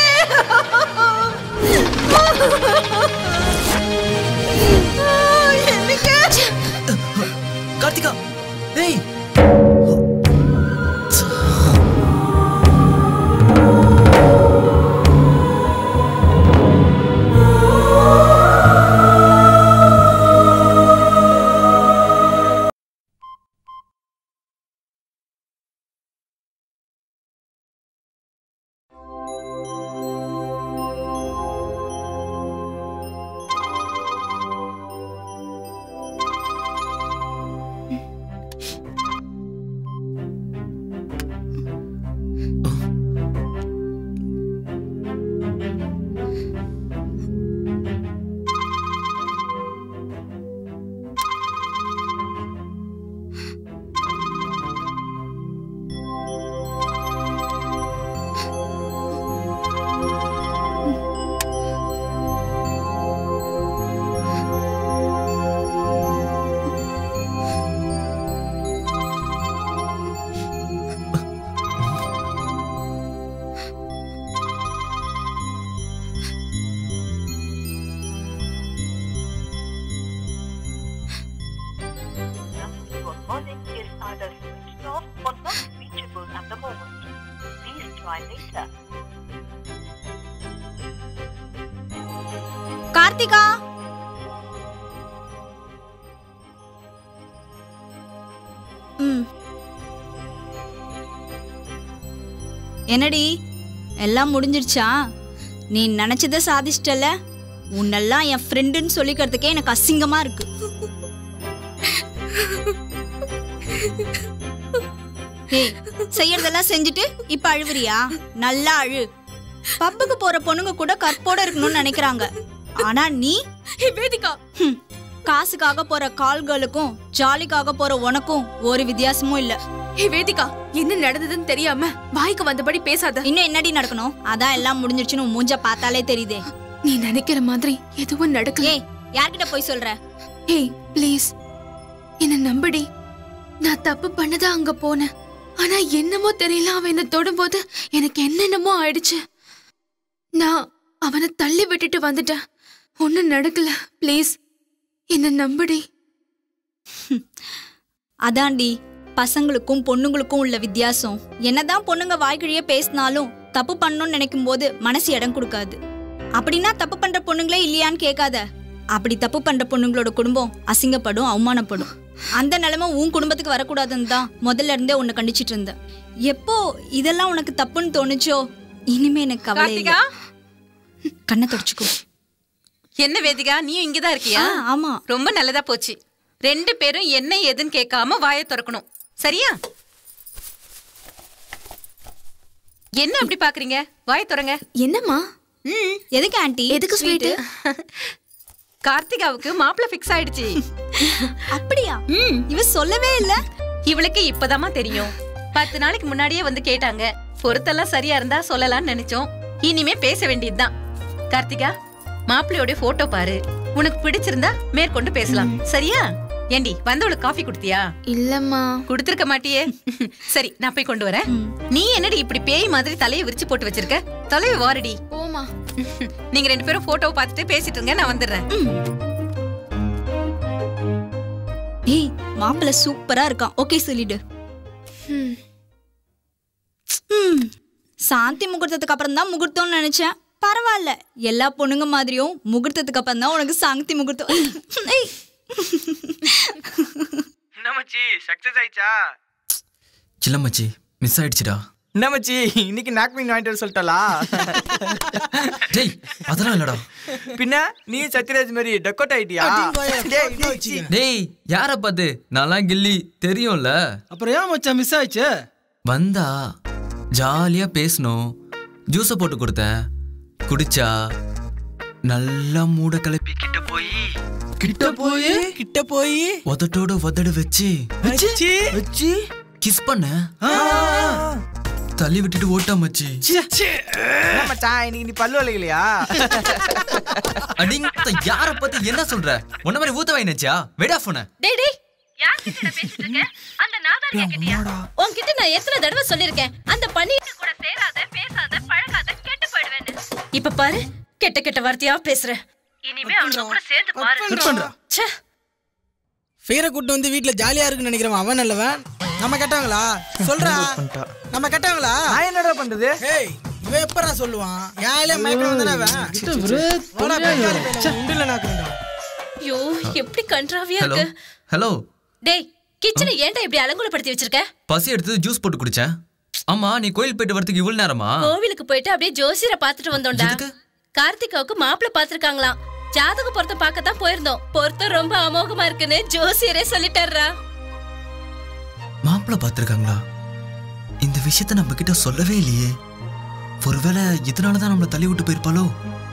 B: கார்த்திகா, டேய்
U: கார்த்திகா, ம் என்னடி எல்லாம் முடிஞ்சிருச்சா? நீ நினைச்சத சாதிச்சிட்டல. உன்னெல்லாம் என் ஃப்ரெண்டுன்னு சொல்லிக்கிறதுக்கே எனக்கு அசிங்கமா இருக்கு. ஏய், செய்யறதெல்லாம் செஞ்சுட்டு இப்ப அழுவுறியா? நல்லா அழு. பப்புக்கு போற பொண்ணுங்க கூட கற்போட இருக்கணும்னு நினைக்கிறாங்க. ஆனா நீ வேதிகா, காசுக்காக போற கால்களுக்கும் ஜாலிக்காக போற உனக்கும் ஒரு வித்தியாசமும் இல்ல.
N: ஏ வேதிகா, என்ன நடந்ததுன்னு தெரியாம வாய்க்கு வந்தபடி பேசாத.
U: இன்னும் என்னடி நடக்கணும்? அதான் எல்லாம் முடிஞ்சிருச்சுன்னு மூஞ்ச பார்த்தாலே தெரியுதே.
N: நீ நினைக்கிற மாதிரி எதுவும் நடக்கல.
U: ஏய், யார்கிட்ட போய் சொல்ற?
N: ஏய் ப்ளீஸ் என்ன நம்படி. நான் தப்பு பண்ணதா அங்க போனேன். ஆனா என்னமோ தெரியல, அவன் என்ன தொடும்போது எனக்கு என்னென்னமோ ஆயிடுச்சு. நான் அவனை தள்ளி விட்டுட்டு வந்துட்டேன். ஒன்னும் நடக்கல. ப்ளீஸ் என்ன நம்படி.
U: அதாண்டி பசங்களுக்கும் பொண்ணுங்களுக்கும் உள்ள வித்தியாசம். என்னதான் பொண்ணுங்க வாய்க்கிழிய பேசினாலும் தப்பு பண்ணணும்னு நினைக்கும் போது மனசு இடம் கொடுக்காது. அப்படின்னா தப்பு பண்ற பொண்ணுங்களே இல்லையான்னு கேட்காத. அப்படி தப்பு பண்ற பொண்ணுங்களோட குடும்பம் அசிங்கப்படும், அவமானப்படும். அந்த நிலைமை உன் குடும்பத்துக்கு வரக்கூடாதுன்னு தான் முதல்ல இருந்தே உன்னை கண்டிச்சிட்டு இருந்தேன். எப்போ இதெல்லாம் உனக்கு தப்புன்னு தோணுச்சோ இனிமே எனக்கு கவலை இல்ல. கண்ணை தொடச்சுக்கோ.
R: என்ன வேதிகா, நீயும் இங்கதான் இருக்கியா?
U: ஆமா.
R: ரொம்ப நல்லதா போச்சு. ரெண்டு பேரும் என்ன ஏதுன்னு கேட்காம வாயை திறக்கணும், சரியா? என்ன அப்படி பாக்குறீங்க? வாயை திறங்க.
N: என்னம்மா?
U: ம், எதுக்கு ஆண்டி?
N: எதுக்கு ஸ்வீட்?
R: கார்த்திகாவுக்கு மாப்பிள்ள ஃபிக்ஸ் ஆயிடுச்சு.
U: அப்படியா? ம், இவ சொல்லவே இல்ல.
R: இவளுக்கு இப்பதாமா தெரியும். பத்து நாளைக்கு முன்னாடியே வந்து கேட்டாங்க. பொருத்தெல்லாம் சரியா இருந்தா சொல்லலாம்னு நினைச்சோம். இனிமே பேச வேண்டியதுதான். கார்த்திகா, மாப்பிள்ளையோட போட்டோ பாரு, உனக்கு பிடிச்சிருந்தா மேற்கொண்டு பேசலாம், சரியா? ஏண்டி, வந்தவளுக்கு காஃபி குடுத்தியா?
N: இல்லம்மா.
R: குடுத்திருக்க மாட்டியே. சரி, நான் போய் கொண்டு வரேன். நீ என்னடி இப்படி பேய் மாதிரி தலையை விரிச்சு போட்டு வச்சிருக்க? தலையை வாரடி.
N: போமா.
R: நீங்க ரெண்டு பேரும் போட்டோவை பார்த்துட்டு பேசிட்டு இருங்க, நான் வந்துடுறேன்.
U: ஏய், மாப்பிள்ளை சூப்பரா இருக்கான், ஓகே சொல்லிடு. சாந்தி முகூர்த்தத்துக்கு அப்புறம் தான் முகூர்த்தம்னு நினைச்சேன். பரவாயில்ல, எல்லா பொண்ணுங்க மாதிரியும் முகூர்த்தத்துக்கு அப்புறம் தான் உனக்கு சாந்தி முகூர்த்தம்.
E: என்ன மச்சி, சக்சஸ் ஆயிச்சா?
B: இல்ல மச்சி, மிஸ் ஆயிடுச்சுடா.
E: என்ன மச்சி, இன்னைக்கு நாக்மீன் வாங்கிட்டு வர சொல்லிட்டாளா?
B: டேய், அதெல்லாம் இல்லடா.
E: பின்ன நீ சத்யராஜ் மாதிரி டக்கோட் ஆயிட்டியா?
B: டேய், யார பாத்து? நான்லாம் கில்லி தெரியும்ல.
H: அப்புறம் ஏன் மச்சான் மிஸ் ஆயிடுச்சு?
B: வந்தா ஜாலியா பேசணும், ஜூஸ போட்டு கொடுத்தேன், குடிச்சா நல்லா மூட கிளப்பி கிட்ட போய்
H: கிட்ட போய் கிட்ட போய்
B: உதட்டோட உதடு வச்சு
H: வச்சு
B: வச்சு கிஸ் பண்ண, தள்ளி விட்டுட்டு ஓட்டா மச்சி.
E: என்ன மச்சான், இன்னைக்கு நீ பல்லு வலிக்கலையா?
B: அடிங்க, யார பத்தி என்ன சொல்ற? உன்ன மாதிரி ஊத்த வாங்கினச்சா? வெடா போன.
G: டேய் டேய், யார்கிட்ட பேசிட்டு இருக்க? அந்த நாதாரியா கிட்டயா? உன்கிட்ட நான் எத்தனை தடவை சொல்லிருக்கேன், அந்த பணிக்கு கூட சேராத, பேசாத, பழகாத, கெட்டு போய்டுவேன்னு. இப்ப பாரு, கெட்ட கெட்ட வார்த்தையா பேசுற. இனிமே அவங்க கூட சேர்ந்து பாரு. ச்சே,
C: ஃபீரை கூட்டு வந்து வீட்டுல ஜாலியா இருக்குன்னு நினைக்கிறவன் அவன் நல்லவன். நம்ம கேட்டாங்களா? சொல்றா, நம்ம கேட்டாங்களா?
E: நான் என்னடா பண்றது?
C: ஏய், இவன் எப்பறா சொல்லுவான்? யாரே மயக்கம் வந்தானே அவன். போடா பேசாத, உண்டில நாக்குறடா.
G: ஐயோ, எப்படி கன்றாவியா
B: ஹலோ
G: இருக்கு.
B: ஹலோ.
G: டேய், கிச்சனை ஏன்டா இப்படி அலங்கோலப்படுத்தி வச்சிருக்க?
B: பசி எடுத்து ஜூஸ் போட்டு குடிச்சேன். ஆமா, நீ கோயில் போயிட்டு வரதுக்கு இவ்வளவு நேரமா?
G: கோவிலுக்கு போயிட்டு அப்படியே ஜோசியரை பாத்துட்டு வந்தோம்டா. கார்த்திகாவுக்கு மாப்பிள்ள பாத்துருக்காங்களாம். ஜாதக பொருத்தம் பார்க்கத்தான் போயிருந்தோம். பொருத்தம் ரொம்ப அமோகமா இருக்குன்னு ஜோசியரே சொல்லிட்டாரா.
B: மாப்பிள்ள பாத்துருக்காங்களா? இந்த விஷயத்த நம்ம கிட்ட சொல்லவே இல்லையே. ஒருவேளை இதனாலதான் நம்மள தள்ளி விட்டு போயிருப்பாளோ?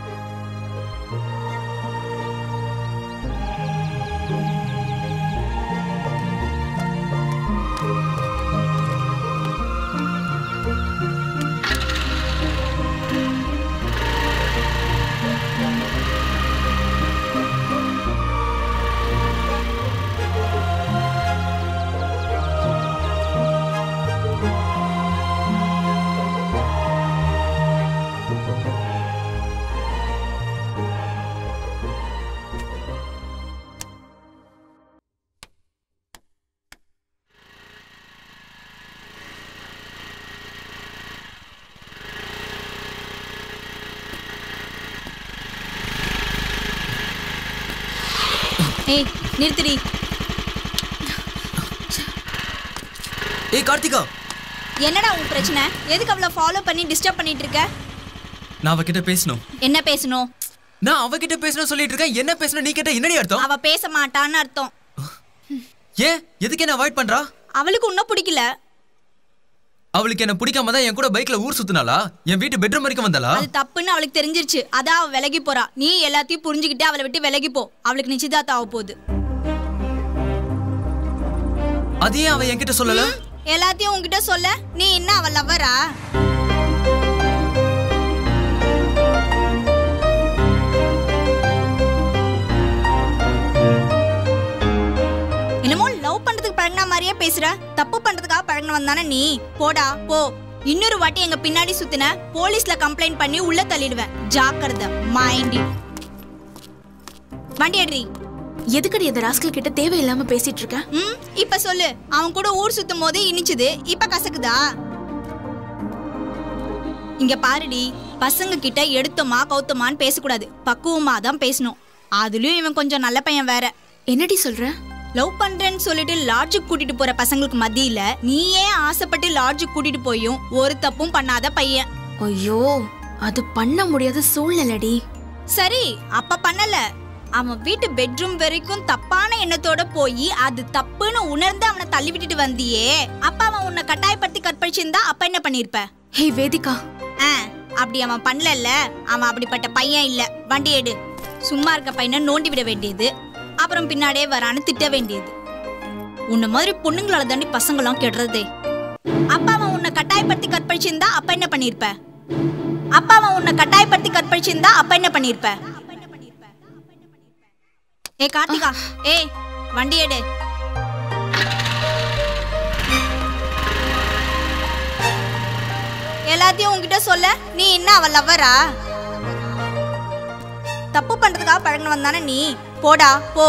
U: ஏய், நிறுத்துடி.
B: ஏய் கார்த்திகா,
U: என்னடா உன் பிரச்சனை? எதுக்கு அவளை ஃபாலோ பண்ணி டிஸ்டர்ப் பண்ணிட்டு இருக்க?
B: நான் அவகிட்ட பேசணும்.
U: என்ன பேசணும்?
B: நான் அவகிட்ட பேசணும் சொல்லிட்டு இருக்கேன். என்ன பேசணும் நீ கேட்ட என்னடி அர்த்தம்?
U: அவ பேச மாட்டான்னு அர்த்தம்.
B: ஏன், எதுக்கு என்ன அவாய்ட் பண்றா?
U: அவளுக்கு உன்ன பிடிக்கல.
B: அவளுக்கு என்ன பிடிக்காம தான் என் கூட பைக்ல ஊர் சுத்தினாளா? என் வீட்டு பெட்ரூம் வரைக்கும் வந்தாளா?
U: அது தப்புன்னு அவளுக்கு தெரிஞ்சிருச்சு. அதான் அவ விலகி போறா. நீ எல்லாத்தையும் புரிஞ்சுக்கிட்டு அவளை விட்டு விலகி போ. அவளுக்கு நிச்சயதார்த்தம் ஆக போகுது.
B: அதே அவ என்கிட்ட சொல்லல.
U: எல்லாத்தையும் உன்கிட்ட சொல்ல நீ என்ன அவ லவ்வரா? என்னமோ லவ் பண்றதுக்கு பழகின மாதிரியே பேசுற. தப்பு பண்றதுக்காக பழகின வந்தானே நீ. போடா போ. இன்னொரு வாட்டி எங்க பின்னாடி சுத்தின போலீஸ்ல கம்ப்ளைண்ட் பண்ணி உள்ள தள்ளிடுவேன். ஜாக்கிரதை, மைண்டி. வண்டி எடுறி.
N: எதுக்கடி அந்த ராஸ்கல் கிட்ட தேவையில்லாம பேசிட்டு இருக்க?
U: ம், இப்ப சொல்லு. அவன் கூட ஊர் சுத்தும் போது இனிச்சுது, இப்ப கசக்குதா? இங்க பாருடி, பசங்க கிட்ட எடுத்தோமா கவுத்தோமான்னு பேசக்கூடாது. பக்குவமா தான் பேசணும். அதுலயும் இவன் கொஞ்சம் நல்ல பையன் வேற.
N: என்னடி சொல்ற?
U: லவ் பண்றேன்னு சொல்லிட்டு லாட்ஜுக்கு கூட்டிட்டு போற பசங்களுக்கு மத்தியில நீயே ஆசைப்பட்டு லாட்ஜுக்கு கூட்டிட்டு போயும் ஒரு தப்பும் பண்ணாத பையன்.
N: ஐயோ, அது பண்ண முடியாத சூழ்நிலைடி.
U: சரி, அப்ப பண்ணல. அவன் வீட்டு பெட்ரூம் வரைக்கும் தப்பான எண்ணத்தோட போய் அது தப்புன்னு உணர்ந்து அவனை தள்ளி விட்டுட்டு வந்தியே, அப்ப அவன் உன்னை கட்டாயப்படுத்தி கற்பழிச்சிருந்தா அப்ப என்ன பண்ணிருப்ப?
N: ஹே வேதிகா,
U: அப்படி அவன் பண்ணல. அவன் அப்படிப்பட்ட பையன் இல்ல. வண்டி எடு. சும்மா இருக்க பையனை நோண்டி விட வேண்டியது, அப்புறம் பின்னாடியே வரான்னு திட்ட வேண்டியது. உன்ன மாதிரி பொண்ணுங்களால தாண்டி பசங்களாம் கெடுறதே. அப்பா அவன் உன்னை கட்டாயப்படுத்தி கற்பழிச்சிருந்தா அப்ப என்ன பண்ணிருப்ப? அப்பா அவன் உன்னை கட்டாயப்படுத்தி கற்பழிச்சிருந்தா அப்ப என்ன பண்ணிருப்ப? ஏ கார்த்திகா, ஏ வண்டி எடு. எல்லாத்தையும் உன்கிட்ட சொல்ல நீ என்ன அவ லவ்வரா? தப்பு பண்றதுக்காக பழகினவன் தானே நீ. போடா போ.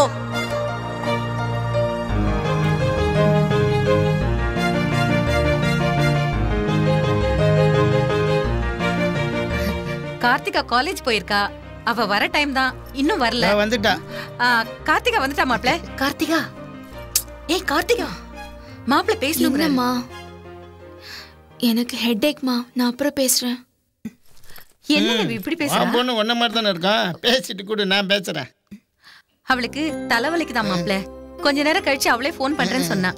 R: கார்த்திகா காலேஜ் போயிருக்கா. அவ வர டைம் தான், இன்னும் வரல.
P: வந்துட்டா.
R: கார்த்திகா வந்துட்டா மாப்ள. கார்த்திகா, ஏய் கார்த்திகா, மாப்ள பேசணும்மா.
N: எனக்கு ஹெட்டேக்மா, நான் அப்புறம் பேசுறேன்.
R: என்ன இப்படி பேசுற?
P: பொண்ணு ஒன்ன மாதிரி தானே இருக்கான். பேசிட்டு கூட நான் பேசுறேன்.
R: அவளுக்கு தலைவலிக்குதான் மாப்ள. கொஞ்ச நேரம் கழிச்சு அவளே போன் பண்றேன்னு சொன்னா.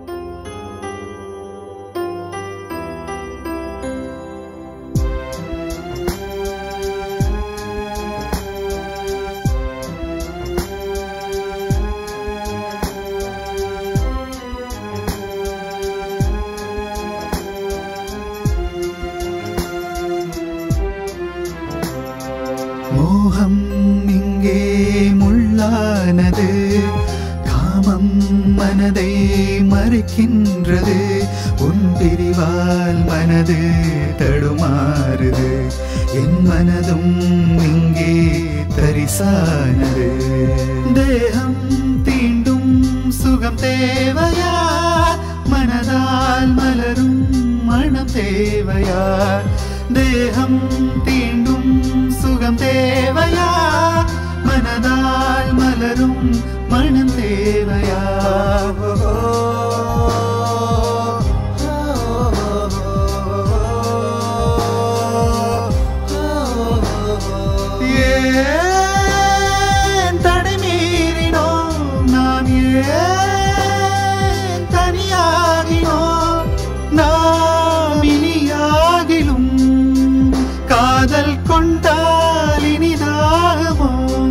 M: மோகம் இங்கே முள்ளானது, காமம் மனதை மறைக்கின்றது, உன் பிரிவால் மனது தடுமாறுது, என் மனதும் இங்கே தரிசானது. தேகம் தீண்டும் சுகம் தேவையா, மனதால் மலரும் மனம் தேவையா? தேகம் தீண்டும் சுகம் தேவையா, மனதால் மலரும் மனம் தேவையா? ஏன் தடை மீறினோம் நாம், ஏன் தனியாகினோம் நாம்? இனியாகிலும் காதல் கொண்டால் இனிதாகுமோ?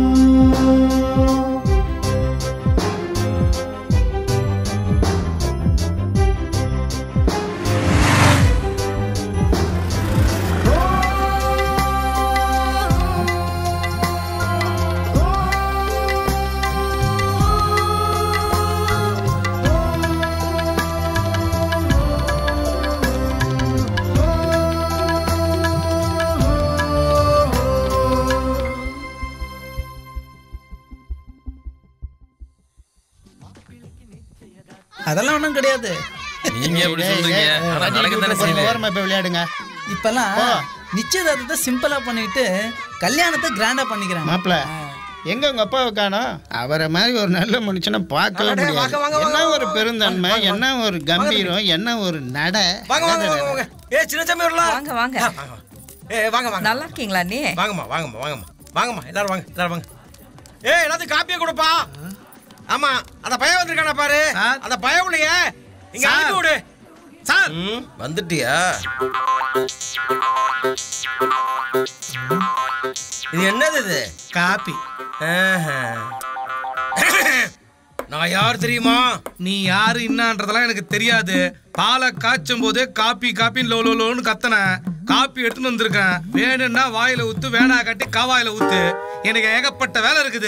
F: அதெல்லாம் ஒண்ணும் கிடையாது.
B: நீங்க எப்படி சொல்றீங்க? ஆனா நடக்க தானே செய்யுது.
P: ஓரமா போய் விளையாடுங்க.
F: இப்பெல்லாம் நிச்சயதார்த்தத்தை சிம்பிளா பண்ணிட்டு கல்யாணத்தை கிராண்டா பண்ணிக்கிறாங்க.
P: மாப்பிள்ள, எங்க உங்க அப்பாவை காணோம்? அவரை மாதிரி ஒரு நல்ல மனுஷனை பார்க்கவே முடியாது. என்ன ஒரு பெருந்தன்மை, என்ன ஒரு கம்பீரம், என்ன ஒரு நட.
A: வாங்க வாங்க வாங்க வாங்க. ஏ சின்னச்சாமி வரலாம்.
V: வாங்க வாங்க.
A: ஏ வாங்க வாங்க.
V: நல்லா இருக்கீங்களா நீ?
A: வாங்கம்மா வாங்கம்மா வாங்கம்மா வாங்கம்மா எல்லாரும் வாங்க எல்லாரும் வாங்க. ஏ எல்லாத்துக்கும் காப்பியை கொடுப்பா. ஆமா அந்த பையன் வந்திருக்கானா பாரு. அந்த பையன் உடைய இங்க அனுப்பி விடு. சார் வந்துட்டியா? இது என்னது? இது
F: காப்பி.
A: நான் யார் தெரியுமா?
S: நீ யாரு என்னன்றதெல்லாம் எனக்கு தெரியாது. பாலை காய்ச்சும் போதே காப்பி காப்பின்னு லோ லோ லோன்னு கத்தன. காப்பி எடுத்துன்னு வந்திருக்கேன். வேணும்னா வாயில ஊத்து, வேணா கட்டி காவாயில ஊத்து. எனக்கு ஏகப்பட்ட வேலை இருக்குது.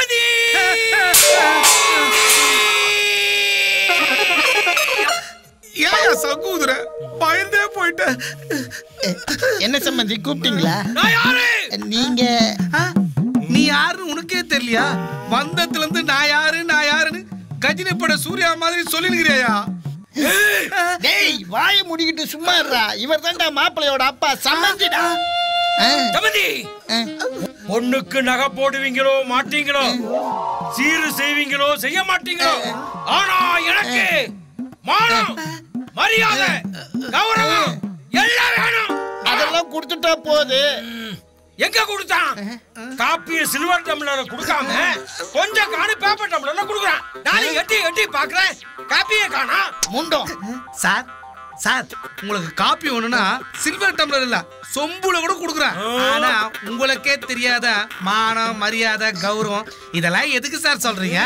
S: ஏயா சகோதர பயந்தே போயிட்ட.
P: என்ன சம்பந்தி கூப்பிட்டீங்களா?
S: நீங்க நீ யாருன்னு உனக்கே தெரியலையா? வந்தத்துல இருந்து நான் யாரு நான் யாருன்னு கஜினி பட சூர்யா மாதிரி சொல்லினுக்கிறியா?
P: டேய் வாயை முடிக்கிட்டு சும்மா இருடா. இவர் தான்டா மாப்பிள்ளையோட அப்பா சம்பந்திடா.
A: சம்பந்தி பொண்ணுக்கு நகை போடுவீங்களோ மாட்டீங்களோ? சீரு செய்வீங்களோ செய்ய மாட்டீங்களோ, ஆனா எனக்கு மானம், மரியாதை, கௌரவம் எல்லாம் வேணும்.
P: அதெல்லாம் கொடுத்துட்டா போகுது.
A: எங்க கொடுத்தான்? காப்பிய சில்வர் டம்ளர்ல கொடுக்காம கொஞ்சம் காணி பேப்பர் டம்ளர்ல கொடுக்குறான். நானே எட்டி எட்டி பாக்குறேன், காப்பியே காணா.
P: முண்டோம்
S: சார் சார் உங்களுக்கு காப்பி ஒண்ணுனா சில்வர் டம்ளர் இல்ல சொம்புல கூட கொடுக்குறேன். ஆனா உங்களுக்கே தெரியாத மானம், மரியாதை, கௌரவம் இதெல்லாம் எதுக்கு சார் சொல்றீங்க?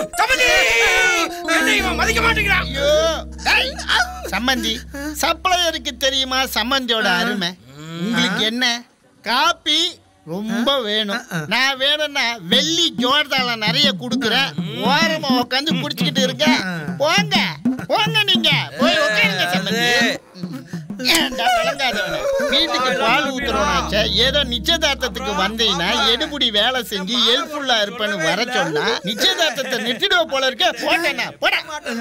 A: மதிக்க மாட்டேங்கிறான்.
P: சம்பந்தி, சப்ளையருக்கு தெரியுமா சம்பந்தியோட அருமை? உங்களுக்கு என்ன காப்பி ரொம்ப வேணும், நான் வேணும்னா வெள்ளி ஜோர்தால நிறைய குடுக்குறேன், ஓரமா உட்காந்து குடிச்சுக்கிட்டு இருக்க. போங்க போங்க, நீங்க போய் உட்காருங்க சம்பந்தி. விளங்காதவன வீட்டுக்கு பால் ஊத்துறோம்னாச்ச ஏதோ நிச்சயதார்த்தத்துக்கு வந்தீங்கன்னா எடுபுடி வேலை செஞ்சு ஹெல்ப்ஃபுல்லா இருப்பேன்னு வர சொன்னா நிச்சயதார்த்தத்தை நிறுத்திடுவ போல இருக்க. போட்டேன்னா போட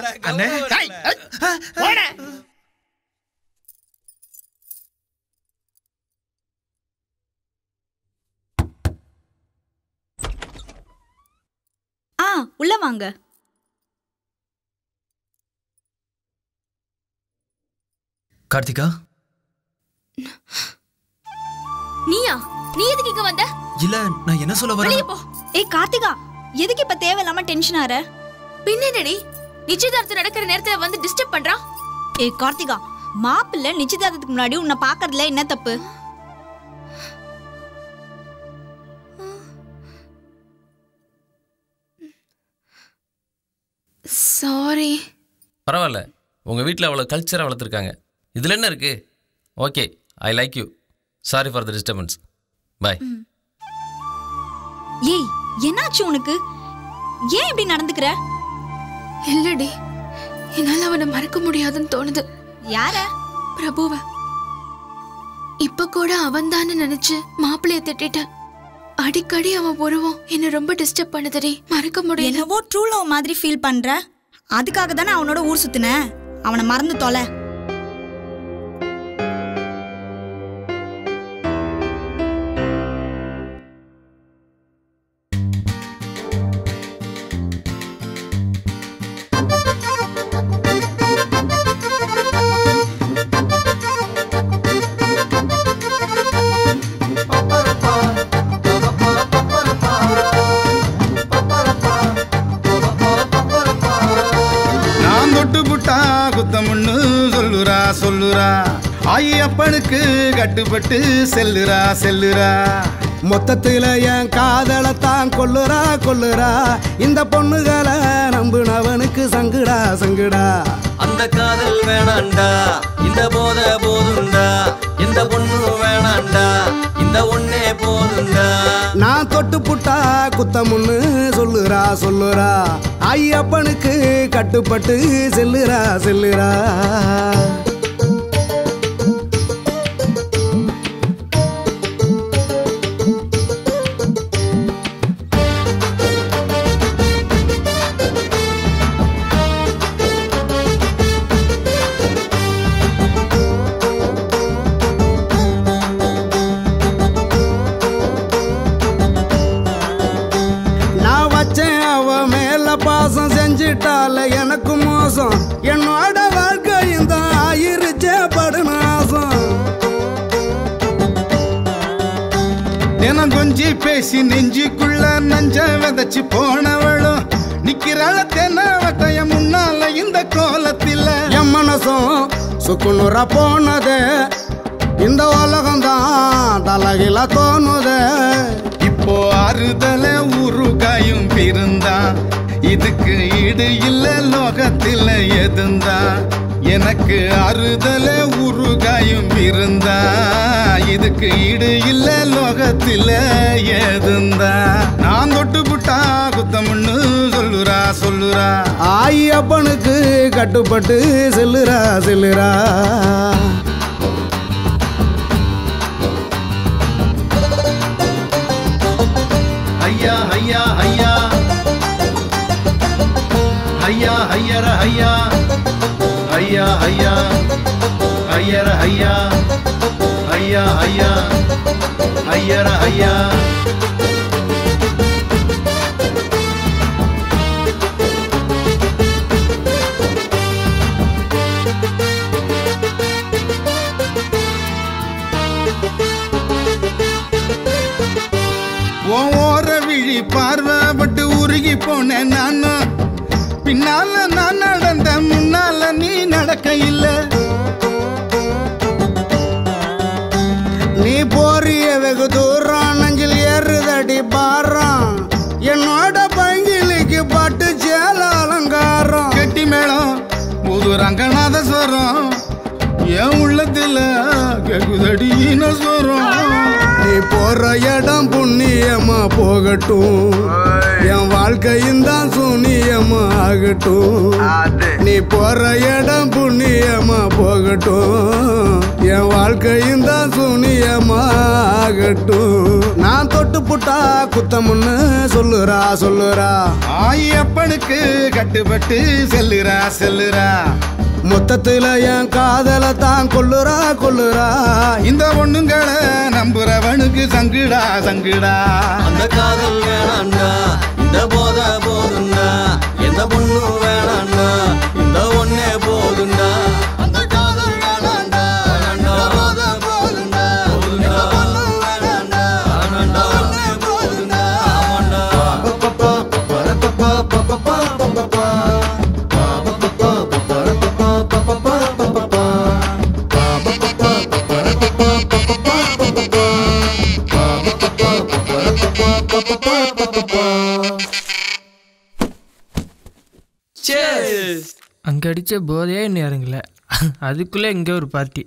P: போட.
U: ஆ உள்ள வாங்க.
B: கார்த்திகா,
N: நீயா? நீ எதுக்கு இங்க வந்த?
B: இல்ல நான் என்ன சொல்ல வரேன்?
U: வெளிய போ. ஏய் கார்த்திகா, எதுக்கு இப்ப தேவையில்லாம டென்ஷன் ஆற?
N: பின்னடி நிச்சயதார்த்தம் நடக்கிற நேரத்துல வந்து டிஸ்டர்ப் பண்றான்.
U: ஏய் கார்த்திகா, மாப்பிள்ளை நிச்சயதார்த்தத்துக்கு முன்னாடி உன்னை பாக்குறதுல என்ன தப்பு?
N: சாரி.
J: பரவாயில்ல, உங்க வீட்டில் அவ்வளோ கல்ச்சராக வளர்த்துருக்காங்க. இதில் என்ன இருக்கு? Okay, I like you. Sorry for the disturbance. Bye.
U: ஏய், என்னாச்சு உனக்கு? ஏன் இப்படி நடந்துக்கிற?
N: இல்லடி, என்னால அவனை மறக்க முடியாதுன்னு தோணுது.
U: யார?
N: பிரபுவ. இப்ப கூட அவன் தானே நினைச்சு மாப்பிள்ளைய திட்டிட்டேன். அடிக்கடி அவன் உருவம் என்ன ரொம்ப டிஸ்டர்ப் பண்ணுதுடி, மறக்க முடியல.
U: என்னவோ ட்ரூ லவ் மாதிரி ஃபீல் பண்ற. அதுக்காக தானே அவனோட ஊர் சுத்தின. அவனை மறந்து தொலை.
T: சொல்லுறா ஐயப்பனுக்கு கட்டுப்பட்டு செல்லுறா செல்லுறா. மொத்தத்துல என் காதலத்தான் கொல்லுறா கொல்லுறா. இந்த பொண்ணுகளை நம்புனவனுக்கு சங்குடா சங்குடா.
W: அந்த காதல் வேணாண்டா, இந்த போத போதுண்டா. இந்த பொண்ணு வேணாண்டா, இந்த ஒன்னே போதுண்டா.
T: நான் தொட்டு புட்டா குத்தமுன்னு சொல்லுறா சொல்லுறா. ஐயப்பனுக்கு கட்டுப்பட்டு செல்லுறா செல்லுறா. பாசம் செஞ்சிட்டால எனக்கு மோசம். என்னோட வாழ்க்கை இந்த ஆயிருச்சே படுநாசம். தினம் கொஞ்சி பேசி நெஞ்சிக்குள்ள நஞ்ச விதைச்சு போனவளும் நிக்கிறாள தென்ன வட்டைய முன்னால இந்த கோலத்தில். என் மனசும் சுக்குநூறா போனது, இந்த உலகம் தான் தலகில தோணுது. இப்போ அறுதல உருகாயும் பிறந்தான், இதுக்கு ஈடு இல்ல லோகத்தில் எதுந்தா. எனக்கு அறுதல உருகாயும் இருந்தா, இதுக்கு ஈடு இல்ல லோகத்தில் எதுந்தா. நான் தொட்டு புட்டா குத்தமுன்னு சொல்லுறா சொல்லுறா. ஐயப்பனுக்கு கட்டுப்பட்டு செல்லுறா செல்லுறா. ஐயா ஐயா ஐயா ஐயா ஐயர ஐயா ஐயா ஐயா ஐயர ஐயா ஐயா ஐயா ஐயர ஐயா.
D: ஓர விழி பார்வைப்பட்டு உருகி போனேன் நானும். பின்னால நான் நடந்த முன்னால நீ நடக்க இல்ல. நீ போறிய வெகு தூரம் நெஞ்சில் ஏறுதடி பாரம். என்னோட பங்கிலிக்கு பாட்டு சேல அலங்காரம். கெட்டி மேளம் புது ரங்கநாத ஸ்வரம் என் உள்ளத்துல கேக்குதடி ஈனஸ்வரம். நீ போற இடம் புண்ணியமா போகட்டும், என் வாழ்க்கையும் தான் சூனியமா ஆகட்டும். நீ போற இடம் புண்ணியமா போகட்டும், என் வாழ்க்கையும் தான் சூனியமா ஆகட்டும். நான் தொட்டு புட்டா குத்தமுன்னு சொல்லுறா சொல்லுறா. ஆயப்பனுக்கு கட்டுப்பட்டு செல்லுறா செல்லுறா. மொத்தத்துல என் காதல தான் கொல்லுறா கொல்லுறா. இந்த பொண்ணுங்களை நம்புறவனுக்கு சங்குடா சங்குடா.
W: அந்த காதல் வேணாண்டா, இந்த போத போதுண்டா. எந்த பொண்ணு வேணாண்டா, இந்த ஒன்னே போதுண்டா. அந்த காதல் வேணாண்டா, வேணாண்டா போத போதுண்டா. போதுண்டா பொண்ணு வேணாண்டா, வேணாண்டா ஒன்னே போதுண்டா. ஆமாண்டா. பப்பப்பா பரப்பப்பா பப்பப்பா பப்பப்பா.
E: அங்க அடிச்ச போதையே இன்னும் இறங்கல, அதுக்குள்ள இங்க ஒரு பார்ட்டி.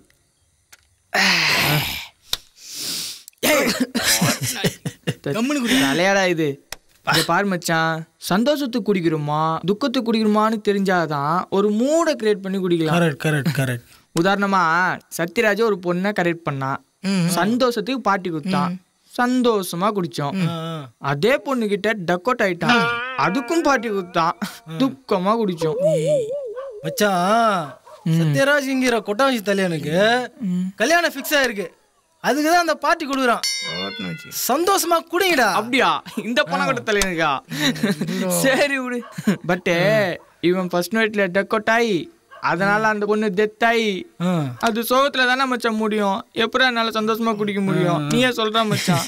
E: தலையாடா இது. இதை பாரு மச்சான், சந்தோஷத்துக்கு குடிக்கிறோமா துக்கத்துக்கு குடிக்கிறோமான்னு தெரிஞ்சாதான் ஒரு மூடை கிரியேட் பண்ணி குடிக்கலாம்.
H: Correct correct correct.
E: உதாரணமா சத்யராஜ் ஒரு பொண்ணை கரெக்ட் பண்ணான், சந்தோஷத்துக்கு பாட்டி கொடுத்தான், சந்தோஷமா குடிச்சோம். அதே பொண்ணு கிட்ட டக்கோட் ஆயிட்டான், அதுக்கும் பாட்டி கொடுத்தான், துக்கமா குடிச்சோம்.
H: மச்சான் சத்யராஜ்ங்கிற கொட்டாஞ்சி தலையனுக்கு கல்யாணம் ஃபிக்ஸ் ஆயிருக்கு, அதுக்குதான் அந்த பார்ட்டி கொடுக்குறான். சந்தோஷமா குடிங்கடா.
E: அப்படியா? இந்த பணம் கொட்ட தலையனுக்கா? சரி விடு. பட்டு இவன் ஃபர்ஸ்ட் நைட்ல டக்கோட் ஆகி அதனால அந்த பொண்ணு டெத் ஆகி அது சோகத்துல தானே மச்சான் முடியும். எப்படி என்னால சந்தோஷமா குடிக்க முடியும்? நீயே சொல்ற மச்சான்.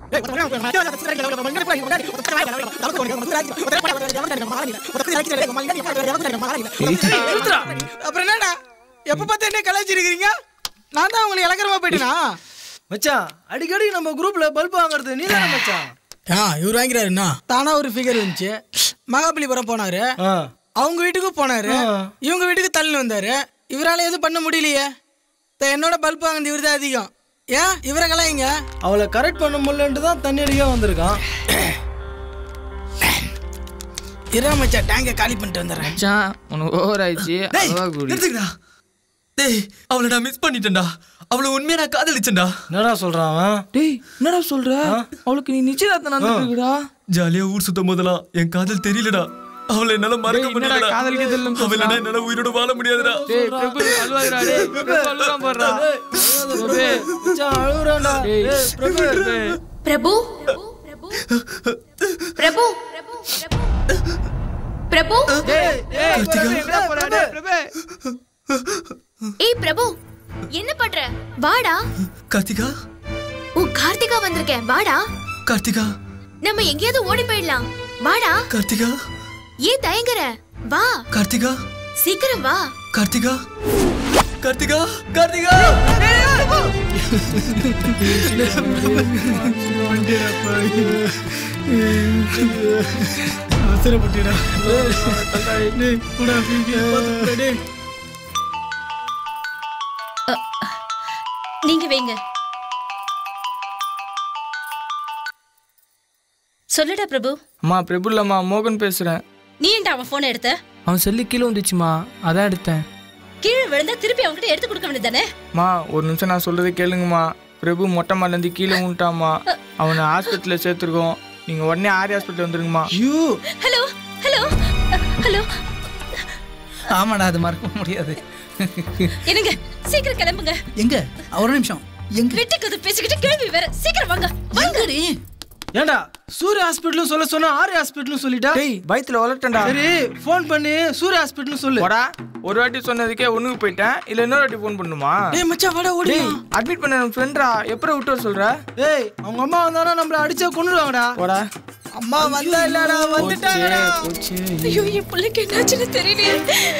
C: அப்புறம் என்னடா எப்ப பார்த்தா என்ன கலாச்சிருக்கீங்க? நான் தான் உங்களுக்கு இலக்கரமா போயிட்டேனா?
H: மச்சான் அடிக்கடி நம்ம குரூப்ல பல்ப் வாங்குறது நீ தானே மச்சான்?
C: ஆ இவர் வாங்கிறாருண்ணா. தானா ஒரு ஃபிகர் இருந்துச்சு, மகாபலிபுரம் போனாரு, அவங்க வீட்டுக்கு போனாரு, இவங்க வீட்டுக்கு தள்ளி வந்தாரு. இவரால எதுவும் பண்ண முடியலையே. என்னோட பல்ப் வாங்கினது இவர் தான் அதிகம். ஏன் இவரை கலாயிங்க?
H: அவளை கரெக்ட் பண்ண முடியலன்ட்டு தான் தண்ணி அடிக்க வந்திருக்கான்.
C: இரா மச்சான் டேங்க காலி பண்ணிட்டு வந்துடுறேன்.
E: மச்சான் உனக்கு ஓவர் ஆயிடுச்சு.
B: நிறுத்துக்கடா. டேய் அவளை நான் மிஸ் பண்ணிட்டேன்டா. அவளை உண்மையா நான் காதலிச்சேன்டா.
H: என்னடா சொல்றான் அவன்?
E: டேய் என்னடா சொல்ற? அவளுக்கு நீ நிச்சயதார்த்தம் நடந்துருக்குடா.
B: ஜாலியா ஊர் சுத்தும் போதெல்லாம் என் காதல் தெரியலடா. அவளை என்னால மறக்க முடியலடா.
E: காதலிக்கிறதுல
B: அவளை என்னால உயிரோட வாழ முடியாதுடா.
E: டேய் பிரபு அழுவாதடா. டேய் பிரபு அழுறான் பாருடா. பிரபு
H: மச்சான் அழுறான்டா.
E: டேய் பிரபு
N: பிரபு பிரபு பிரபு
E: டேய் டேய் எங்கடா போற? டேய் பிரபு.
N: ஏய் பிரபு என்ன பண்ற? வாடா.
B: கார்த்திகா.
N: ஓ கார்த்திகா வந்திருக்கேன், வாடா.
B: கார்த்திகா
N: நம்ம எங்கேயாவது ஓடி போயிடலாம், வாடா.
B: கார்த்திகா
N: ஏன் தயங்குற? வா
B: கார்த்திகா,
N: சீக்கிரம் வா.
B: கார்த்திகா கார்த்திகா கார்த்திகா.
C: அவசரப்பட்டுடா.
G: நீங்க வைங்க. சொல்லுடா பிரபு.
E: அம்மா பிரபு இல்லம்மா, மோகன் பேசுறேன்.
G: நீ ஏன்டா அவன் போனை எடுத்த?
E: அவன் செல்லு கீழே வந்துச்சுமா, அதான் எடுத்தேன்.
G: கீழே விழுந்தா திருப்பி அவன்கிட்ட எடுத்து கொடுக்க வேண்டியதானே?
E: மா ஒரு நிமிஷம் நான் சொல்றதை கேளுங்கம்மா. பிரபு மொட்டை மாடிலேருந்து கீழே விழுந்துட்டாமா, அவனை ஹாஸ்பிட்டலில் சேர்த்துருக்கோம். நீங்க உடனே ஆரி ஹாஸ்பிட்டல் வந்துருங்கம்மா.
G: Hello hello hello.
F: ஆமாடா, அது மறக்க முடியாது.
G: என்னங்க சீக்கிரம் கிளம்புங்க.
F: எங்க ஒரு நிமிஷம், எங்க
G: வெட்டி கதை பேசிக்கிட்டு கிளம்பி வேற. சீக்கிரம் வாங்க வாங்கடி.
H: ஏண்டா சூரிய ஹாஸ்பிட்டல் சொல்ல சொன்னா ஆறு ஹாஸ்பிட்டல் சொல்லிட்டா
E: டேய் பயத்துல வளர்ட்டேன்டா
H: சரி ஃபோன் பண்ணி சூரிய ஹாஸ்பிட்டல் சொல்லு
E: வாடா ஒரு வாட்டி சொன்னதுக்கே ஒண்ணுக்கு போயிட்டேன் இல்ல இன்னொரு வாட்டி ஃபோன் பண்ணுமா
H: டேய் மச்சான் வாடா ஓடி
E: அட்மிட் பண்ண நம்ம ஃப்ரெண்ட்ரா எப்பற விட்டு வர சொல்ற
H: ஏய் அவங்க அம்மா வந்தானா நம்மள அடிச்சா கொன்னுடுவாங்கடா
E: வாடா
C: அம்மா வந்தா இல்லடா வந்துட்டாங்கடா
G: ஐயோ என் பிள்ளைக்கு என்னாச்சுன்னு தெரியலையே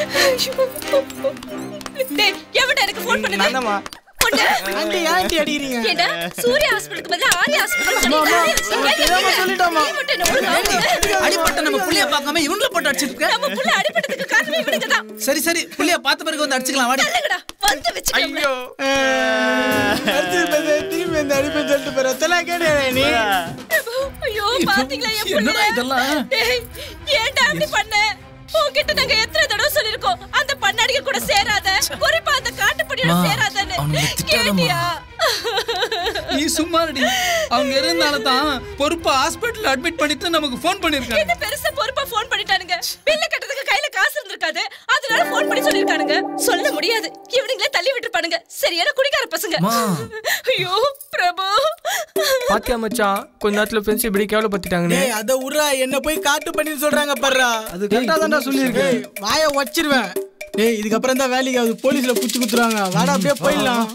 G: டேய் எவன்டா எனக்கு ஃபோன் பண்ணது
E: நானம்மா
H: ஆண்டி ஆண்டி அடிக்கிறீங்க
G: ஏண்டா சூரிய ஹாஸ்பிடலுக்கு பதிலா ஆரிய ஹாஸ்பிடல்
H: சொல்லிட்டாமா
F: அடிபட்ட நம்ம புள்ளைய பார்க்காம இவங்கள போட்டு அடிச்சிருக்க
G: நம்ம புள்ள அடிபட்டதுக்கு காரணமே இவனுங்க தான்
F: சரி சரி புள்ளைய பார்த்த பிறகு வந்து அடிச்சுக்கலாம் வாடி
G: தள்ளுங்கடா வந்து வெச்சுக்கங்க
E: ஐயோ
H: அடுத்து பேச திரும்பி இந்த அடிப்பை சொல்லிட்டு போற தல கேடே நீ
G: ஐயோ பாத்தீங்களா என் புள்ள
F: என்னடா இதெல்லாம்
G: டேய் ஏன்டா அப்படி பண்ண உன்கிட்ட நாங்க எத்தனை தடவை சொல்லிருக்கோம் அந்த பண்ணாடிக கூட சேராத குறிப்பா அந்த காட்டுப்படியோட சேராதன்னு கேட்டியா
F: நீ சும்மா ரெடி அவங்க இருந்தால தான் பொறுப்பா ஹாஸ்பிடல்ல அட்மிட் பண்ணிட்டு நமக்கு ஃபோன் பண்ணிருக்காங்க
G: என்ன பெருசா பொறுப்பா ஃபோன் பண்ணிட்டானுங்க பில்ல கட்டறதுக்கு கையில காசு இருந்திருக்காது அதனால ஃபோன் பண்ணி சொல்லிருக்கானுங்க சொல்ல முடியாது இவனுங்களே தள்ளி விட்டுருப்பானுங்க சரியான குடிகார பசங்க ஐயோ பிரபு
E: பாத்தியா மச்சான் கொஞ்ச நேரத்துல ஃப்ரெண்ட்ஸ் இப்படி கேவல பத்திட்டாங்க
C: டேய் அத உர்றா என்ன போய் காட்டு பண்ணி சொல்றாங்க பர்றா
H: அது கரெக்ட்டா தான்டா சொல்லிருக்கேன்
C: வாயை வச்சிருவேன் டேய் இதுக்கு அப்புறம் தான் வேலைக்கு அது போலீஸ்ல புடிச்சு குத்துறாங்க வாடா அப்படியே போயிடலாம்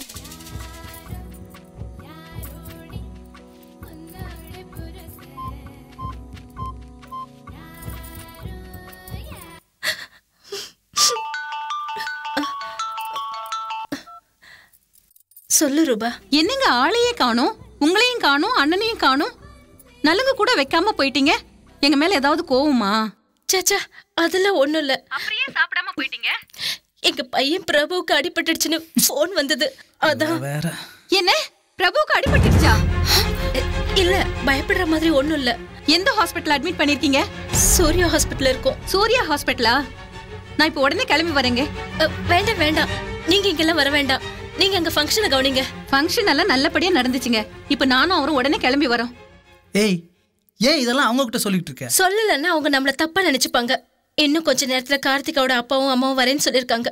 G: சொல்லு ரூபா
R: என்னங்க ஆளையே காணோம் உங்களையும் காணோம் அண்ணனையும் காணோம் நலுங்கு கூட வைக்காம போயிட்டீங்க எங்க மேல ஏதாவது கோவமா
G: சச்சா அதெல்லாம் ஒண்ணும் இல்ல
R: அப்படியே சாப்பிடாம போயிட்டீங்க
G: எங்க பையன் பிரபுவுக்கு அடிபட்டுடுச்சுன்னு போன் வந்தது அதான்
F: வேற
R: என்ன பிரபுவுக்கு அடிபட்டுச்சா
G: இல்ல பயப்படுற மாதிரி ஒண்ணும் இல்ல
R: எந்த ஹாஸ்பிடல்ல அட்மிட் பண்ணிருக்கீங்க
G: சூர்யா ஹாஸ்பிடல்ல இருக்கோம்
R: சூர்யா ஹாஸ்பிடலா நான் இப்போ உடனே கிளம்பி வரேங்க
G: வேண்டாம் வேண்டாம் நீங்க இங்கெல்லாம் வர வேண்டாம் நீங்க அங்க ஃபங்க்ஷனை கவனிங்க
R: ஃபங்க்ஷன் எல்லாம் நல்லபடியா நடந்துச்சுங்க இப்போ நானும் அவரும் உடனே கிளம்பி வரோம்
F: ஏய் ஏன் இதெல்லாம் அவங்க கிட்ட சொல்லிட்டு இருக்க
G: சொல்லலன்னா அவங்க நம்மள தப்பா நினைச்சுப்பாங்க இன்னும் கொஞ்ச நேரத்துல கார்த்திகாவோட அப்பாவும் அம்மாவும் வரேன்னு சொல்லிருக்காங்க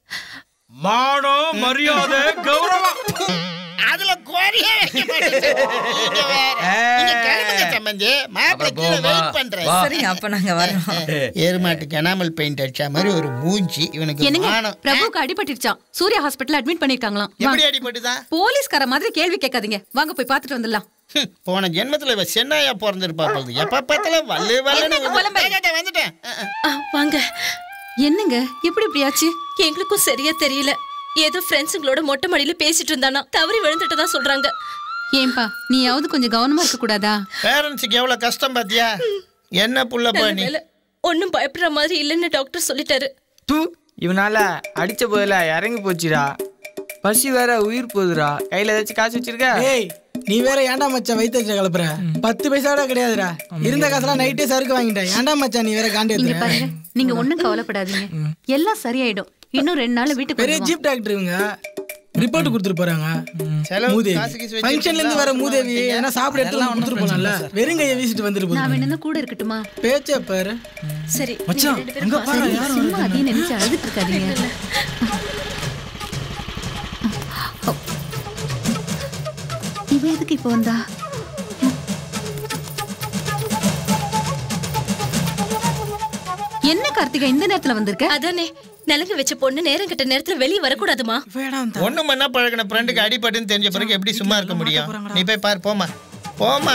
A: மானம் மரியாதை கௌரவம்
P: அதுல கோரியே வைக்க மாட்டேன் நீங்க வேற நீங்க கிளம்புங்க சம்பந்தி மாப்பிள்ளை கீழ வெயிட் பண்றேன்
V: சரிங்க அப்ப நாங்க வரோம்
P: ஏறுமாட்டுக்கு எனாமல் பெயிண்ட் அடிச்ச மாதிரி ஒரு மூஞ்சி இவனுக்கு
R: என்னங்க
P: மானம்
R: பிரபுவுக்கு அடிபட்டுச்சாம் சூர்யா ஹாஸ்பிடல்ல அட்மிட் பண்ணிருக்காங்களாம்
P: எப்படி அடிபட்டுதா
R: போலீஸ்கார மாதிரி கேள்வி கேட்காதீங்க வாங்க போய் பார்த்துட்டு வந்துடலாம்
P: போன ஜென்மத்துல இவ சென்னாயா பிறந்திருப்பா போகுது எப்ப பார்த்தாலும் வல்லு வல்லுன்னு வந்துட்டேன்
G: வாங்க
R: என்னங்க எப்படி இப்படியாச்சு
G: எங்களுக்கும் சரியா தெரியல ஏதோ ஃப்ரெண்ட்ஸுங்களோட மொட்டை மாடியில பேசிட்டு இருந்தானா தவறி விழுந்துட்டதா சொல்றாங்க
R: ஏன்பா நீயாவது கொஞ்சம் கவனமா இருக்க கூடாதா
P: பேரண்ட்ஸுக்கு எவ்வளவு கஷ்டம் பாத்தியா என்ன புள்ள பண்ணி
G: ஒன்னும் பயப்படுற மாதிரி இல்லைன்னு டாக்டர் சொல்லிட்டாரு
E: இவனால அடிச்ச போதில இறங்கி போச்சுடா பசி வேற உயிர் போகுதுடா கையில ஏதாச்சும் காசு வச்சிருக்க
C: ஏய் நீ வேற ஏன்டா மச்சான் வயிற்று கலப்புற பத்து பைசாவோட கிடையாதுடா இருந்த காசுலாம் நைட்டே சருக்கு வாங்கிட்டேன் ஏன்டா மச்சான் நீ வேற காண்டி
R: இங்க பாருங்க நீங்க ஒண்ணும் கவலைப்படாதீங்க எல்லாம் சரியாயிடும் இன்னும் ரெண்டு நாள் வீட்டுக்கு
C: பெரிய ஜீப் டாக்டர் இவங்க ரிப்போர்ட் கொடுத்துட்டு போறாங்க மூதேவி ஃபங்க்ஷன்ல இருந்து வர மூதேவி ஏன்னா சாப்பிட எடுத்துலாம் கொடுத்துட்டு போனால வெறும் கையை வீசிட்டு வந்துட்டு
R: நான் வேணும்னா கூட இருக்கட்டுமா
C: பேச்சே பாரு
G: சரி
C: மச்சான் அங்க பாரு யாரும்
R: சும்மா அதே நினைச்சு அழுதுட்டு இருக்காதீங்க இவ எதுக்கு இப்போ வந்தா என்ன கார்த்திகா இந்த நேரத்துல வந்திருக்க
G: அதானே நலங்கு வச்ச பொண்ணு நேரம் கிட்ட நேரத்துல வெளியே வரக்கூடாதுமா
P: ஒண்ணு மண்ணா பழகின ஃப்ரெண்டுக்கு அடிபட்டுன்னு தெரிஞ்ச பிறகு எப்படி சும்மா இருக்க முடியும் நீ போய் பாரு போமா போமா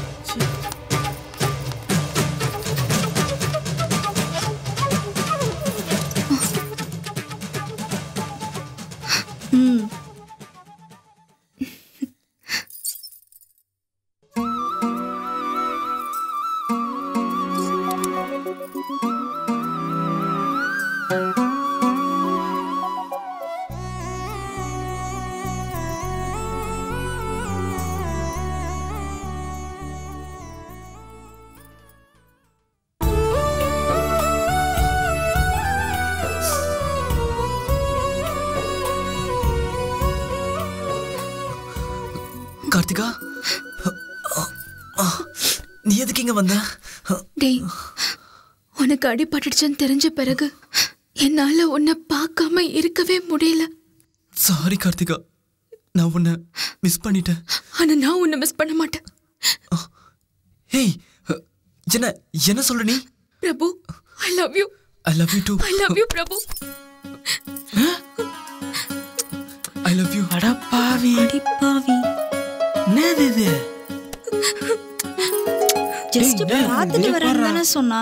B: கார்த்திகா நீ எதுக்கு இங்க வந்த
N: டேய் உனக்கு அடிபட்டுடுச்சுன்னு தெரிஞ்ச பிறகு என்னால உன்னை பார்க்காம இருக்கவே முடியல
B: சாரி கார்த்திகா நான் உன்னை மிஸ் பண்ணிட்டேன்
N: ஆனா நான் உன்னை மிஸ் பண்ண மாட்டேன்
B: ஹேய் என்ன என்ன சொல்ற நீ?
N: பிரபு, I love you.
B: I love you too.
N: I love you, Prabhu.
B: I love you.
C: அட பாவி.
U: அடி பாவி.
C: என்னது இது?
U: ஜஸ்ட் பார்த்துட்டு வரேன்னு தானே சொன்னா.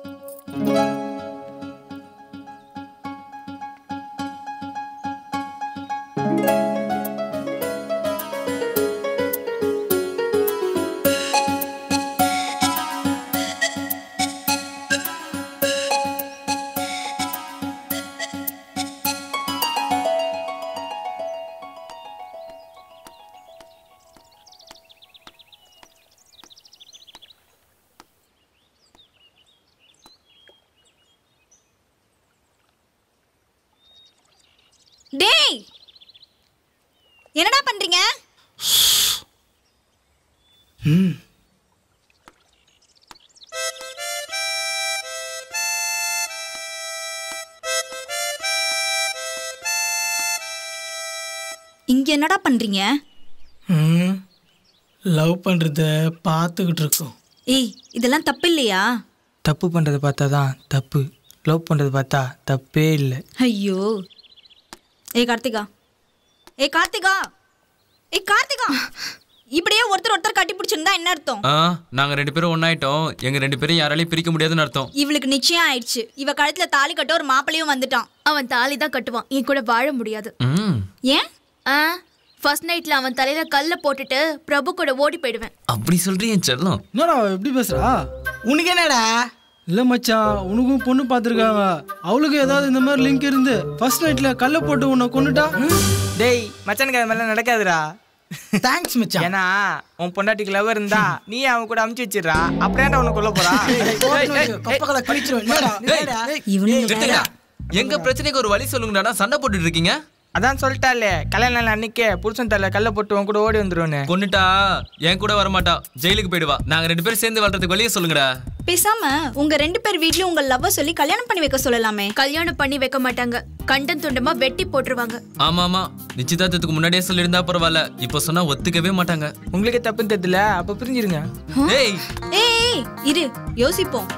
U: டேய், என்னடா பண்றீங்க?
C: ம்
U: இங்க என்னடா பண்றீங்க?
C: ம் லவ் பண்றத பார்த்துக்கிட்டு இருக்கோம்.
U: ஏய், இதெல்லாம் தப்பு இல்லையா?
E: தப்பு பண்றதை பார்த்தா தான் தப்பு, லவ் பண்றது பார்த்தா தப்பே இல்லை.
U: ஐயோ. ஏய் கார்த்திகா, ஏய் கார்த்திகா, ஏய் கார்த்திகா, இப்படியே ஒருத்தர் ஒருத்தர் கட்டி பிடிச்சிருந்தா என்ன அர்த்தம்?
B: ஆ நாங்க ரெண்டு பேரும் ஒண்ணாயிட்டோம். எங்க ரெண்டு பேரும் யாராலையும் பிரிக்க முடியாதுன்னு அர்த்தம்.
U: இவளுக்கு நிச்சயம் ஆயிடுச்சு. இவ கழுத்துல தாலி கட்ட ஒரு மாப்பிளையும் வந்துட்டான்.
N: அவன் தாலி தான் கட்டுவான், என் கூட வாழ முடியாது.
U: ஏன்?
N: ஆ ஃபர்ஸ்ட் நைட்ல அவன் தலையில கல்ல போட்டுட்டு பிரபு கூட ஓடி போயிடுவேன்.
B: அப்படி சொல்றீ என் செல்லம்?
H: என்னடா எப்படி பேசுறா?
C: உனக்கு என்னடா?
H: இல்ல மச்சான், உனக்கும் பொண்ணு பார்த்துருக்காங்க. அவளுக்கு ஏதாவது இந்த மாதிரி லிங்க் இருந்து ஃபர்ஸ்ட் நைட்ல கல்ல போட்டு உன்னை கொண்டுட்டா?
E: டேய் மச்சானுக்கு அது மாதிரிலாம் நடக்காதுடா.
C: தேங்க்ஸ் மச்சான்.
E: ஏன்னா உன் பொண்டாட்டிக்கு லவ் இருந்தா நீ அவன் கூட அமுச்சு வச்சிடுறா. அப்படியே உனக்கு கொல்ல போறா.
B: எங்க பிரச்சனைக்கு ஒரு வழி சொல்லுங்கடா, சண்டை போட்டுட்டு இருக்கீங்க.
E: அதான் சொல்லிட்டாலே கல்யாண நாள் அன்னைக்கே புருஷன் தலை கல்ல போட்டு உன் கூட ஓடி வந்துருவோன்னு.
B: கொண்டுட்டா என் கூட வரமாட்டா, ஜெயிலுக்கு போயிடுவா. நாங்க ரெண்டு பேரும் சேர்ந்து வாழ்றதுக்கு வழியே சொல்லுங்கடா.
U: பேசாம உங்க ரெண்டு பேர் வீட்லயும் உங்க லவ்வ சொல்லி கல்யாணம் பண்ணி வைக்க சொல்லலாமே.
N: கல்யாணம் பண்ணி வைக்க மாட்டாங்க, கண்டன் துண்டமா வெட்டி போட்டுருவாங்க.
B: ஆமா ஆமா, நிச்சயதார்த்தத்துக்கு முன்னாடியே சொல்லியிருந்தா பரவாயில்ல, இப்ப சொன்னா ஒத்துக்கவே மாட்டாங்க.
E: உங்களுக்கு தப்புன்னு தெரியல, அப்ப பிரிஞ்சிருங்க.
B: ஏய்
U: ஏய் இரு, யோசிப்போம்.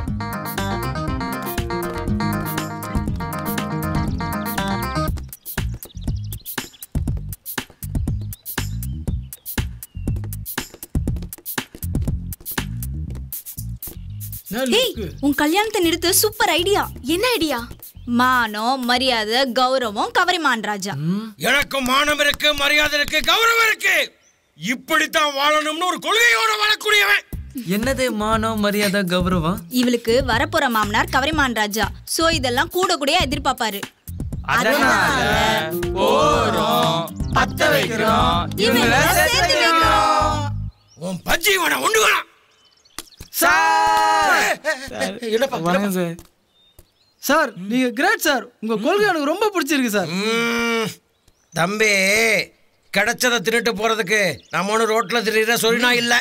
U: ஏய், உன் கல்யாணத்தை நிறுத்து. Super idea.
N: என்ன ஐடியா?
U: மானம், மரியாதை, கௌரவம், கவரிமான் ராஜா.
A: எனக்கு மானம் இருக்கு, மரியாதை இருக்கு, கௌரவம் இருக்கு. இப்படித்தான் வாழணும்னு ஒரு கொள்கையோட வாழக்கூடியவன்.
B: என்னது மானம், மரியாதை, கௌரவம்?
U: இவளுக்கு வரப்போற மாமனார் கவரிமான் ராஜா. சோ இதெல்லாம் கூட கூட எதிர்பார்ப்பாரு.
A: உன் பஜ்ஜி வேணா ஒண்ணு வேணா.
H: சார் நீங்க கிரேட் சார், உங்க கொள்கை எனக்கு ரொம்ப பிடிச்சிருக்கு சார்.
A: தம்பி, கிடைச்சதை திருட்டு போறதுக்கு நம்ம ஒண்ணு ரோட்ல திரியிற சொல்லினா இல்ல.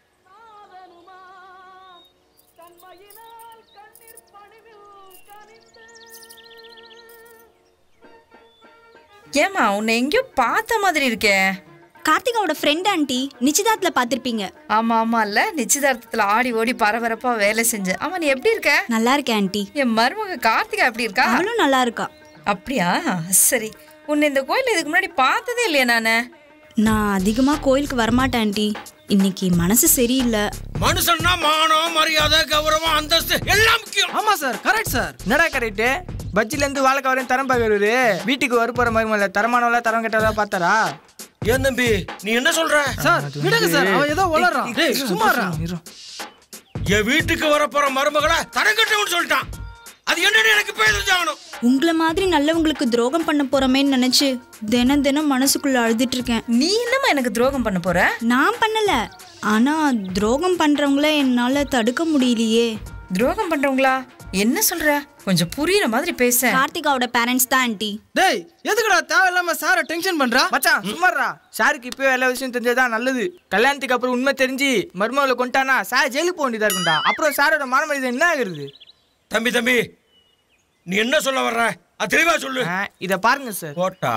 V: ஏமா உன்னை எங்கேயோ பார்த்த மாதிரி இருக்கே.
U: கார்த்திகாவோட ஃப்ரெண்ட் ஆண்டி, நிச்சயதார்த்தத்துல பாத்திருப்பீங்க.
V: ஆமா ஆமா இல்ல, நிச்சயதார்த்தத்துல ஆடி ஓடி பரபரப்பா வேலை செஞ்ச. அவன் நீ எப்படி இருக்க?
U: நல்லா இருக்கேன் ஆண்டி.
V: என் மருமக கார்த்திகா எப்படி இருக்கா?
U: அவளும் நல்லா இருக்கா.
V: அப்படியா? சரி, உன்னை இந்த கோயில் இதுக்கு முன்னாடி பார்த்ததே இல்லையா நானு?
U: நான் அதிகமா கோயிலுக்கு வரமாட்டேன் ஆண்டி. இன்னைக்கு மனசு சரியில்லை.
A: மனுஷன்னா மானம், மரியாதை, கௌரவம், அந்தஸ்து எல்லாம் முக்கியம்.
H: ஆமா சார், கரெக்ட் சார்.
E: என்னடா கரெக்ட்? பஜ்ஜில இருந்து வாழைக்காய் வரையும் தரம் பார்க்கறது. வீட்டுக்கு வர போற மருமல தரமானவளா தரம் கெட்டதா பார்த்தாரா?
A: ஏன் தம்பி நீ என்ன சொல்ற?
H: சார் விடுங்க சார், அவன் ஏதோ வளர்றான். டேய் சும்மாறா.
A: என் வீட்டுக்கு வர போற மருமகளை தரம் கட்டவன்னு சொல்லிட்டான். அது என்னன்னு எனக்கு பேசணும்.
U: உங்களை மாதிரி நல்லவங்களுக்கு துரோகம் பண்ண போறமேன்னு நினைச்சு தினம் தினம் மனசுக்குள்ள அழுதுட்டு இருக்கேன்.
V: நீ என்னமா எனக்கு துரோகம் பண்ண போற?
U: நான் பண்ணல, ஆனா துரோகம் பண்றவங்கள என்னால தடுக்க முடியலையே.
V: துரோகம் பண்றவங்களா? என்ன சொல்ற? கொஞ்சம் புரியுற மாதிரி பேச.
U: கார்த்திகாவோட பேரண்ட்ஸ் தான் ஆண்டி.
H: டேய் எதுக்குடா தேவையில்லாம சார டென்ஷன் பண்றா?
E: மச்சான் சும்மாறா. சாருக்கு இப்பவே எல்லா விஷயம் தெரிஞ்சதான் நல்லது. கல்யாணத்துக்கு அப்புறம் உண்மை தெரிஞ்சு மருமகளை கொண்டானா சார் ஜெயிலுக்கு போக வேண்டியதா இருக்குண்டா. அப்புறம் சாரோட மானமரியாதை என்ன ஆகுறது?
A: தம்பி தம்பி நீ என்ன சொல்ல வர்ற? அது தெளிவா சொல்லு.
E: இத பாருங்க சார்.
A: போட்டா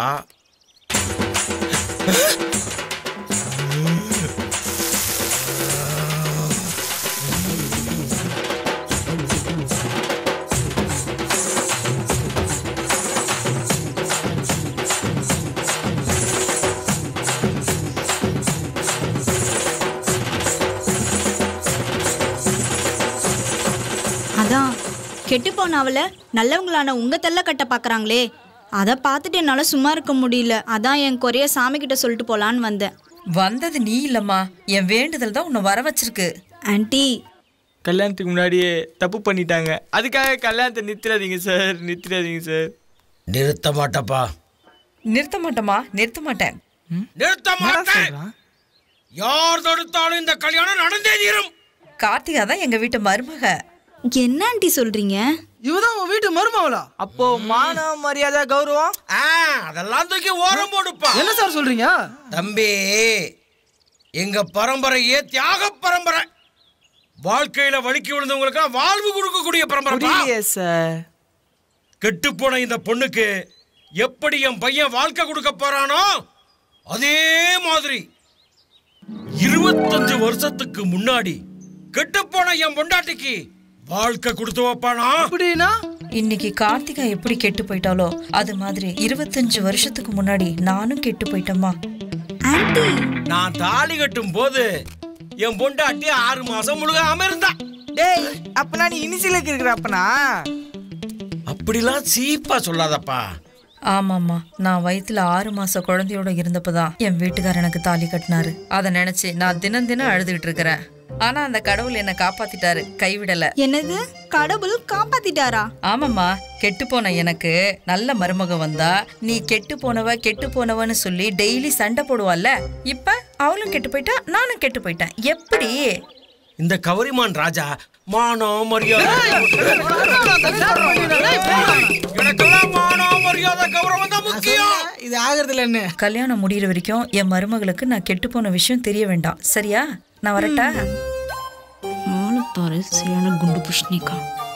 U: அதான் கெட்டு போனவள நல்லவங்களான உங்க தெல்ல கட்ட பாக்குறாங்களே, அதை பார்த்துட்டு என்னால சும்மா இருக்க முடியல. அதான் என் குறைய சாமி கிட்ட சொல்லிட்டு போலான்னு வந்தேன்.
V: வந்தது நீ இல்லம்மா, என் வேண்டுதல் தான் உன்னை வர வச்சிருக்கு.
E: ஆன்ட்டி கல்யாணத்துக்கு முன்னாடியே தப்பு பண்ணிட்டாங்க, அதுக்காக கல்யாணத்தை நிறுத்திடாதீங்க சார், நிறுத்திடாதீங்க சார்.
A: நிறுத்த மாட்டப்பா.
V: நிறுத்த மாட்டேமா, நிறுத்த மாட்டேன்.
A: நிறுத்த மாட்டேன். யார் தடுத்தாலும் இந்த கல்யாணம் நடந்தே தீரும்.
V: கார்த்திகா தான் எங்க வீட்டு மருமக.
U: என்ன ஆண்டி சொல்றீங்க?
H: இவதான் உன் வீட்டு மருமகளா?
E: அப்போ மான மரியாதை கௌரவம்
A: அதெல்லாம் தூக்கி ஓரம் போடுப்பா.
H: என்ன சார் சொல்றீங்க?
A: தம்பி, எங்க பரம்பரையே தியாக பரம்பரை. வாழ்க்கையில வலிக்கு விழுந்தவங்களுக்கு வாழ்வு கொடுக்கக்கூடிய பரம்பரை
E: சார்.
A: கெட்டு போன இந்த பொண்ணுக்கு எப்படி என் பையன் வாழ்க்கை கொடுக்க போறானோ அதே மாதிரி இருபத்தஞ்சு வருஷத்துக்கு முன்னாடி கெட்டு போன என் பொண்டாட்டிக்கு வாழ்க்கை கொடுத்து வைப்பானா?
H: அப்படின்னா
V: இன்னைக்கு கார்த்திகா எப்படி கெட்டு போயிட்டாலோ அது மாதிரி இருபத்தஞ்சு வருஷத்துக்கு முன்னாடி நானும் கெட்டு போயிட்டேம்மா.
A: நான் தாலி கட்டும் போது என் பொண்டாட்டி ஆறு மாசம் முழுகாம இருந்தா.
E: டேய், அப்பனா நீ இனிசிலுக்கு இருக்கிற அப்பனா?
A: அப்படிலாம் சீப்பா சொல்லாதப்பா.
V: ஆமாம்மா, நான் வயிற்றுல ஆறு மாச குழந்தையோட இருந்தப்பதான் என் வீட்டுக்காரர் எனக்கு தாலி கட்டினாரு. அதை நினைச்சு நான் தினம் தினம் அழுதுகிட்டு இருக்கிறேன். ஆனா அந்த கடவுள் என்ன காப்பாத்திட்டாரு, கைவிடல.
U: என்னது, கடவுள் காப்பாத்திட்டாரா?
V: ஆமாம்மா, கெட்டு போன எனக்கு நல்ல மருமக வந்தா நீ கெட்டு போனவ கெட்டு போனவன்னு சொல்லி டெய்லி சண்டை போடுவாள்ல, இப்ப அவளும் கெட்டு போயிட்டா, நானும் கெட்டு போயிட்டேன். எப்படி?
A: இந்த கவரிமான் ராஜா மானம் மரியாதை
V: இது ஆகிறதுல என்ன? கல்யாணம் முடிகிற வரைக்கும் என் மருமகளுக்கு நான் கெட்டு போன விஷயம் தெரிய வேண்டாம், சரியா? நான் வரட்டா?
U: மானத்தாரு சரியான குண்டு புஷ்ணிக்கா.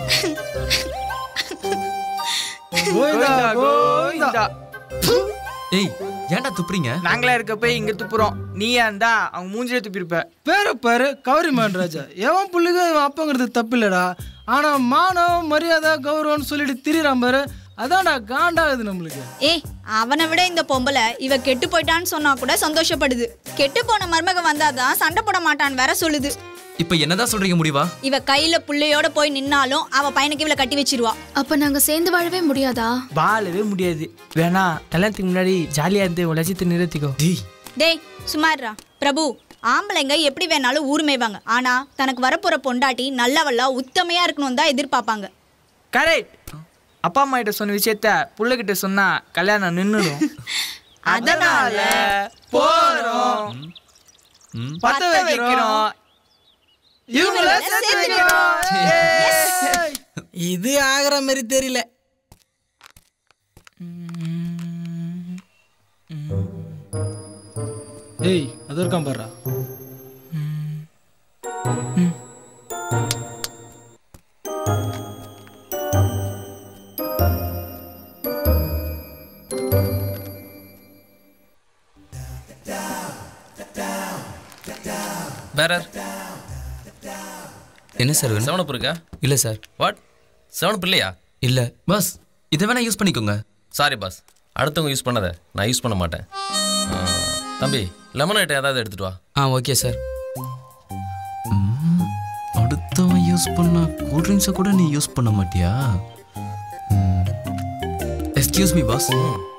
B: ஏய், ஏன்டா துப்புறீங்க?
E: நாங்களே இருக்க போய் இங்க துப்புறோம், நீயா இருந்தா அவங்க மூஞ்சிலே துப்பிருப்ப.
H: பேர பாரு, கவரிமான் ராஜா. எவன் புள்ளிக இவன் அப்பங்கிறது தப்பு இல்லடா. ஆனா மானம் மரியாதை கௌரவம்னு சொல்லிட்டு திரிறான் பாரு, அதான்டா காண்டாகுது நம்மளுக்கு.
U: ஏய், அவனை விட இந்த பொம்பளை இவ கெட்டு போயிட்டான்னு சொன்னா கூட சந்தோஷப்படுது. கெட்டு போன மருமக வந்தாதான் சண்டை போட மாட்டான்னு வேற சொல்லுது.
B: இப்ப என்னதான் சொல்றீங்க முடிவா?
U: இவ கையில புள்ளையோட போய் நின்னாலும் அவ பையனுக்கு இவளை கட்டி வச்சிருவா.
N: அப்ப நாங்க சேர்ந்து வாழவே முடியாதா?
E: வாழவே முடியாது. வேணா கல்யாணத்துக்கு முன்னாடி ஜாலியா இருந்து உலகத்தை நிறுத்திக்கோ.
U: டேய் சுமார்ரா. பிரபு, ஆம்பளைங்க எப்படி வேணாலும் ஊர் மேய்வாங்க, ஆனா தனக்கு வரப்போற பொண்டாட்டி நல்லவளா உத்தமையா இருக்கணும் தான் எதிர்பார்ப்பாங்க.
E: கரெக்ட். அப்பா அம்மா கிட்ட சொன்ன விஷயத்த புள்ள கிட்ட சொன்னா கல்யாணம் நின்னுடும். அதனால போறோம், பத்த வைக்கிறோம், இவங்கள சேர்த்து வைக்கிறோம்.
C: இது ஆகிற மாதிரி தெரியல.
H: ஏய், அது இருக்கான் பாரு.
J: பேரர்,
B: என்ன சார் வேணும்?
J: செவனப் இருக்கா?
B: இல்ல சார்.
J: வாட், செவனப் இல்லையா?
B: இல்ல பாஸ், இதை வேணா யூஸ் பண்ணிக்கோங்க.
J: சாரி பாஸ், அடுத்தவங்க யூஸ் பண்ணதை நான் யூஸ் பண்ண மாட்டேன். தம்பி, லெமன் ஐட்டம் ஏதாவது எடுத்துட்டு வா.
B: ஆ ஓகே சார். அடுத்தவன் யூஸ் பண்ண கூல் ட்ரிங்க்ஸை கூட நீ யூஸ் பண்ண மாட்டியா? Excuse me boss.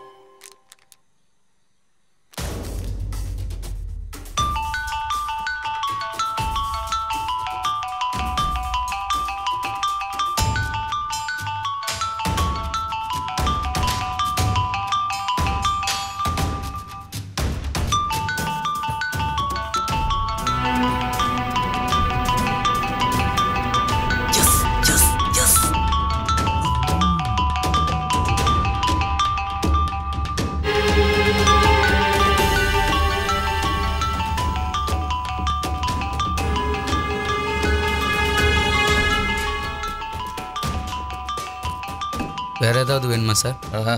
B: வேற ஏதாவது வேணுமா சார்?
J: ஆஹா,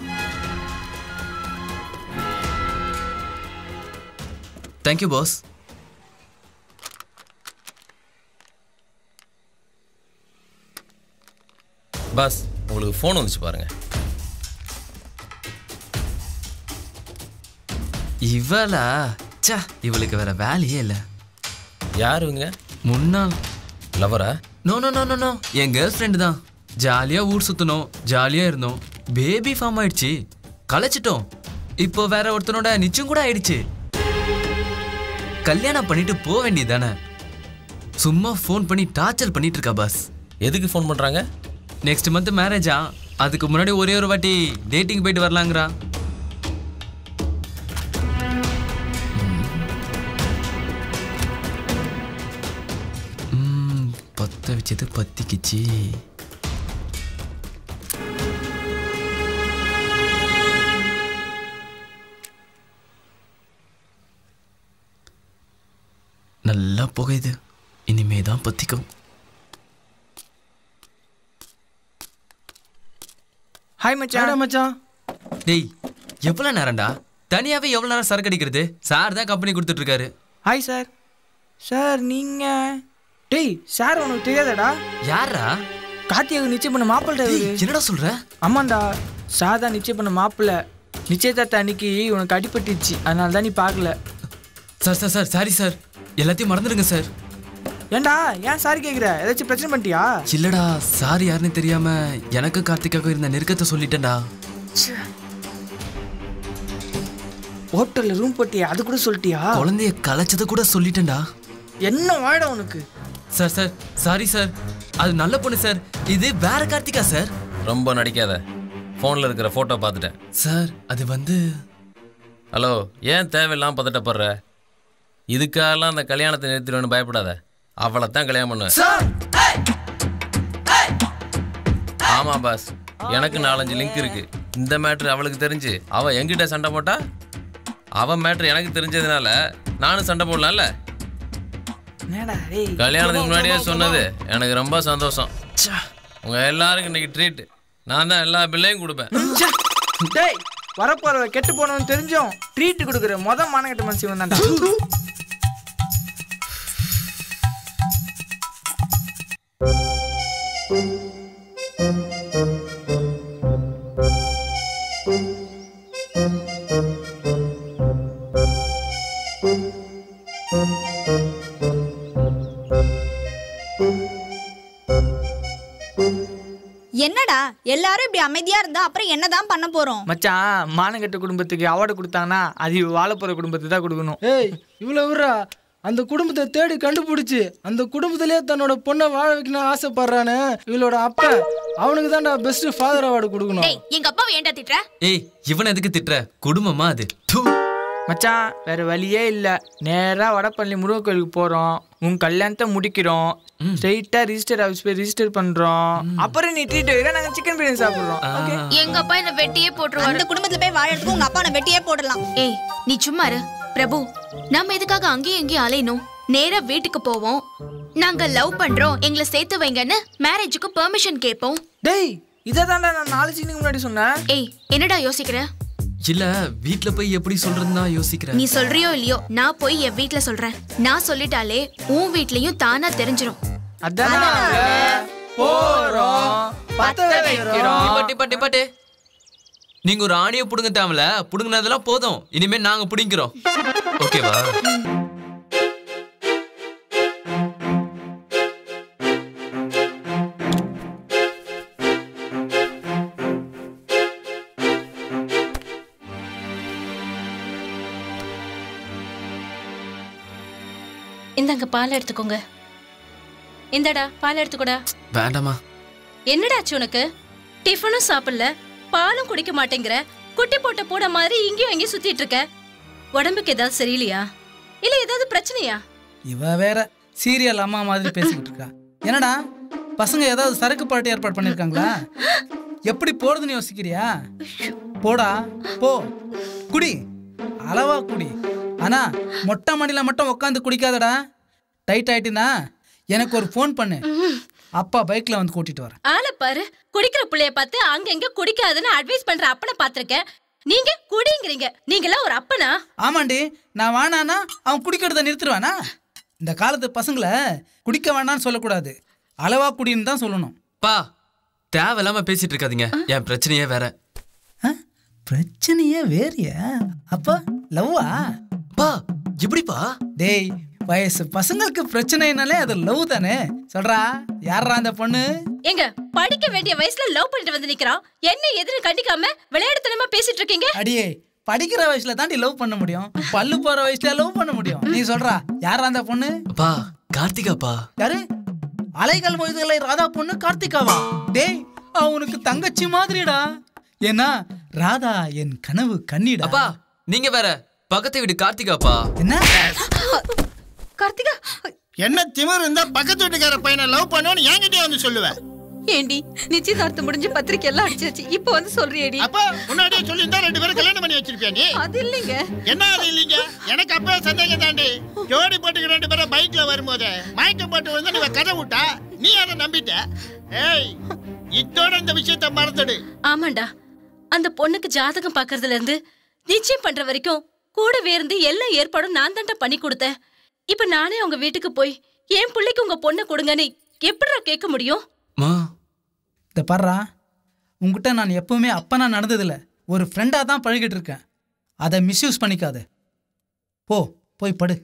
B: தேங்க்யூ பாஸ்.
J: பாஸ் உங்களுக்கு ஃபோன் வந்துச்சு பாருங்க.
B: இவளா? சா, இவளுக்கு வேற வேலையே இல்லை.
J: யாருங்க?
B: முன்னாள்
J: லவரா?
B: No no no no no என் கேர்ள் ஃப்ரெண்டு தான். ஜாலியா ஊர் சுத்தணும், ஜாலியா இருந்தோம். பேபி ஃபார்ம் ஆயிடுச்சு, கலைச்சிட்டோம். இப்போ வேற ஒருத்தனோட நிச்சயம் கூட ஆயிடுச்சு. கல்யாணம் பண்ணிட்டு போக வேண்டியதானே. சும்மா ஃபோன் பண்ணி டார்ச்சர் பண்ணிட்டு இருக்கா பாஸ்.
J: எதுக்கு ஃபோன் பண்றாங்க?
B: நெக்ஸ்ட் மந்த் மேரேஜா, அதுக்கு முன்னாடி ஒரே ஒரு வாட்டி டேட்டிங் போயிட்டு வரலாங்கிறா. பத்த வச்சது பத்திக்குச்சு. நல்லா புகையுது, இனிமே தான் பத்திக்கும்.
E: ஹாய் மச்சான். மச்சான்
B: டேய், எவ்வளோ நேரம்டா தனியாவே எவ்வளோ நேரம் சரக்கு அடிக்கிறது? சார் தான் கம்பெனி கொடுத்துட்டு இருக்காரு.
E: Hi sir. சார் நீங்க? டேய் சார் உனக்கு தெரியாதடா?
B: யாரா?
E: கார்த்தியாவுக்கு நிச்சயம் பண்ண மாப்பிள்ளை.
B: என்னடா சொல்ற?
E: ஆமாண்டா, சார் தான் நிச்சயம் பண்ண மாப்பிள்ளை. நிச்சயதார்த்த அன்னைக்கு உனக்கு அடிபட்டுச்சு, அதனால தான் நீ பார்க்கல.
B: Sir sir sir sorry sir, எல்லாத்தையும் மறந்துடுங்க சார்.
E: ஏண்டா ஏன் சாரி கேட்குற? ஏதாச்சும் பிரச்சனை பண்ணிட்டியா?
B: இல்லடா, சார் யாருன்னு தெரியாம எனக்கு கார்த்திகாவுக்கு இருந்த நெருக்கத்தை சொல்லிட்டேன்டா.
E: ஹோட்டல்ல ரூம் போட்டியா, அது கூட சொல்லிட்டியா?
B: குழந்தைய கலைச்சதை கூட சொல்லிட்டேன்டா.
E: என்ன வாடா உனக்கு?
B: சார் சார் சாரி சார், அது நல்ல பொண்ணு சார், இது வேற கார்த்திகா சார்.
J: ரொம்ப நடிக்காத, ஃபோனில் இருக்கிற ஃபோட்டோ பார்த்துட்டேன்
B: சார். அது வந்து
J: ஹலோ, ஏன் தேவையில்லாம பதட்டப்படுற? இதுக்காகலாம் அந்த கல்யாணத்தை நிறுத்திடுவேன்னு பயப்படாத. அவளை தான் கல்யாணம் பண்ணுவேன். ஆமா பாஸ், எனக்கு நாலஞ்சு லிங்க் இருக்கு. இந்த மேட்ரு அவளுக்கு தெரிஞ்சு அவ என்கிட்ட சண்டை போட்டா, அவன் மேட்ரு எனக்கு தெரிஞ்சதுனால நானும் சண்டை போடலாம்ல. கல்யாணத்துக்கு முன்னாடியே சொன்னது எனக்கு ரொம்ப சந்தோஷம். உங்க எல்லாருக்கும் இன்னைக்கு ட்ரீட். நான் தான் எல்லா பில்லையும் கொடுப்பேன்.
E: டேய், வரப்போற கெட்டு போனவன் தெரிஞ்சோம் ட்ரீட் கொடுக்குற மொத மானகட்ட மனுஷன் வந்தான்டா.
U: என்னடா எல்லாரும் இப்படி அமைதியா இருந்தா அப்புறம் என்னதான் பண்ண போறோம்?
E: மச்சான், மானகட்ட குடும்பத்துக்கு அவார்டு கொடுத்தாங்கன்னா அது வாழப்போற குடும்பத்துக்கு தான் கொடுக்கணும்.
H: ஏய் இவ்வளவு விட்றா, அந்த குடும்பத்தை தேடி கண்டுபிடிச்சு அந்த குடும்பத்திலேயே தன்னோட பொண்ணை வாழ வைக்கணும்னு ஆசைப்படுறானே இவளோட அப்பா, அவனுக்கு தான்டா பெஸ்ட் ஃபாதர் அவார்டு கொடுக்கணும்.
N: டேய், எங்க அப்பாவை ஏன்டா திட்ற?
B: ஏய், இவன் எதுக்கு திட்ற? குடும்பமா அது.
E: மச்சான், வேற வழியே இல்ல. நேரா வடபழனி முருகன் கோயிலுக்கு போறோம், உன் கல்யாணத்தை முடிக்கிறோம், ஸ்ட்ரைட்டா ரிஜிஸ்டர் ஆஃபீஸ் போய் ரிஜிஸ்டர் பண்றோம். அப்புறம் நீ ட்ரீட் வைக்கிற, நாங்க சிக்கன் பிரியாணி சாப்பிடுறோம். ஓகே?
N: எங்க அப்பா என்ன வெட்டியே போட்டுருவாரு.
U: அந்த குடும்பத்துல போய் வாழறதுக்கு உங்க அப்பா என்ன வெட்டியே போடலாம்.
N: ஏய், நீ சும்மா இரு. பிரபு, நாம எதுக்காக அங்கேயும் எங்கேயும் அலையணும்? நேரா வீட்டுக்கு போவோம். நாங்க லவ் பண்றோம், எங்களை சேர்த்து வைங்கன்னு மேரேஜுக்கு பெர்மிஷன் கேட்போம்.
E: டேய், இததான்டா நான் நாலு சீனுக்கு முன்னாடி சொன்னேன்.
N: ஏய், என்னடா யோசிக்கிற?
B: இல்ல, வீட்ல போய் எப்படி சொல்றதுன்னா யோசிக்கிறேன்.
N: நீ சொல்றியோ இல்லையோ, நான் போய் என் வீட்ல சொல்றேன். நான் சொல்லிட்டாலே உன் வீட்லயும் தானா தெரிஞ்சிரும்.
E: அதான் போறோம், பத்த வைக்கிறோம்.
B: பட்டி பட்டி பட்டி, நீங்க ஒரு ஆணியை புடுங்க தேவல, புடுங்கினதெல்லாம் போதும். இனிமே நாங்க புடிங்கிறோம், ஓகேவா?
G: இந்தாங்க பால் எடுத்துக்கோங்க. இந்தடா பால் எடுத்துக்கோடா.
B: வேண்டாமா.
G: என்னடாச்சு உனக்கு? டிஃபனும் சாப்பிடல, பாலும் குடிக்க மாட்டேங்கிற, குட்டி போட்ட போட மாதிரி இங்கேயும் எங்கேயும் சுத்திட்டு இருக்க. உடம்புக்கு ஏதாவது சரியில்லையா? இல்ல ஏதாவது பிரச்சனையா?
F: இவ வேற சீரியல் அம்மா மாதிரி பேசிக்கிட்டு இருக்கா. என்னடா பசங்க ஏதாவது சரக்கு பாட்டு ஏற்பாடு பண்ணிருக்காங்களா? எப்படி போறதுன்னு யோசிக்கிறியா? போடா போ, குடி, அளவா குடி. ஆனா மொட்டை மாடியில மட்டும் உட்காந்து குடிக்காதடா. டைட் ஆயிட்டுனா எனக்கு ஒரு ஃபோன் பண்ணு, அப்பா பைக்ல வந்து கூட்டிட்டு வரேன்.
G: ஆளை பாரு, குடிக்கிற புள்ளைய பார்த்து அங்க எங்க குடிக்காதுன்னு அட்வைஸ் பண்ற அப்பனை பாத்திருக்கேன். நீங்க குடிங்கிறீங்க. நீங்களாம் ஒரு அப்பனா?
F: ஆமாண்டி, நான் வேணானா அவன் குடிக்கிறத நிறுத்துருவானா? இந்த காலத்து பசங்களை குடிக்க வேணான்னு சொல்லக்கூடாது, அளவா குடின்னு தான் சொல்லணும்.
B: பா, தேவையில்லாம பேசிட்டு இருக்காதீங்க. என் பிரச்சனையே வேற.
F: பிரச்சனையே வேறியா? அப்பா லவ்வா?
B: பா எப்படிப்பா?
F: டேய், வயசு பசங்களுக்கு பிரச்சனைனாலே அது லவ் தானே. சொல்றா யாரா அந்த பொண்ணு?
G: எங்க படிக்க வேண்டிய வயசுல லவ் பண்ணிட்டு வந்து நிக்கிறான். என்ன எதுன்னு கண்டிக்காம விளையாடுத்தனமா பேசிட்டு இருக்கீங்க?
F: அடியே படிக்கிற வயசுல தாண்டி லவ் பண்ண முடியும், பல்லு போற வயசுல லவ் பண்ண முடியும். நீ சொல்றா யாரா அந்த பொண்ணு?
B: அப்பா கார்த்திகாப்பா.
F: யாரு? அலைகள் மொய்தலை ராதா பொண்ணு கார்த்திகாவா? டேய் அவனுக்கு தங்கச்சி மாதிரிடா. ஏன்னா ராதா என் கனவு கண்ணிடா.
B: அப்பா நீங்க வேற பக்கத்து வீடு கார்த்திகாப்பா.
F: என்ன
U: கார்த்திகா
P: என்ன திமிர் இருந்தா பக்கத்து வீட்டுக்கார பையனை லவ் பண்ணுன்னு என்கிட்டயே வந்து சொல்லுவேன்.
R: ஏண்டி நிச்சயதார்த்தம் முடிஞ்சு பத்திரிக்கை எல்லாம் அடிச்சாச்சு, இப்போ வந்து சொல்றியேடி?
P: அப்ப முன்னாடியே சொல்லியிருந்தா ரெண்டு பேரும் கல்யாணம் பண்ணி வச்சிருப்பியா நீ?
R: அது இல்லைங்க.
P: என்ன அது இல்லைங்க? எனக்கு அப்பவே சந்தேகம் தாண்டி. ஜோடி போட்டுக்கு ரெண்டு பேரும் பைக்ல வரும்போது மயக்கம் போட்டு வந்து நீ கதை விட்டா நீ அதை நம்பிட்ட. ஏய் இதோட இந்த விஷயத்த மறந்துடு.
G: ஆமாண்டா, அந்த பொண்ணுக்கு ஜாதகம் பாக்குறதுல இருந்து நிச்சயம் பண்ற வரைக்கும் கூடவே இருந்து எல்லா ஏற்பாடும் நான் தான்டா பண்ணி கொடுத்தேன். இப்ப நானே உங்க வீட்டுக்கு போய் என் பிள்ளைக்கு உங்க பொண்ணை கொடுங்கன்னு எப்படிடா கேட்க முடியும்?
F: இந்த பாடுறா, உங்ககிட்ட நான் எப்பவுமே அப்பனா நடந்ததில்ல, ஒரு ஃப்ரெண்டா தான் பழகிட்டு இருக்கேன். அதை மிஸ்யூஸ் பண்ணிக்காத. போ போய் படு.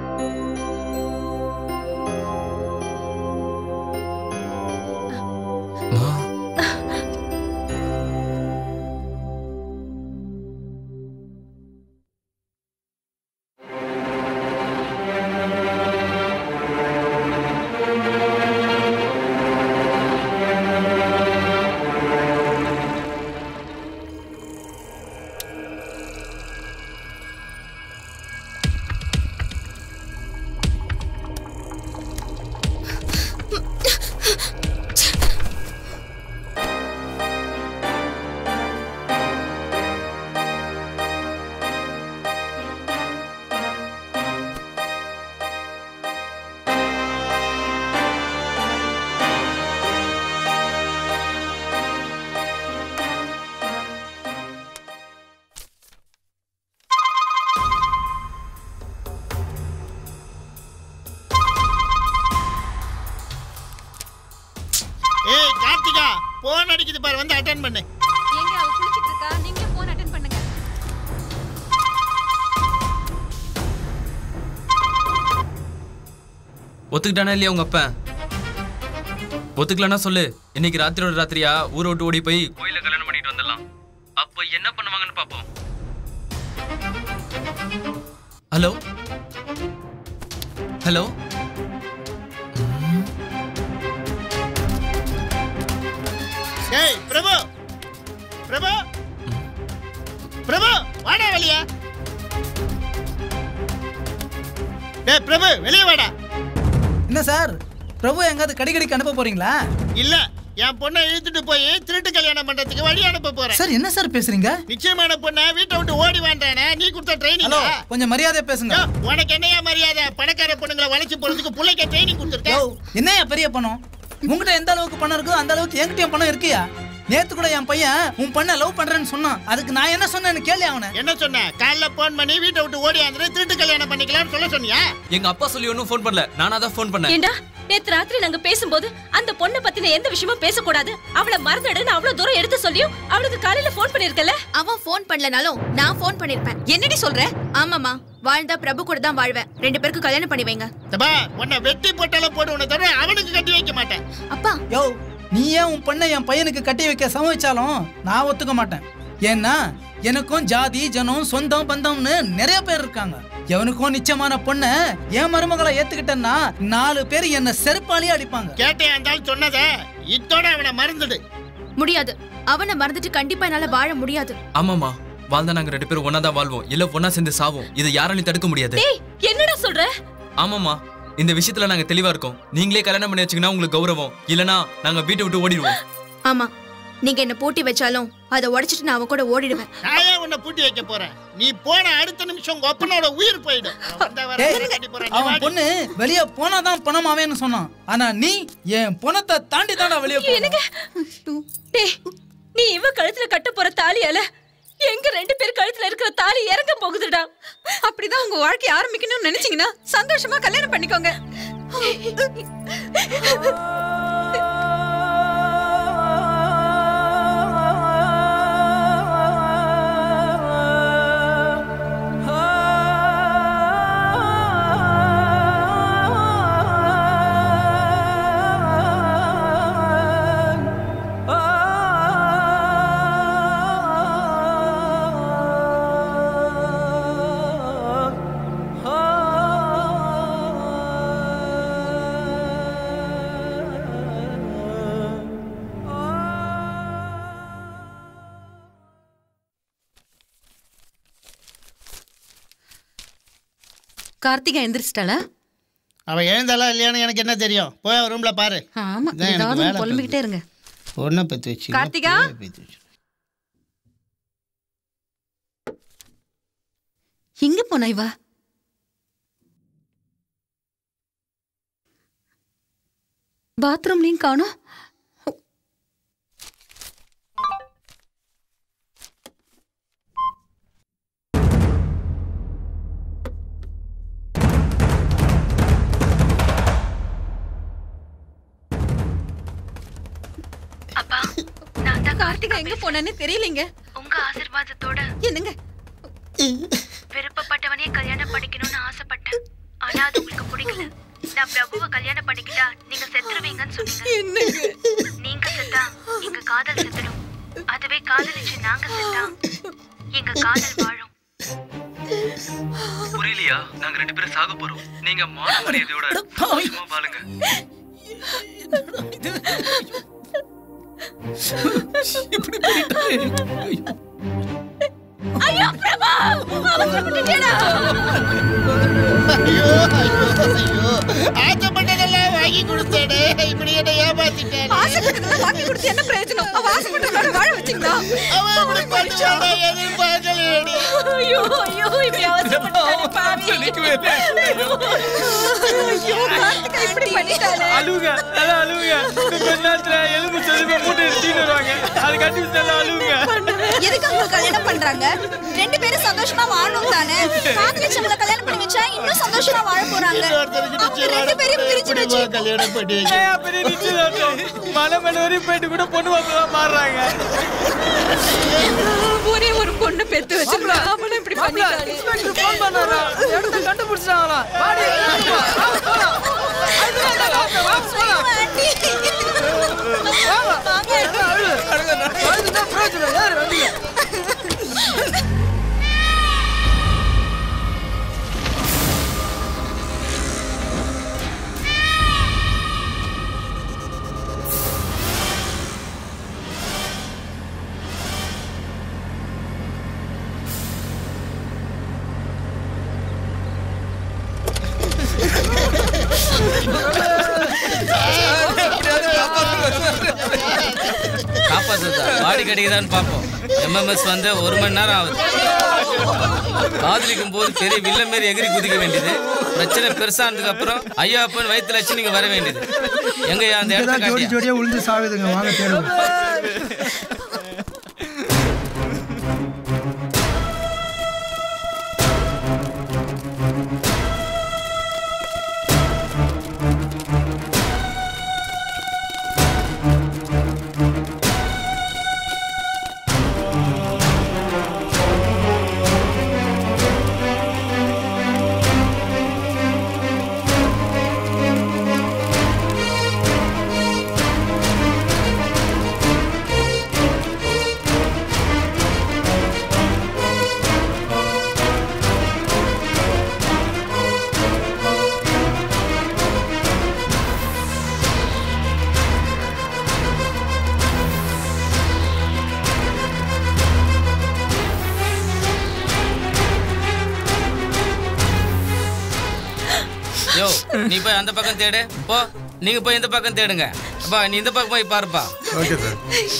P: ஏய் கார்த்திகா போன் அடிக்குது பாரு, வந்து அட்டெண்ட் பண்ணு.
R: எங்க அவ குளிச்சிட்டு இருக்கா, நீங்க போன் அட்டெண்ட் பண்ணுங்க.
B: ஒத்துக்கிட்டானே இல்லையா உங்க அப்பா? ஒத்துக்கலன்னா சொல்லு, இன்னைக்கு ராத்திரியோட ராத்திரியா ஊரை விட்டு ஓடி போய் கோயில கல்யாணம் பண்ணிட்டு வந்துடலாம். அப்ப என்ன பண்ணுவாங்கன்னு பாப்போம். ஹலோ ஹலோ
P: ஏய் பிரபு பிரபு பிரபு வாடா வெளிய. டேய் பிரபு வெளிய வாடா.
F: என்ன சார், பிரபு எங்காவது கடிக்கடிக்கு அனுப்ப போறீங்களா?
P: இல்ல, என் பொண்ணை இழுத்துட்டு போய் திருட்டு கல்யாணம் பண்றதுக்கு வழி அனுப்ப போறேன்.
F: சார் என்ன சார் பேசுறீங்க?
P: நிச்சயமான பொண்ணை வீட்டை விட்டு ஓடி வாண்டானே, நீ கொடுத்த ட்ரைனிங்.
F: ஹலோ கொஞ்சம் மரியாதையா பேசுங்க.
P: உனக்கு என்னையா மரியாதை? பணக்கார பொண்ணுங்களை வளைச்சு போறதுக்கு புள்ளைக்கு ட்ரைனிங் கொடுத்துருக்கேன்.
F: என்னையா பெரிய பணம்? உங்ககிட்ட எந்த அளவுக்கு பணம் இருக்கோ அந்த அளவுக்கு என்கிட்டயும் பணம் இருக்கியா? நேத்து கூட என் பையன் உன் பண்ண லவ் பண்றேன்னு சொன்னான். அதுக்கு நான் என்ன சொன்னேன்னு கேளு. அவனை
P: என்ன சொன்ன? காலைல போன் பண்ணி வீட்டை விட்டு ஓடி வந்து திருட்டு கல்யாணம் பண்ணிக்கலாம்னு சொல்ல சொன்னியா?
B: எங்க அப்பா சொல்லி ஒன்னும் ஃபோன் பண்ணல, நானா தான் ஃபோன் பண்ணேன்.
G: ஏண்டா நேத்து ராத்திரி நாங்க பேசும்போது அந்த பொண்ணை பத்தின எந்த விஷயமும் பேசக்கூடாது, அவளை மறந்துடுன்னு அவ்வளவு தூரம் எடுத்து சொல்லியும் அவளுக்கு காலையில ஃபோன் பண்ணிருக்கல?
N: அவன் ஃபோன் பண்ணலனாலும் நான் ஃபோன் பண்ணிருப்பேன். என்னடி சொல்ற? ஆமாமா, வாழ்ந்தா பிரபு கூட தான் வாழ்வேன். ரெண்டு பேருக்கு கல்யாணம் பண்ணி வைங்க.
P: தபா உன்னை வெட்டி போட்டாலும் போடு, உன்னை தவிர அவனுக்கு கட்டி வைக்க மாட்டேன்.
N: அப்பா
F: யோ, நீ ஏன் உன் பொண்ணை என் பையனுக்கு கட்டி வைக்க சம்மதிச்சாலும் நான் ஒத்துக்க மாட்டேன். ஏன்னா எனக்கும் ஜாதி ஜனம் சொந்தம் பந்தம்னு நிறைய பேர் இருக்காங்க. எவனுக்கும் நிச்சயமான பொண்ணை என் மருமகளை ஏத்துக்கிட்டேன்னா நாலு பேர் என்ன செருப்பாலேயே அடிப்பாங்க.
P: கேட்டே இருந்தாலும் சொன்னத இத்தோட அவனை மறந்துடு.
N: முடியாது, அவனை மறந்துட்டு கண்டிப்பா என்னால வாழ முடியாது.
B: ஆமாமா, வாழ்ந்தா நாங்க ரெண்டு பேரும் ஒன்னா தான் வாழ்வோம், இல்ல ஒன்னா சேர்ந்து சாவோம். இதை யாராலையும் தடுக்க முடியாது.
G: டேய் என்னடா சொல்ற?
B: ஆமாமா, இந்த விஷயத்துல நாங்க தெளிவா இருக்கோம். நீங்களே கல்யாணம் பண்ணி வச்சீங்கன்னா உங்களுக்கு கௌரவம், இல்லனா நாங்க வீட்டை விட்டு ஓடிடுவோம்.
N: ஆமா, நீங்க என்ன பூட்டி வச்சாலும் அதை உடைச்சிட்டு நான் அவ கூட ஓடிடுவேன்.
P: நான் ஏன் உன்னை பூட்டி வைக்க போறேன்? நீ போன அடுத்த நிமிஷம் உங்க அப்பனோட உயிர் போயிடும்.
F: அவன் பொண்ணு வெளிய போனாதான் பணமாவேன்னு சொன்னான். ஆனா நீ என் பணத்தை தாண்டி தாண்டா வெளிய
G: எனக்கு டேய், நீ இவ கழுத்துல கட்ட போற தாலியால எங்க ரெண்டு பேர் கழுத்துல இருக்கிற தாலி இறங்க போகுதுடா.
R: அப்படிதான் உங்க வாழ்க்கை ஆரம்பிக்கணும்னு நினைச்சீங்கன்னா சந்தோஷமா கல்யாணம் பண்ணிக்கோங்க. கார்த்திகா எந்திரிச்சிட்டாளா?
P: அவ எழுந்தாளா இல்லையான்னு எனக்கு என்ன தெரியும்? போய் அவ ரூம்ல பாரு.
R: ஆமா, ஏதாவது புலம்பிக்கிட்டே இருங்க.
P: ஒன்ன பத்தி வச்சு
R: கார்த்திகா எங்க போனா இவ? பாத்ரூம்லயும் காணோம்.
N: அப்பா, நான் தான்
R: கார்த்திகா எங்க போனான்னு தெரியலங்க.
N: உங்க ஆசீர்வாதத்தோட
R: என்னங்க
N: விருப்பப்பட்டவனே கல்யாணம் பண்ணிக்கணும்னு ஆசைப்பட்டேன். ஆனா அது உங்களுக்கு பிடிக்கல. நான் பிரபுவை கல்யாணம் பண்ணிக்கிட்டா நீங்க செத்துருவீங்கன்னு சொன்னீங்க. நீங்க செத்தா எங்க காதல் செத்துடும். அதுவே காதலிச்சு நாங்க செத்தா எங்க காதல் வாழும்.
B: புரியலையா? நாங்க ரெண்டு பேரும் சாக போறோம். நீங்க மான மரியாதையோட சந்தோஷமா வாழுங்க.
F: இப்படி பண்ணிட்டானே.
G: ஐயோ பிரபா, அவசரப்பட்டுட்டேடா.
P: ஐயோ ஐயோ ஐயோ, ஆசைப்பட்டதெல்லாம் வாங்கி கொடுத்தேடே, இப்படி என்ன ஏமாத்திட்டானே.
R: ஆசைப்பட்டதெல்லாம் வாங்கி கொடுத்து என்ன பிரயோஜனம்? அவ ஆசைப்பட்டதோட வாழ வச்சிங்களா?
P: அவன் இப்படி பண்ணுவானா எதிர்பார்க்கலையேடி.
G: ஐயோ ஐயோ, இப்படி அவசரப்பட்டுட்டானே பாவி. ஐயோ கார்த்திகா இப்படி பண்ணிட்டானே.
E: அழுவுங்க, நல்லா அழுவுங்க. கொஞ்ச நேரத்துல எலும்பு செலும்பு மூட்டை எடுத்துட்டு வருவாங்க. அது கண்டிப்பா நல்லா அழுவுங்க.
U: எதுக்கு அவங்க கல்யாணம் பண்றாங்க? ரெண்டு பேரும் சந்தோஷமா வாழணும் தானே. காதலிச்சவங்கள கல்யாணம் பண்ணி வச்சா இன்னும் சந்தோஷமா வாழ போறாங்க. அவங்க ரெண்டு பேரும் பிரிச்சு வச்சு
P: கல்யாணம் பண்ணி
E: பெரிய நிச்சயம் மலை மேல வரையும் போயிட்டு கூட பொண்ணு மாப்பிள்ளை மாறுறாங்க.
R: ஒரே ஒரு பொண்ணு பெத்து வச்சிருந்தா அவனை இப்படி பண்ணிட்டானே.
E: ஃபோன் பண்ணாரா? இடத்தை கண்டுபிடிச்சாங்களா? பாடி
J: காப்பாத்துதா பாடி கிடைக்குதான்னு பார்ப்போம். எம்எம்எஸ் வந்து ஒரு மணி நேரம் ஆகுது. காதலிக்கும் போது பெரிய வில்ல மாரி எகிரி குதிக்க வேண்டியது. பிரச்சனை பெருசானதுக்கு அப்புறம் ஐயா அப்பன் வயிற்றுல வச்சு நீங்க வர வேண்டியது. எங்கயா அந்த இடத்துல
H: ஜோடி ஜோடியா உளுந்து சாகுதுங்க. வாங்க தேடுவோம்.
J: யோ, நீ போய் அந்த பக்கம் தேடு. போ, நீங்க போய் இந்த பக்கம் தேடுங்க. அப்பா நீ இந்த பக்கம் போய் பாருப்பா.
I: Okay sir.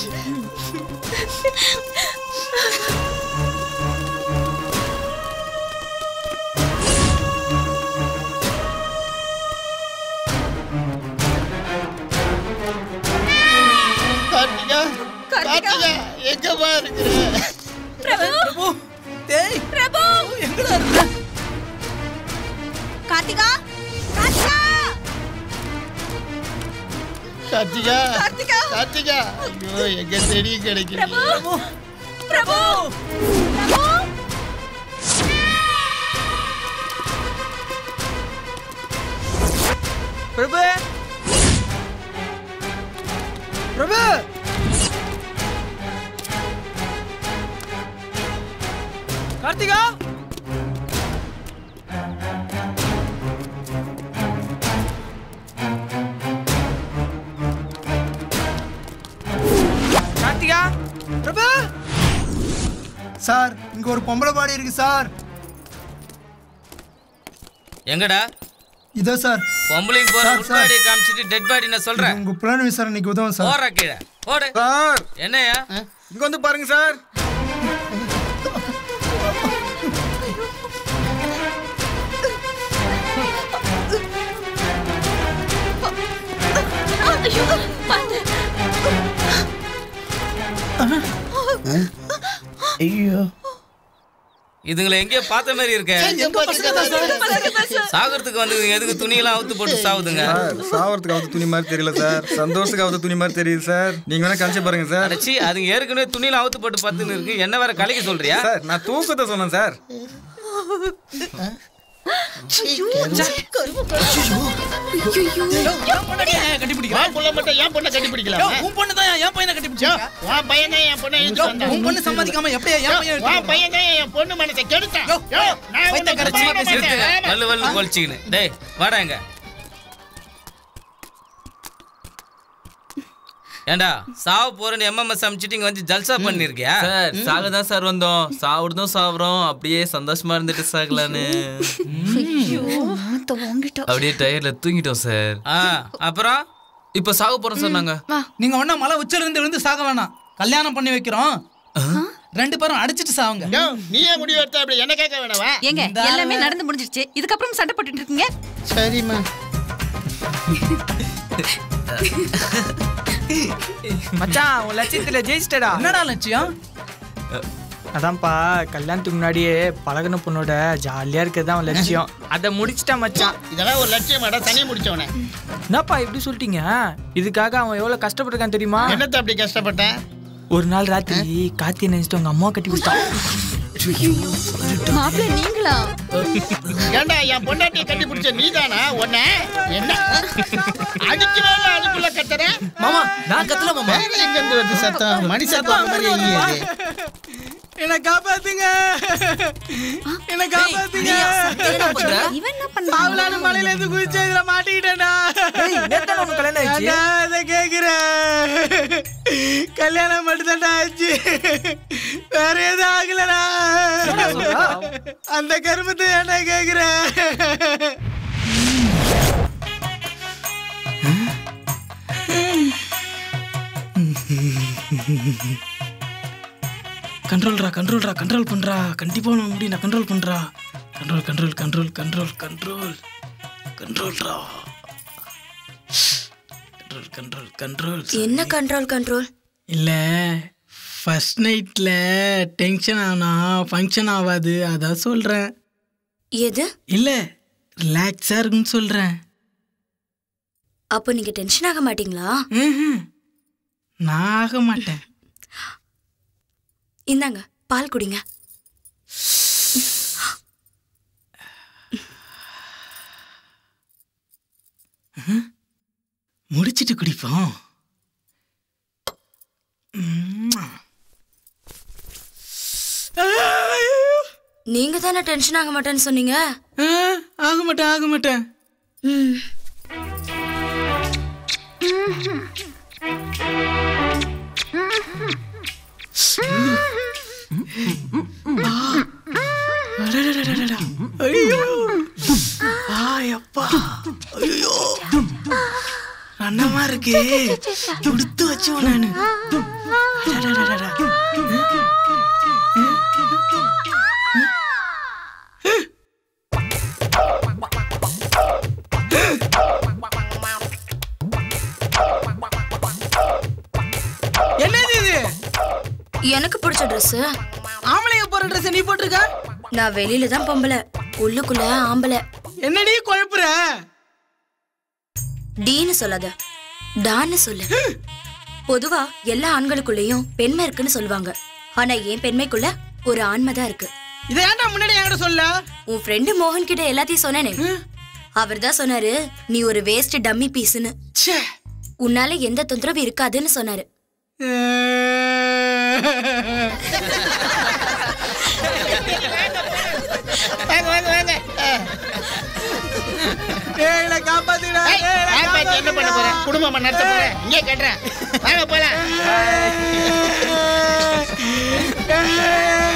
P: கார்த்திகா, கார்த்திகா எங்க பாருங்க.
G: பிரபு,
F: பிரபு, டேய்
G: பிரபு
F: எங்கடா இருக்க?
U: கார்த்திகா, கார்த்திகா,
P: கார்த்திகா,
U: கார்த்திகா,
P: கார்த்திகா. ஐயோ எங்க தேடி கிடைக்கல.
G: பிரபு, பிரபு,
E: பிரபு, பிரபு, கார்த்திகா, கார்த்திகா, பிரபு.
H: சார் இங்க ஒரு பொம்பளை பாடி இருக்கு சார்.
J: எங்கடா?
I: இதோ சார்.
J: பொம்பளைங்க போற உட்பாடியை காமிச்சிட்டு டெட் பாடி நான் சொல்றேன்.
I: உங்க புலன் விசாரணைக்கு உதவும் சார்.
J: போற கீழே போடு.
E: சார்
J: என்னையா?
E: இங்க வந்து பாருங்க சார்.
P: ஐயோ
J: இதுங்களை எங்கேயோ பார்த்த மாதிரி இருக்க. சாகறதுக்கு வந்து எதுக்கு துணியெல்லாம் அவுத்து போட்டு சாவுதுங்க?
E: சாவறதுக்கு அவுத்து துணி மாதிரி தெரியல சார், சந்தோஷத்துக்கு அவுத்து துணி மாதிரி தெரியுது சார். நீங்க வேணா கணிச்சு பாருங்க சார்.
J: அடச்சி, அதுங்க ஏற்கனவே துணியெல்லாம் அவுத்து போட்டு பார்த்துன்னு இருக்கு. என்ன வேற கலைக்க சொல்றியா?
E: சார் நான் தூக்கத்தை சொன்னேன் சார்.
J: வாடாங்க. ஏண்டா சாவு போறேன்னு எம்எம்எஸ் அமைச்சிட்டு இங்க வந்து ஜல்சா பண்ணிருக்கியா?
B: சார் சாக தான் சார் வந்தோம். சாவுறதும் சாவுறோம், அப்படியே சந்தோஷமா இருந்துட்டு சாகலான்னு அப்படியே டயர்ல தூங்கிட்டோம் சார்.
J: அப்புறம்
B: இப்ப சாக போறோம் சார். நாங்க
F: நீங்க ஒன்னும் மலை உச்சில இருந்து விழுந்து சாக வேணாம். கல்யாணம் பண்ணி வைக்கிறோம், ரெண்டு பேரும் அடிச்சிட்டு சாவுங்க.
P: நீயே முடிவு எடுத்த அப்படி என்ன கேட்க வேணவா?
R: ஏங்க எல்லாமே நடந்து முடிஞ்சிருச்சு, இதுக்கப்புறம் சண்டை போட்டுட்டு இருக்கீங்க.
P: சரிம்மா.
E: மச்சான் உன் லட்சியத்துல ஜெயிச்சிட்டடா.
F: என்னடா லட்சியம்?
E: அதான்ப்பா கல்யாணத்துக்கு முன்னாடியே பழகின பொண்ணோட ஜாலியா இருக்கிறது தான் லட்சியம். அதை முடிச்சிட்டா மச்சான்.
P: இதெல்லாம் ஒரு லட்சியமாடா, தனியா முடிச்சவனே.
E: என்னப்பா இப்படி சொல்லிட்டீங்க? இதுக்காக அவன் எவ்வளவு கஷ்டப்பட்டிருக்கான் தெரியுமா?
P: என்னத்த அப்படி கஷ்டப்பட்டேன்?
E: ஒரு நாள் ராத்திரி கார்த்தியை நினைச்சிட்டு அவங்க அம்மா கட்டி விட்டான்.
R: மாப்பிள்ளை நீங்களா?
P: ஏண்டா என் பொண்டாட்டியை கட்டி பிடிச்ச நீதானா? உன்ன என்ன அடிக்கவே இல்லை, அதுக்குள்ள கத்துற?
B: மாமா நான் கத்தல மாமா.
P: எங்க இருந்து வருது சத்தம்? மணி சத்தம் மாதிரி இல்லையே.
F: என்ன காப்பாத்துங்க, என்ன காப்பாத்துங்க.
U: இவன் என்ன பண்ணா?
F: சாவலான மலையில இருந்து குதிச்சு இதுல மாட்டிக்கிட்டேனா?
E: கல்யாணம் ஆயிடுச்சு.
F: அதை கேக்குறேன். கல்யாணம் மட்டும் தான் ஆச்சு, வேற எதுவும் ஆகலடா. அந்த கருமத்தை என்ன கேக்குறேன்? கண்ட்ரோல்ரா கண்ட்ரோல்ரா கண்ட்ரோல் பண்றா. கண்டிப்பா நான் முடியும், நான் கண்ட்ரோல் பண்றா. Control control control control control கண்ட்ரோல்ரா. Control control control.
N: என்ன கண்ட்ரோல் கண்ட்ரோல்?
F: இல்ல ஃபர்ஸ்ட் நைட்ல டென்ஷன் ஆனா ஃபங்க்ஷன் ஆகாது, அதான் சொல்றேன்.
N: எது?
F: இல்ல ரிலாக்ஸா இருக்குன்னு சொல்றேன்.
N: அப்போ நீங்க டென்ஷன் ஆக மாட்டீங்களா?
F: நான் ஆக மாட்டேன்.
N: இந்தாங்க பால் குடிங்க.
F: முடிச்சிட்டு குடிப்போம்.
N: நீங்க தானே டென்ஷன் ஆக மாட்டேன்னு சொன்னீங்க.
F: ஆக மாட்டேன் ஆக மாட்டேன்.
N: ம்.
F: அண்ணமா இருக்கு, கொடுத்து வச்சோம் நானு. என்னது இது?
N: எனக்கு பிடிச்ச ட்ரெஸ்.
F: ஆம்பளைங்க போற ட்ரெஸ் நீ போட்டிருக்க?
N: நான் வெளியில தான் பொம்பளை, உள்ளுக்குள்ள ஆம்பளை.
F: என்னடி குழப்புற?
N: டீன்னு சொல்லாத, டான்னு சொல்லு. பொதுவா எல்லா ஆண்களுக்குள்ளேயும் பெண்மை இருக்குன்னு சொல்லுவாங்க. ஆனா என் பெண்மைக்குள்ள ஒரு ஆண்மை தான் இருக்கு.
F: இதை ஏன்டா முன்னாடி என்கிட்ட சொல்ல?
N: உன் ஃப்ரெண்டு மோகன் கிட்ட எல்லாத்தையும் சொன்னேனே, அவர் தான் சொன்னாரு நீ ஒரு வேஸ்ட் டம்மி பீஸ்னு. உன்னால எந்த தொந்தரவு இருக்காதுன்னு சொன்னாரு.
P: என்ன பண்ண போறேன்? குடும்பமா நடத்த போறேன். இங்கே கட்டுறேன். வாங்க போலாம்.